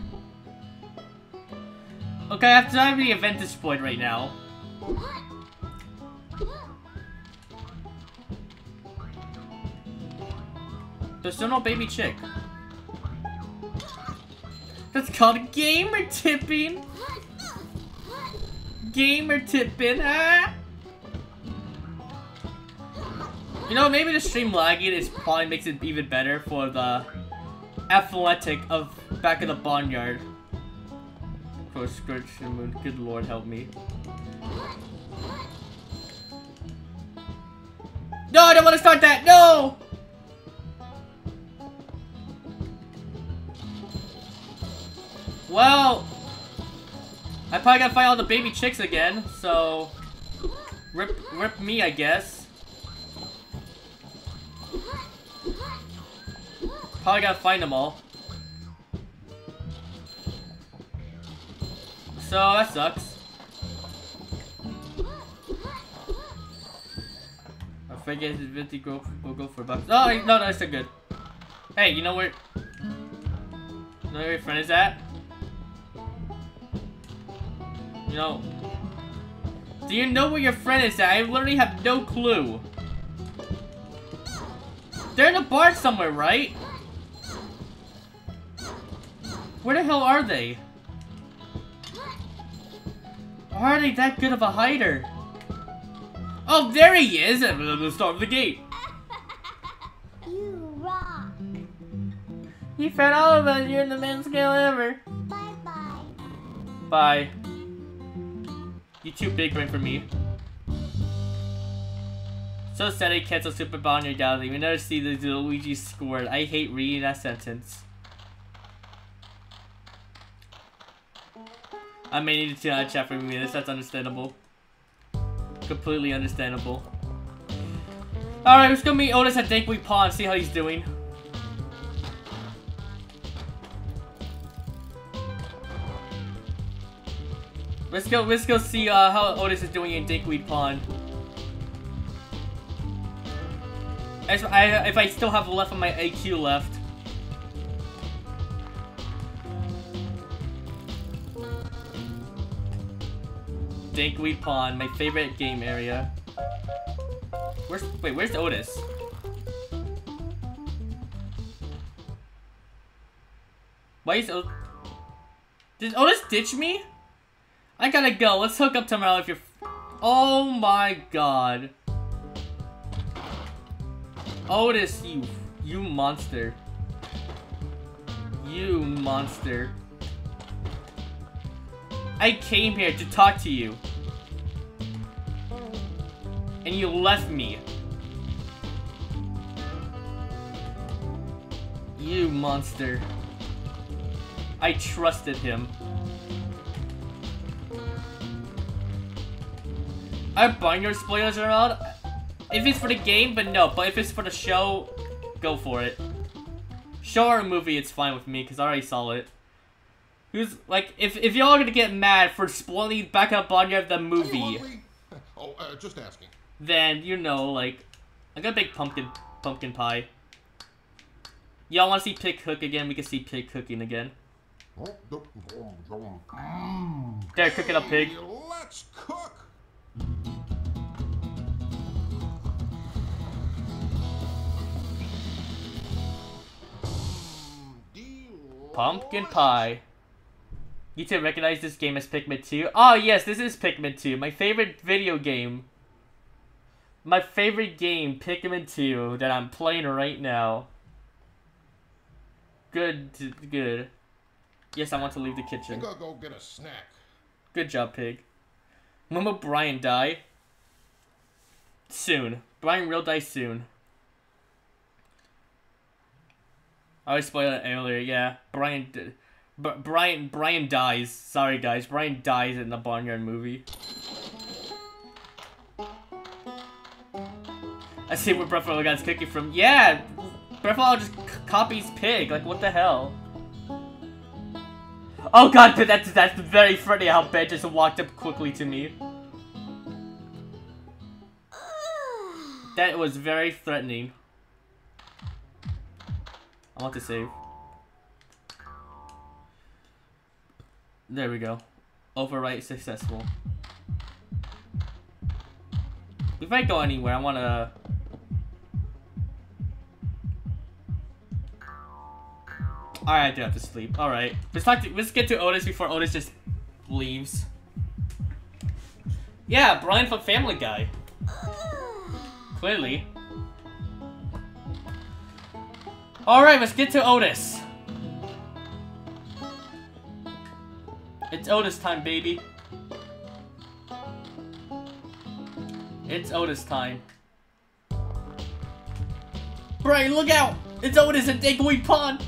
Okay, I have to have the event deployed right now. There's still no baby chick. That's called gamer tipping. Gamer tipping, huh? You know, maybe the stream lagging is probably makes it even better for the athletic of back in the barnyard. For Scourge the Moon, good lord help me. No, I don't want to start that. No. Well, I probably gotta fight all the baby chicks again, so rip, rip me, I guess. Probably gotta find them all. So that sucks. I forget his fifty go go go for bucks. Oh no, no, it's still good. Hey, you know where? You know where your friend is at? You know, do you know where your friend is at? I literally have no clue. They're in a bar somewhere, right? Where the hell are they? Why are they that good of a hider? Oh, there he is! At the start of the gate. You rock. You found all of us. You're the best scale ever. Bye bye. Bye. You too big brain for me. So sad I canceled Super Barnyard Galaxy. We never see the Luigi squirt. I hate reading that sentence. I may need to uh, chat for a minute. That's understandable. Completely understandable. Alright, let's go meet Otis at Dankweed Pond. See how he's doing. Let's go, let's go see uh, how Otis is doing in Dankweed Pond. As I, if I still have left of my A Q left. Dankweed Pond, my favorite game area. Where's, wait, where's Otis? Why is Otis? Did Otis ditch me? I gotta go. Let's hook up tomorrow if you're... Oh my god. Otis, you... You monster. You monster. I came here to talk to you. And you left me. You monster. I trusted him. Are Barnyard spoilers around? If it's for the game, but no. But if it's for the show, go for it. Show or a movie, it's fine with me, because I already saw it. Who's, like, if, if y'all are gonna get mad for spoiling Back Up Barnyard the movie, oh, uh, just asking. Then, you know, like, I got a big pumpkin, pumpkin pie. Y'all wanna see Pig cook again? We can see Pig cooking again. There, cook it up, Pig. Let's cook. Pumpkin pie. You two recognize this game as Pikmin two? Oh yes, this is Pikmin two, my favorite video game. My favorite game, Pikmin two, that I'm playing right now. Good, good. Yes, I want to leave the kitchen. I'm gonna go get a snack. Good job, Pig. When will Brian die? Soon. Brian will die soon. I always spoiled it earlier, yeah. Brian did. B Brian, Brian dies. Sorry, guys. Brian dies in the Barnyard movie. I see where Breath of the Wild got's cookie from. Yeah! Breath of the Wild just c copies Pig. Like, what the hell? Oh god, that's, that's very funny how Ben just walked up quickly to me. That was very threatening. I want to save. There we go. Overwrite successful. If I go anywhere, I want to... Alright, I do have to sleep. Alright. Let's talk to, let's get to Otis before Otis just leaves. Yeah, Brian from Family Guy. Clearly. Alright, let's get to Otis. It's Otis time, baby. It's Otis time. Brian, look out! It's Otis at Digweed Pond!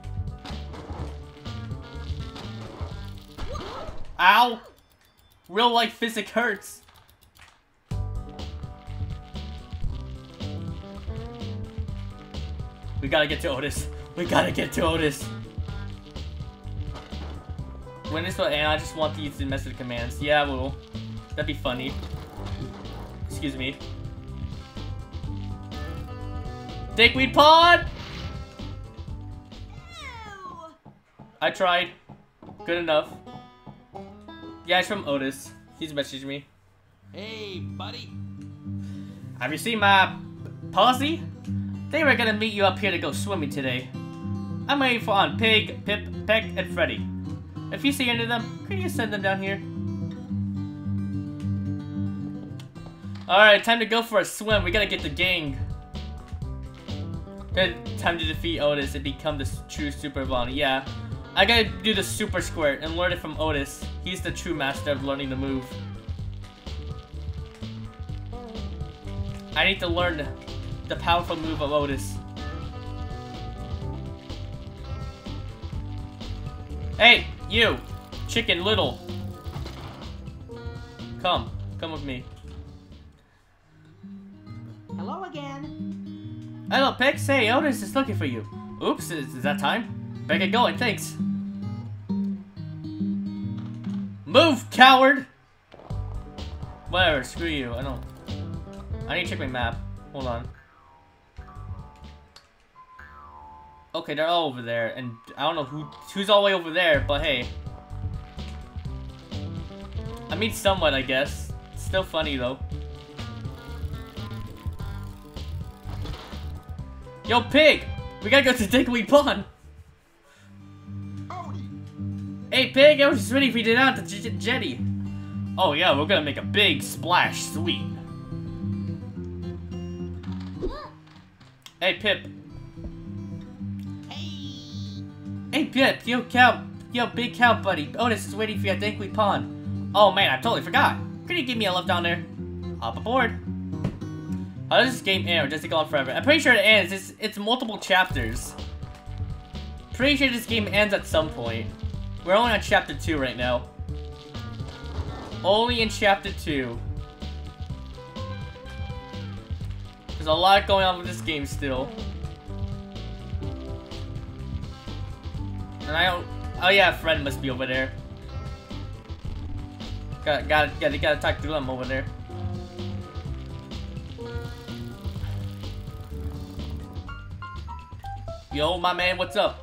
Ow! Real life physics hurts. We gotta get to Otis. We gotta get to Otis. When this will end, I just want to use the message commands. Yeah, I will. That'd be funny. Excuse me. Dickweed Pond! Ew. I tried. Good enough. Yeah, it's from Otis. He's messaged me. Hey, buddy. Have you seen my posse? They were gonna meet you up here to go swimming today. I'm waiting for Aunt Pig, Pip, Peck, and Freddy. If you see any of them, could you send them down here? Alright, time to go for a swim. We gotta get the gang. Good time to defeat Otis and become the true Super Bonnie. Yeah, I gotta do the Super Squirt and learn it from Otis. He's the true master of learning the move. I need to learn the powerful move of Otis. Hey, you! Chicken Little! Come. Come with me. Hello again. Hello, Pix. Hey, Otis is looking for you. Oops, is, is that time? Better get going, thanks. Move, coward! Whatever, screw you. I don't... I need to check my map. Hold on. Okay, they're all over there, and I don't know who who's all the way over there, but hey. I mean, somewhat, I guess. It's still funny, though. Yo, Pig! We gotta go to Dickweed Pond! Hey, Pig, I was just ready for you to get out the j jetty. Oh, yeah, we're gonna make a big splash, sweet. Hey, Pip. Hey, Pip, yo, cow, yo, big cow buddy. Otis is waiting for you at Dickweed Pond. Oh, man, I totally forgot. Could you give me a lift down there? Hop aboard. How does this game end, or does it go on forever? I'm pretty sure it ends. It's, it's multiple chapters. Pretty sure this game ends at some point. We're only on chapter two right now. Only in chapter two. There's a lot going on with this game still. And I don't... Oh yeah, Fred must be over there. Got, got, got, gotta talk to them over there. Yo, my man, what's up?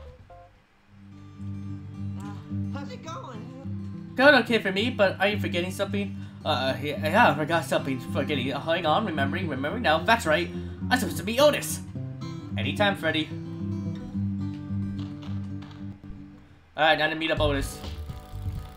How's it going? Going okay for me, but are you forgetting something? Uh, yeah, yeah, I forgot something. Forgetting. Uh, hang on, remembering, remembering now. That's right. I'm supposed to be Otis. Anytime, Freddy. Alright, time to meet up Otis.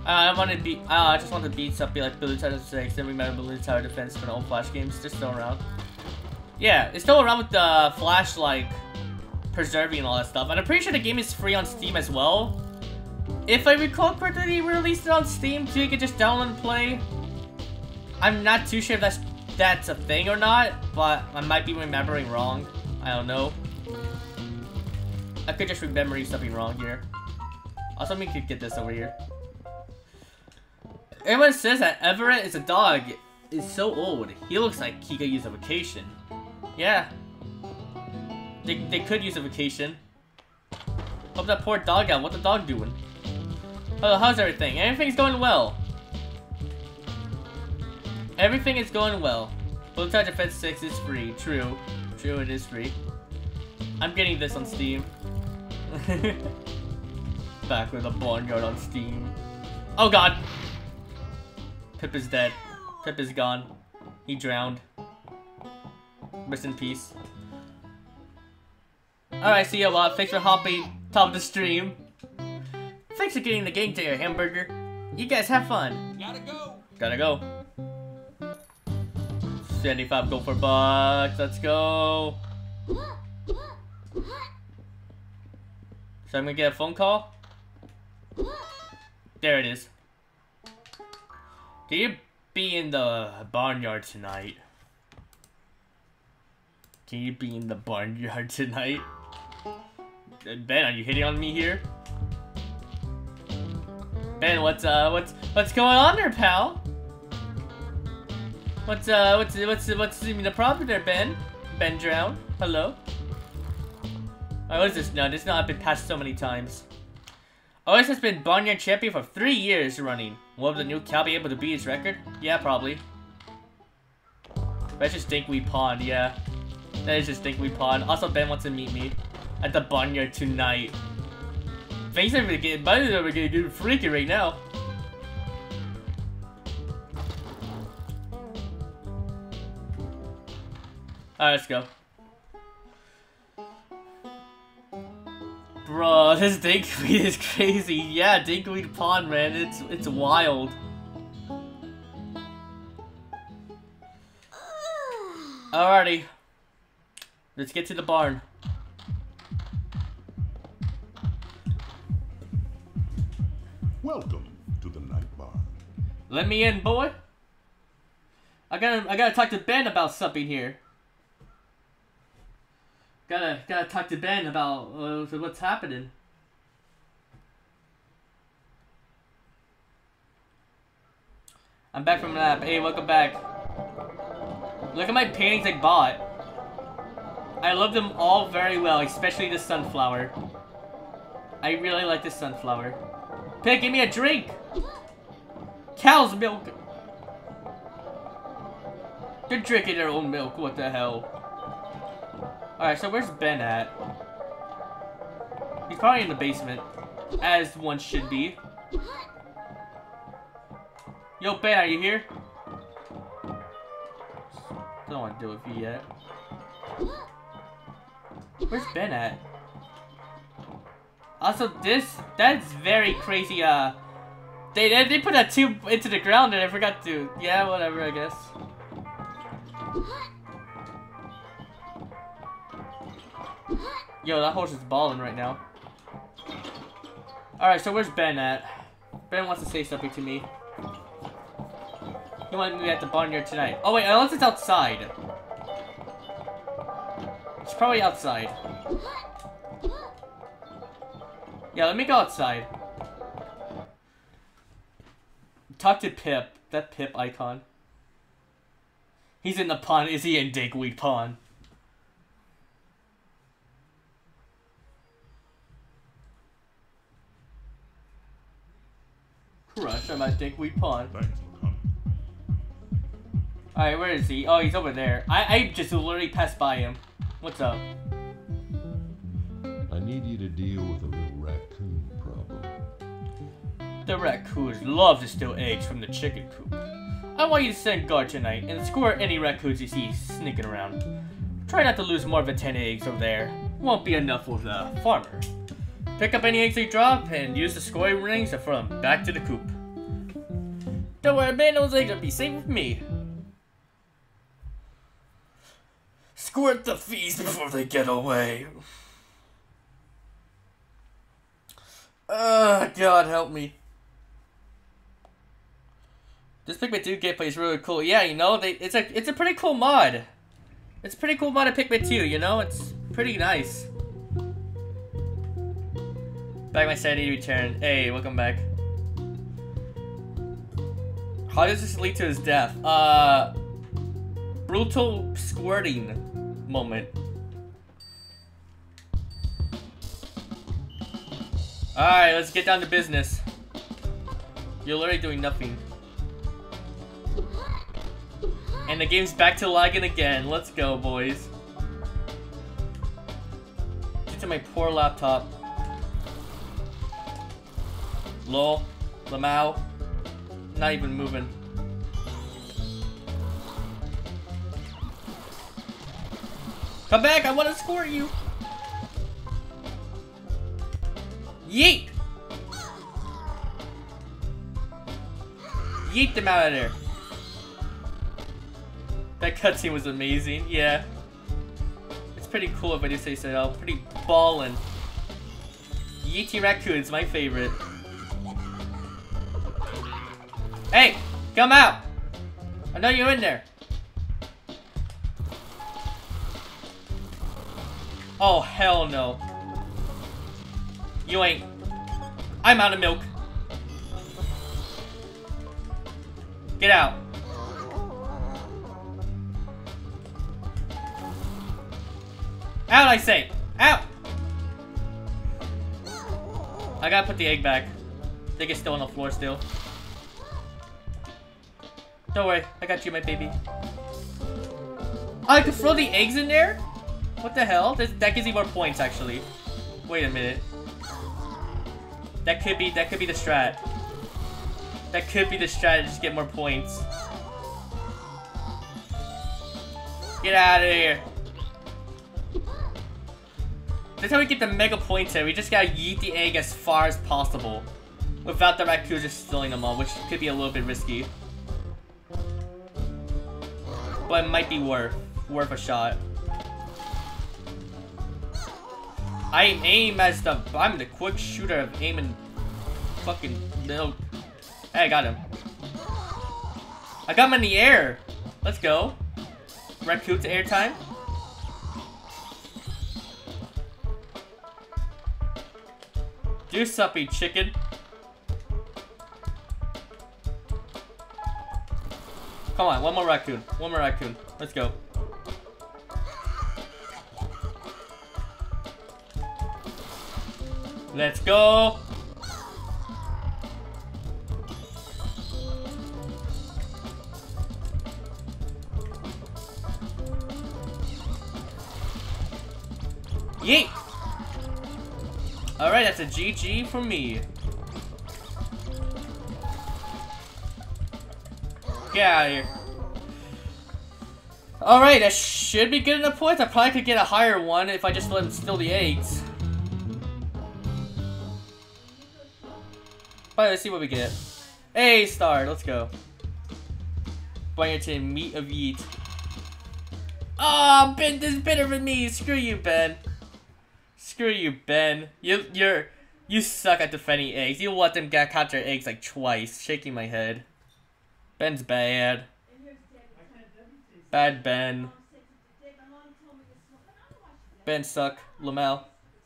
Uh, I want to beat. Uh, I just want to beat something like Blue Tower six. Then remember Blue Tower Defense for the old Flash games. They're still around. Yeah, it's still around with the Flash like preserving and all that stuff. And I'm pretty sure the game is free on Steam as well. If I recall correctly, they released it on Steam so you can just download and play. I'm not too sure if that's that's a thing or not, but I might be remembering wrong. I don't know. I could just remember something wrong here. Also, we could get this over here. Everyone says that Everett is a dog. Is so old. He looks like he could use a vacation. Yeah. They, they could use a vacation. Help that poor dog out. What's the dog doing? Oh, how's everything? Everything's going well. Everything is going well. Blue Tower Defense six is free. True. True, it is free. I'm getting this on Steam. Back with a Barnyard on Steam. Oh god! Pip is dead. Pip is gone. He drowned. Rest in peace. Alright, see you a lot. Thanks for hopping top of the stream. Thanks for getting the game to your hamburger. You guys have fun. Gotta go. Gotta go. seventy-five go for bucks. Let's go. So I'm gonna get a phone call. There it is. Can you be in the barnyard tonight? Can you be in the barnyard tonight? Ben, are you hitting on me here? Ben, what's uh, what's what's going on there, pal? What's uh, what's what's what's the problem there, Ben? Ben Drown. Hello. Oh, what is this? No, this not been passed so many times. Otis has been Barnyard champion for three years running. Will the new Cal be able to beat his record? Yeah, probably. That's just Dinkweed Pond, yeah. That is just Dinkweed Pond. Also, Ben wants to meet me at the Barnyard tonight. Things are getting, buddies are getting good freaky right now. Alright, let's go. Bro, this Dinkweed is crazy. Yeah, Dinkweed Pond, man. It's it's wild. Alrighty. Let's get to the barn. Welcome to the night barn. Let me in, boy. I gotta I gotta talk to Ben about something here. Gotta, gotta talk to Ben about uh, what's happening. I'm back from lab. Hey, welcome back. Look at my paintings I bought. I love them all very well, especially the sunflower. I really like this sunflower. Pig, give me a drink! Cow's milk! They're drinking their own milk, what the hell? Alright, so where's Ben at? He's probably in the basement. As one should be. Yo, Ben, are you here? Don't want to deal with you yet. Where's Ben at? Also, this, that's very crazy, uh... They, they, they put that tube into the ground and I forgot to... Yeah, whatever, I guess. Yo, that horse is balling right now. Alright, so where's Ben at? Ben wants to say something to me. He wanted me at the barnyard tonight. Oh wait, unless it's outside. It's probably outside. Yeah, let me go outside. Talk to Pip. That Pip icon. He's in the pond. Is he in Dinkweed Pond? Crush, I'm at Dinkweed Pond. Thanks for coming. Alright, where is he? Oh, he's over there. I, I just literally passed by him. What's up? I need you to deal with a little raccoon problem. The raccoons love to steal eggs from the chicken coop. I want you to send guard tonight and score any raccoons you see sneaking around. Try not to lose more than ten eggs over there. Won't be enough for the farmer. Pick up any eggs they drop and use the scoring rings to throw them back to the coop. Don't worry, man, those eggs will be safe with me. Squirt the fees before they get away. Uh, God help me. This Pikmin two gameplay is really cool. Yeah, you know, they it's a it's a pretty cool mod. It's a pretty cool mod of Pikmin two, you know? It's pretty nice. Back my sanity return. Hey, welcome back. How does this lead to his death? Uh, brutal squirting moment. Alright, let's get down to business. You're literally doing nothing. And the game's back to lagging again. Let's go, boys. Get to my poor laptop. Lol. Lamau. Not even moving. Come back, I want to squirt you. Yeet! Yeet them out of there. That cutscene was amazing, yeah. It's pretty cool if I do say so. Pretty ballin'. Yeety raccoon's my favorite. Hey! Come out! I know you're in there. Oh, hell no. You ain't. I'm out of milk. Get out. Out, I say. Out. I gotta put the egg back. I think it's still on the floor still. Don't worry, I got you, my baby. Oh, I can throw the eggs in there? What the hell? This, that gives me more points, actually. Wait a minute. That could be, that could be the strat. That could be the strat to just get more points. Get out of here. That's how we get the mega points here. We just gotta yeet the egg as far as possible. Without the raccoon just stealing them all, which could be a little bit risky. But it might be worth, worth a shot. I aim as the, I'm the quick shooter of aiming fucking no. Hey, I got him. I got him in the air. Let's go. Raccoon to airtime. Do something, chicken. Come on, one more raccoon. One more raccoon. Let's go. Let's go. Yeet. Alright, that's a G G for me. Get out of here. Alright, that should be good enough points. I probably could get a higher one if I just let him steal the eggs. Alright, let's see what we get. A star, let's go. Barnyard to meat of yeet. Oh, Ben, this is better than me. Screw you, Ben. Screw you, Ben. You, you're, you suck at defending eggs. You let them get catch their eggs like twice. Shaking my head. Ben's bad. Bad Ben. Ben suck. Lamel.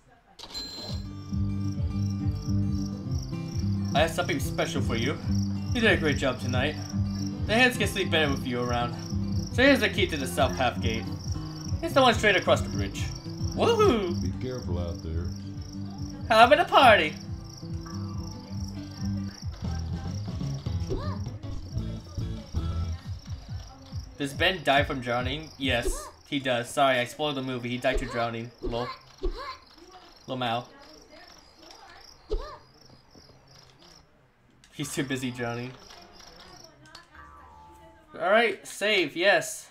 I have something special for you. You did a great job tonight. The hands can sleep better with you around. So here's the key to the south half gate. It's the one straight across the bridge. Woohoo! Be careful out there. Having a party. Does Ben die from drowning? Yes, he does. Sorry, I spoiled the movie. He died to drowning. Lol. Lomao. He's too busy drowning. Alright, save, yes.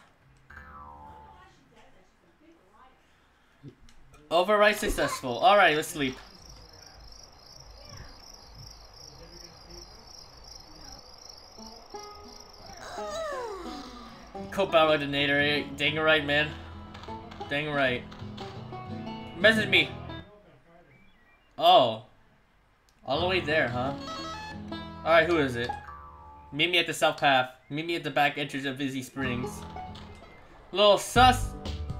Override successful. Alright, let's sleep. co-balladinator, eh? Dang right, man. Dang right. Message me. Oh. All the way there, huh? Alright, who is it? Meet me at the south path. Meet me at the back entrance of Izzy Springs. Little sus.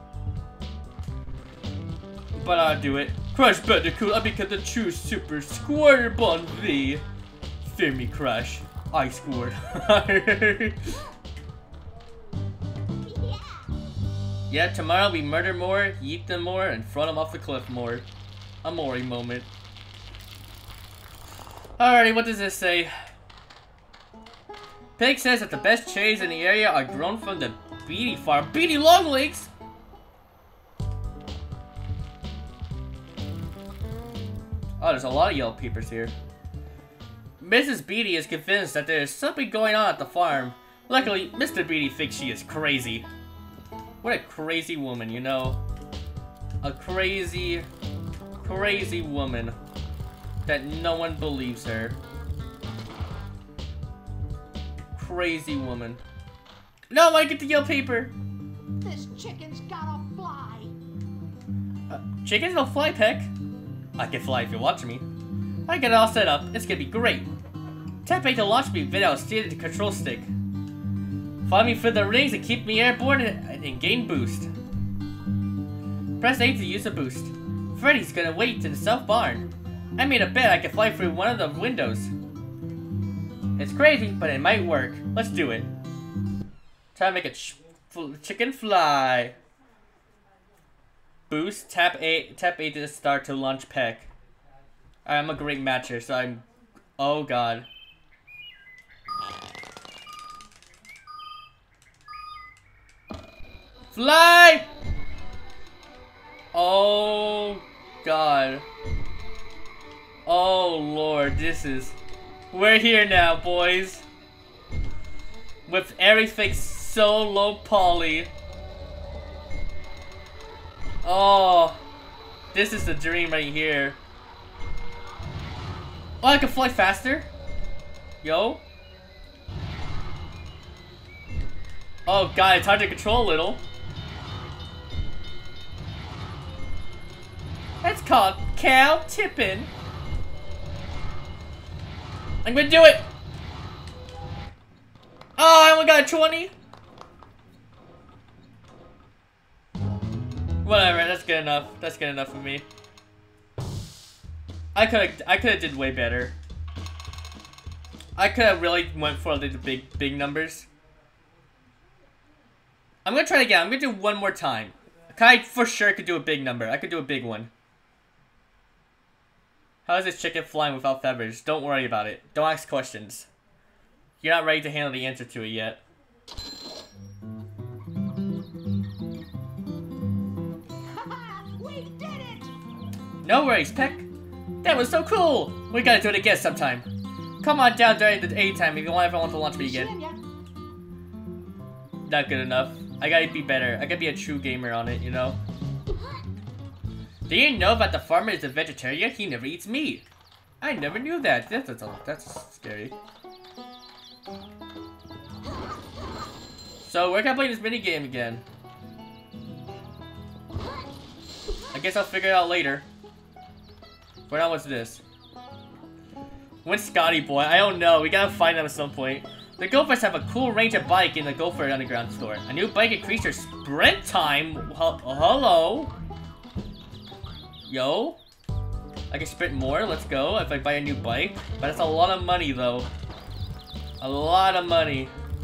But I'll do it. Crash Bandicoot, I become the true super squirter Bon V. Fear me, Crash. I scored. Yeah, tomorrow we murder more, yeet them more, and throw them off the cliff more. A Mori moment. Alrighty, what does this say? Pig says that the best cherries in the area are grown from the Beatty farm. Beatty Longlegs? Oh, there's a lot of yellow papers here. Missus Beatty is convinced that there is something going on at the farm. Luckily, Mister Beatty thinks she is crazy. What a crazy woman, you know? A crazy, crazy woman that no one believes her. Crazy woman. No, I get the yellow paper. This chicken's gotta fly. Uh, chickens don't fly, Peck. I can fly if you're watching me. I got it all set up. It's gonna be great. Tap A to launch me without steering the control stick. Follow me through the rings and keep me airborne and, and gain boost. Press A to use a boost. Freddy's gonna wait in the south barn. I made a bet I could fly through one of the windows. It's crazy, but it might work. Let's do it. Try to make a ch chicken fly. Boost. Tap A. Tap A to start to launch Peck. I'm a great matcher, so I'm. Oh god. Fly! Oh god. Oh lord, this is. We're here now, boys. With everything so low poly. Oh, this is the dream right here. Oh, I can fly faster? Yo. Oh god, it's hard to control a little. That's called cow tipping. I'm gonna do it! Oh, I only got a twenty? Whatever, that's good enough. That's good enough for me. I could've, I could've did way better. I could've really went for the big, big numbers. I'm gonna try it again. I'm gonna do one more time. I for sure could do a big number. I could do a big one. How is this chicken flying without feathers? Don't worry about it. Don't ask questions. You're not ready to handle the answer to it yet. We did it! No worries, Peck. That was so cool! We gotta do it again sometime. Come on down during the daytime if you want everyone to launch me again. Not good enough. I gotta be better. I gotta be a true gamer on it, you know? Do you know that the farmer is a vegetarian? He never eats meat. I never knew that. That's, that's, that's scary. So, where can I play this minigame again? I guess I'll figure it out later. For now, what's this? When's Scotty Boy? I don't know. We gotta find him at some point. The Gophers have a cool Ranger bike in the Gopher Underground store. A new bike increases sprint time. Hello? Yo? I can sprint more. Let's go. If I buy a new bike. But that's a lot of money, though. A lot of money.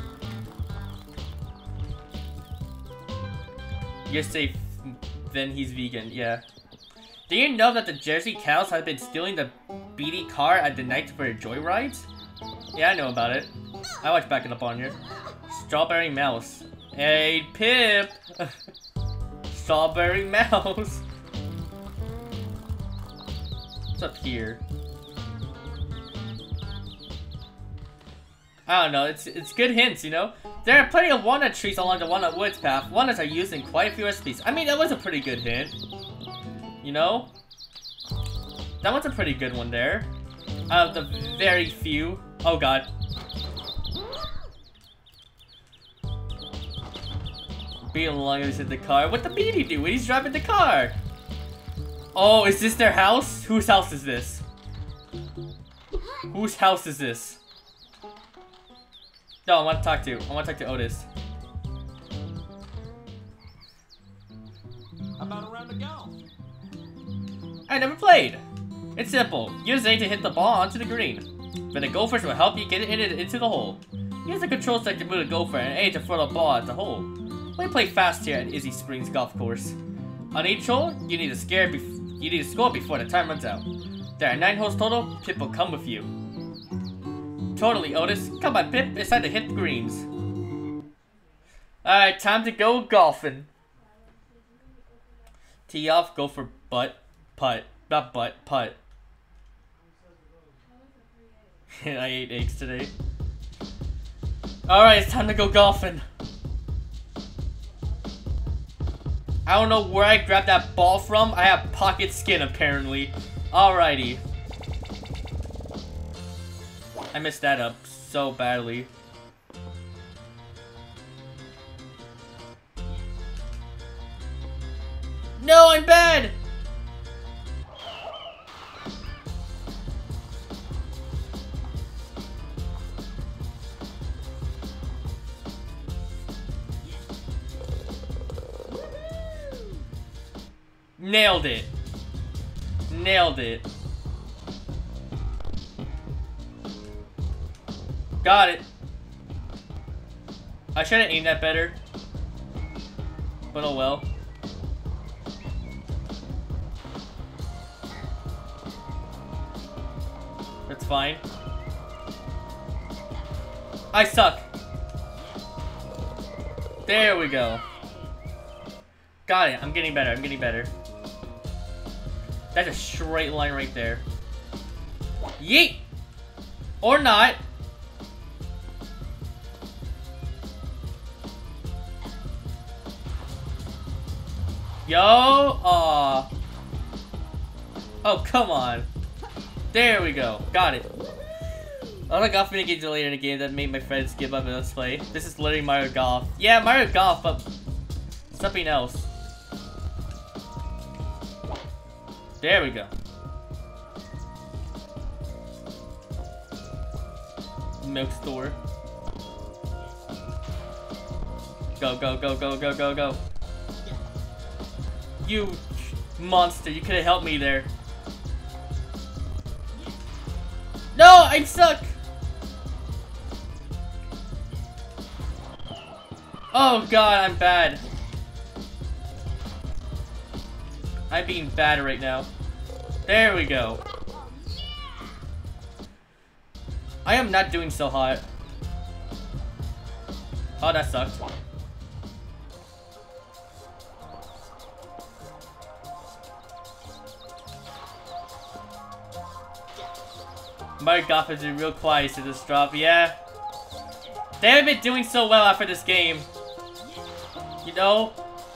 You're safe. Then he's vegan. Yeah. Do you know that the Jersey cows have been stealing the Beatty car at the night for their joyrides? Yeah, I know about it. I watch Back in the Barnyard. Strawberry Mouse. Hey, Pip! Strawberry Mouse! What's up here? I don't know, it's it's good hints, you know? There are plenty of walnut trees along the Walnut Woods path. Walnuts are used in quite a few recipes. I mean, that was a pretty good hint. You know? That was a pretty good one there. Out of the very few. Oh god. Being long as in the car. What the beanie do when he's driving the car? Oh, is this their house? Whose house is this? Whose house is this? No, I want to talk to. I want to talk to Otis. About a round of golf. I never played. It's simple. Use A to hit the ball onto the green. Then the gophers will help you get it, in it into the hole. Use the control stick to move the gopher and A to throw the ball at the hole. We play fast here at Izzy Springs Golf Course. On each hole, you need to scare bef you need to score before the time runs out. There are nine holes total. Pip will come with you. Totally, Otis. Come on, Pip. It's time to hit the greens. Alright, time to go golfing. Tee off, go for butt, putt. Not butt, putt. I ate eggs today. Alright, it's time to go golfing. I don't know where I grabbed that ball from. I have pocket skin, apparently. Alrighty. I messed that up so badly. No, I'm bad! Nailed it. Nailed it. Got it. I should have aimed that better. But oh well. That's fine. I suck. There we go. Got it. I'm getting better. I'm getting better. That's a straight line right there. Yeet! Or not. Yo! Aw. Oh, come on. There we go. Got it. I don't got me to get delayed in a game that made my friends give up and let's play. This is literally Mario Golf. Yeah, Mario Golf, but something else. There we go. Milk store. Go, go, go, go, go, go, go. You monster, you could have helped me there. No, I suck! Oh god, I'm bad. I'm being bad right now. There we go. I am not doing so hot. Oh, that sucked. Mario Golf is real quiet to this drop, yeah. They haven't been doing so well after this game. You know?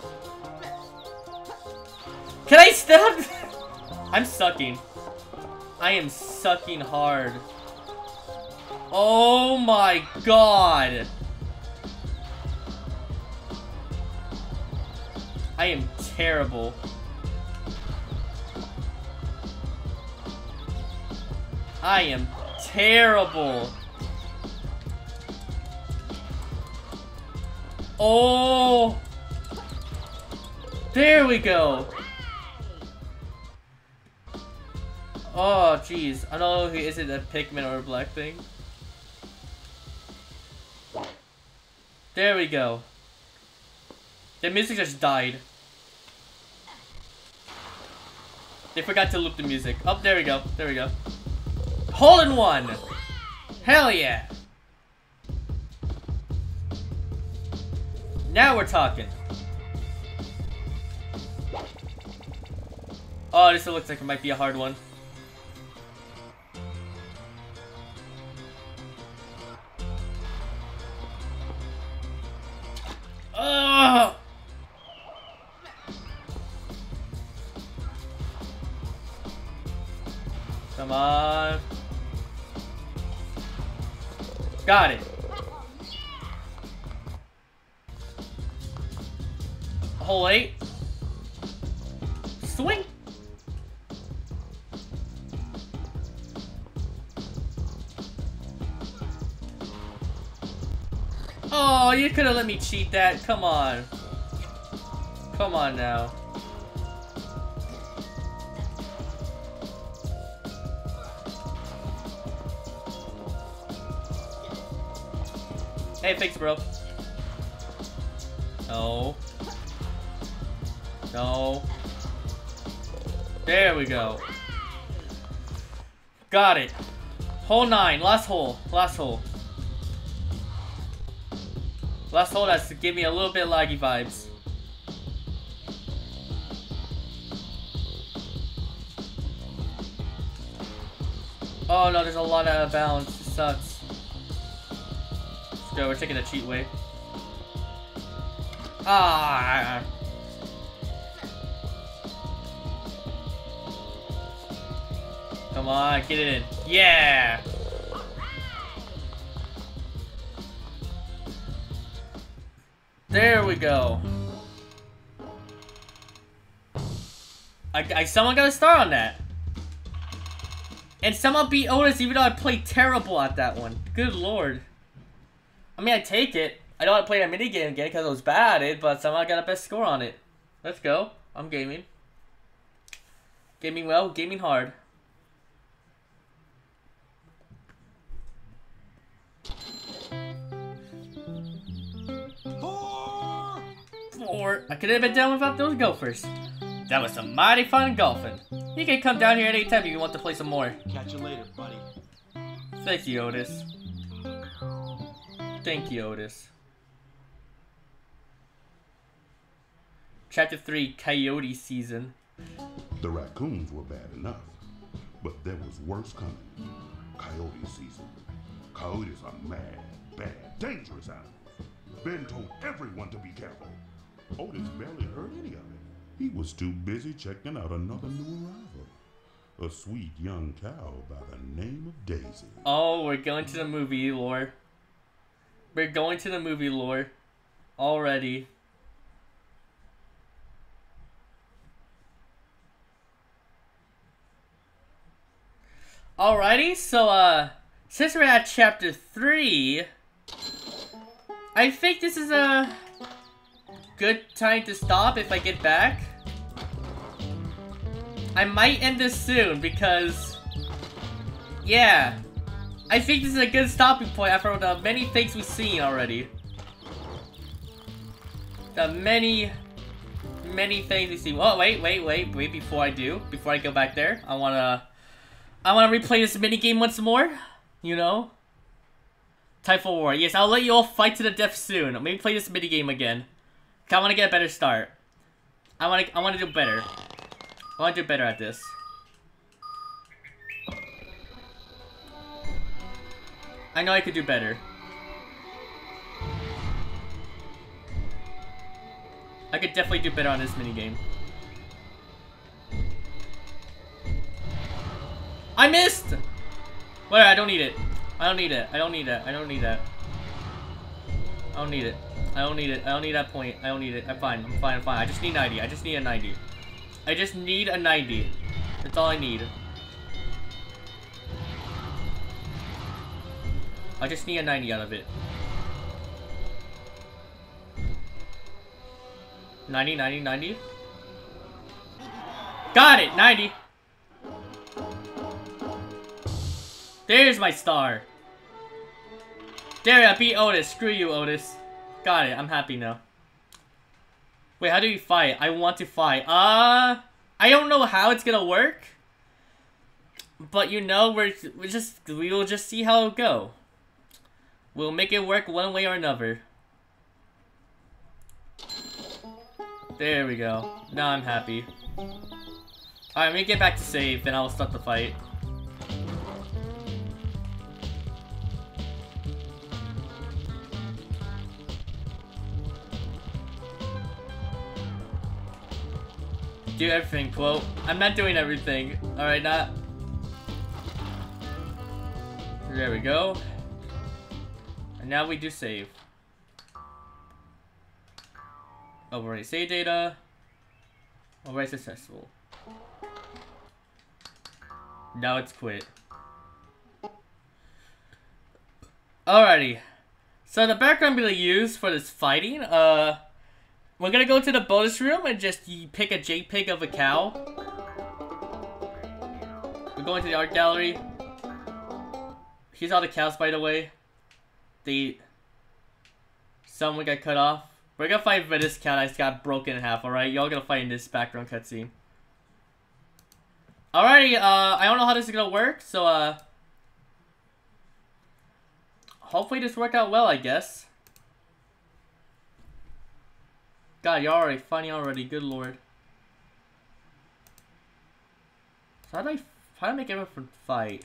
Can I stop? I'm sucking. I am sucking hard. Oh my god. I am terrible. I am terrible. Oh. There we go. Oh, jeez. I don't know if is it a Pikmin or a black thing. There we go. The music just died. They forgot to loop the music. Oh, there we go. There we go. Hole in one! Hell yeah! Now we're talking. Oh, this looks like it might be a hard one. Oh! Come on. Got it. Hole eight. Swing. Oh, you could have let me cheat that. Come on. Come on now. Hey, thanks, bro. No. No. There we go. Got it. Hole nine. Last hole. Last hole. Last hole that's to give me a little bit laggy vibes. Oh no, there's a lot out of bounds. It sucks. Let's go. We're taking the cheat way. Ah. Come on, get it in. Yeah. There we go. I, I someone got a star on that. And someone beat Otis even though I played terrible at that one. Good lord. I mean, I take it. I don't want to play a minigame again because it was bad at it, but someone got a best score on it. Let's go. I'm gaming. Gaming well, gaming hard. Four. Four. I could have been done without those gophers. That was some mighty fun golfing. You can come down here at any time if you want to play some more. Catch you later, buddy. Thank you, Otis. Thank you, Otis. Chapter three, Coyote Season. The raccoons were bad enough, but there was worse coming. Coyote season. Coyotes are mad, bad, dangerous animals. Ben told everyone to be careful. Otis barely heard any of it. He was too busy checking out another new arrival. A sweet young cow by the name of Daisy. Oh, we're going to the movie lore. We're going to the movie lore. Already. Alrighty, so uh, since we're at chapter three, I think this is a good time to stop if I get back. I might end this soon because, yeah, I think this is a good stopping point after the many things we've seen already. The many, many things we've seen. Oh, wait, wait, wait, wait, before I do, before I go back there, I wanna, I wanna replay this minigame once more, you know? Time for war. Yes, I'll let you all fight to the death soon. Maybe play this minigame again. I wanna get a better start. I wanna, I wanna do better. I want to do better at this. I know I could do better. I could definitely do better on this minigame. I missed! Whatever, I don't need it. I don't need it. I don't need that. I don't need that. I don't need it. I don't need it. I don't need that point. I don't need it. I'm fine. I'm fine. I'm fine. I just need ninety. I just need a ninety. I just need a ninety. That's all I need. I just need a ninety out of it. ninety, ninety, ninety. Got it! ninety! There's my star! There, I beat Otis. Screw you, Otis. Got it. I'm happy now. Wait, how do we fight? I want to fight. Uh, I don't know how it's gonna work. But you know, we're, we're just, we will just see how it'll go. We'll make it work one way or another. There we go. Now I'm happy. Alright, let me get back to save, then I'll start the fight. Do everything, quote. I'm not doing everything. Alright, not. There we go. And now we do save. Overwrite save data. Overwrite successful. Now it's quit. Alrighty. So the background I'm gonna use for this fighting, uh, we're gonna go to the bonus room and just pick a JPEG of a cow. We're going to the art gallery. Here's all the cows, by the way. They, someone got cut off. We're gonna fight for this cow that got broken in half. All right, y'all gonna fight in this background cutscene. Alrighty, uh, I don't know how this is gonna work, so uh. Hopefully this worked out well, I guess. God, you're already funny already. Good lord. So how do I, how do I make everyone fight?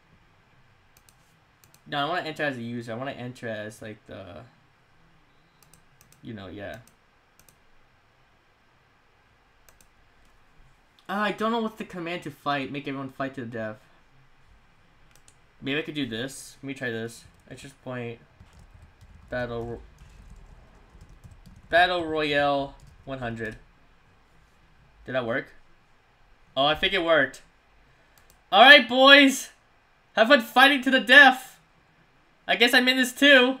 No, I want to enter as a user. I want to enter as like the, you know, yeah. Uh, I don't know what's the command to fight. Make everyone fight to the death. Maybe I could do this. Let me try this. Entrance point. Battle. Battle Royale one hundred. Did that work? Oh, I think it worked. Alright, boys. Have fun fighting to the death. I guess I'm in this too.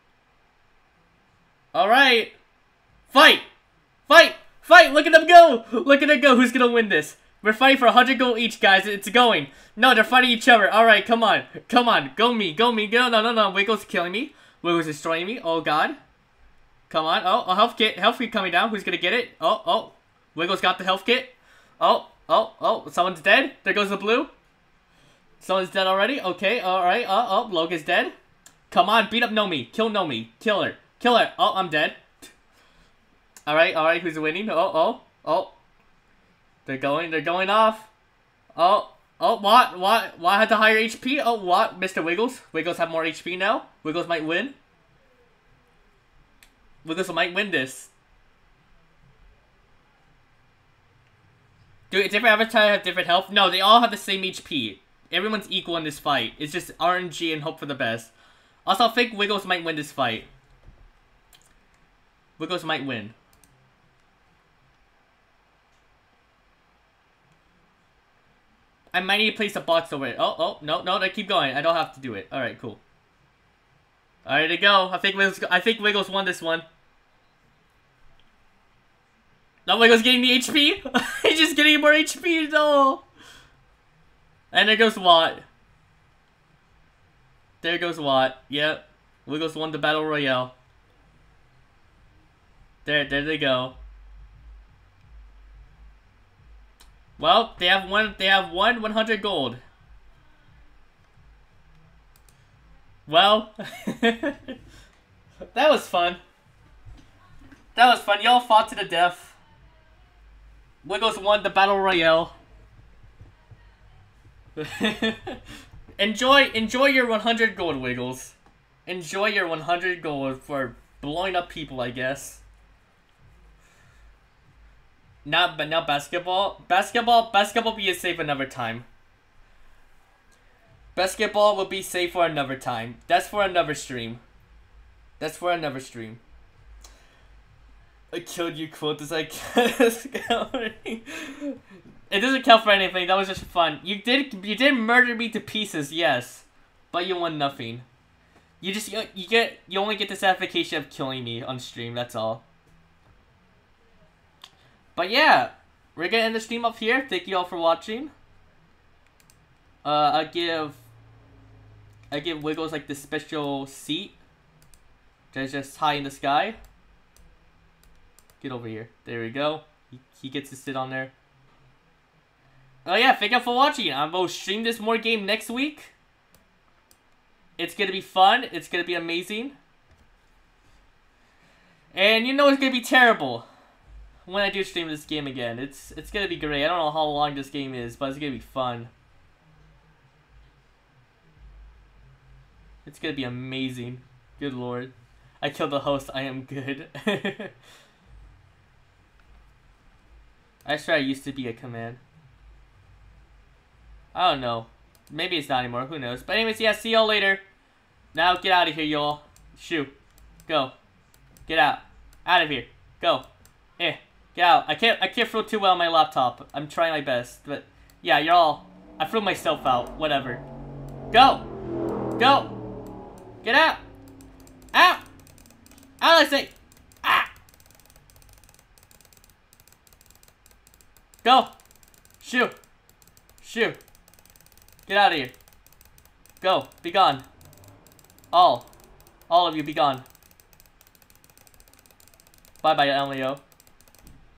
Alright. Fight! Fight! Fight! Look at them go! Look at them go! Who's gonna win this? We're fighting for one hundred gold each, guys. It's going. No, they're fighting each other. Alright, come on. Come on. Go me. Go me. Go. No, no, no. Wiggle's killing me. Wiggle's destroying me. Oh, God. Come on. Oh, a health kit. Health kit coming down. Who's gonna get it? Oh, oh. Wiggle's got the health kit. Oh, oh, oh. Someone's dead. There goes the blue. Someone's dead already. Okay, alright. Oh, oh. Logan's dead. Come on. Beat up Nomi. Kill Nomi. Kill her. Kill her. Oh, I'm dead. Alright, alright. Who's winning? Oh, oh, oh. They're going, they're going off. Oh, oh, what, what, what had the higher H P? Oh, what, Mister Wiggles? Wiggles have more H P now? Wiggles might win? Wiggles might win this. Do different avatars have different health? No, they all have the same H P. Everyone's equal in this fight. It's just R N G and hope for the best. Also, I think Wiggles might win this fight. Wiggles might win. I might need to place a box over it. Oh, oh, no, no, I keep going. I don't have to do it. Alright, cool. Alright, to go. I think Wiggles, I think Wiggles won this one. No, Wiggles getting the H P. He's just getting more H P, no. And there goes Watt. There goes Watt. Yep. Wiggles won the Battle Royale. There, there they go. Well, they have one. They have one one hundred gold. Well, that was fun. That was fun. Y'all fought to the death. Wiggles won the Battle Royale. enjoy, enjoy your one hundred gold, Wiggles. Enjoy your one hundred gold for blowing up people, I guess. Not, but now basketball. Basketball, basketball will be safe another time. Basketball will be safe for another time. That's for another stream. That's for another stream. I killed you, quote. Does I count? It doesn't count for anything. That was just fun. You did, you did murder me to pieces, yes, but you won nothing. You just, you, you get, you only get the satisfaction of killing me on stream. That's all. But yeah, we're gonna end the stream up here. Thank you all for watching. Uh, I give, I give Wiggles like this special seat that's just high in the sky. Get over here. There we go. He, he gets to sit on there. Oh yeah, thank you for watching. I'm gonna stream this more game next week. It's gonna be fun. It's gonna be amazing. And you know it's gonna be terrible when I do stream this game again. It's it's gonna be great. I don't know how long this game is, but it's gonna be fun. It's gonna be amazing. Good lord. I killed the host. I am good. I swear I used to be a command. I don't know. Maybe it's not anymore. Who knows? But anyways, yeah, see y'all later. Now get out of here, y'all. Shoo. Go. Get out. Out of here. Go. Eh, get out. I can't I can't throw too well on my laptop. I'm trying my best, but yeah, you're all I threw myself out. Whatever. Go! Go! Get out! Out! Out, I say! Ah! Go! Shoo! Shoo! Get out of here. Go. Be gone. All. All of you, be gone. Bye-bye, Elio.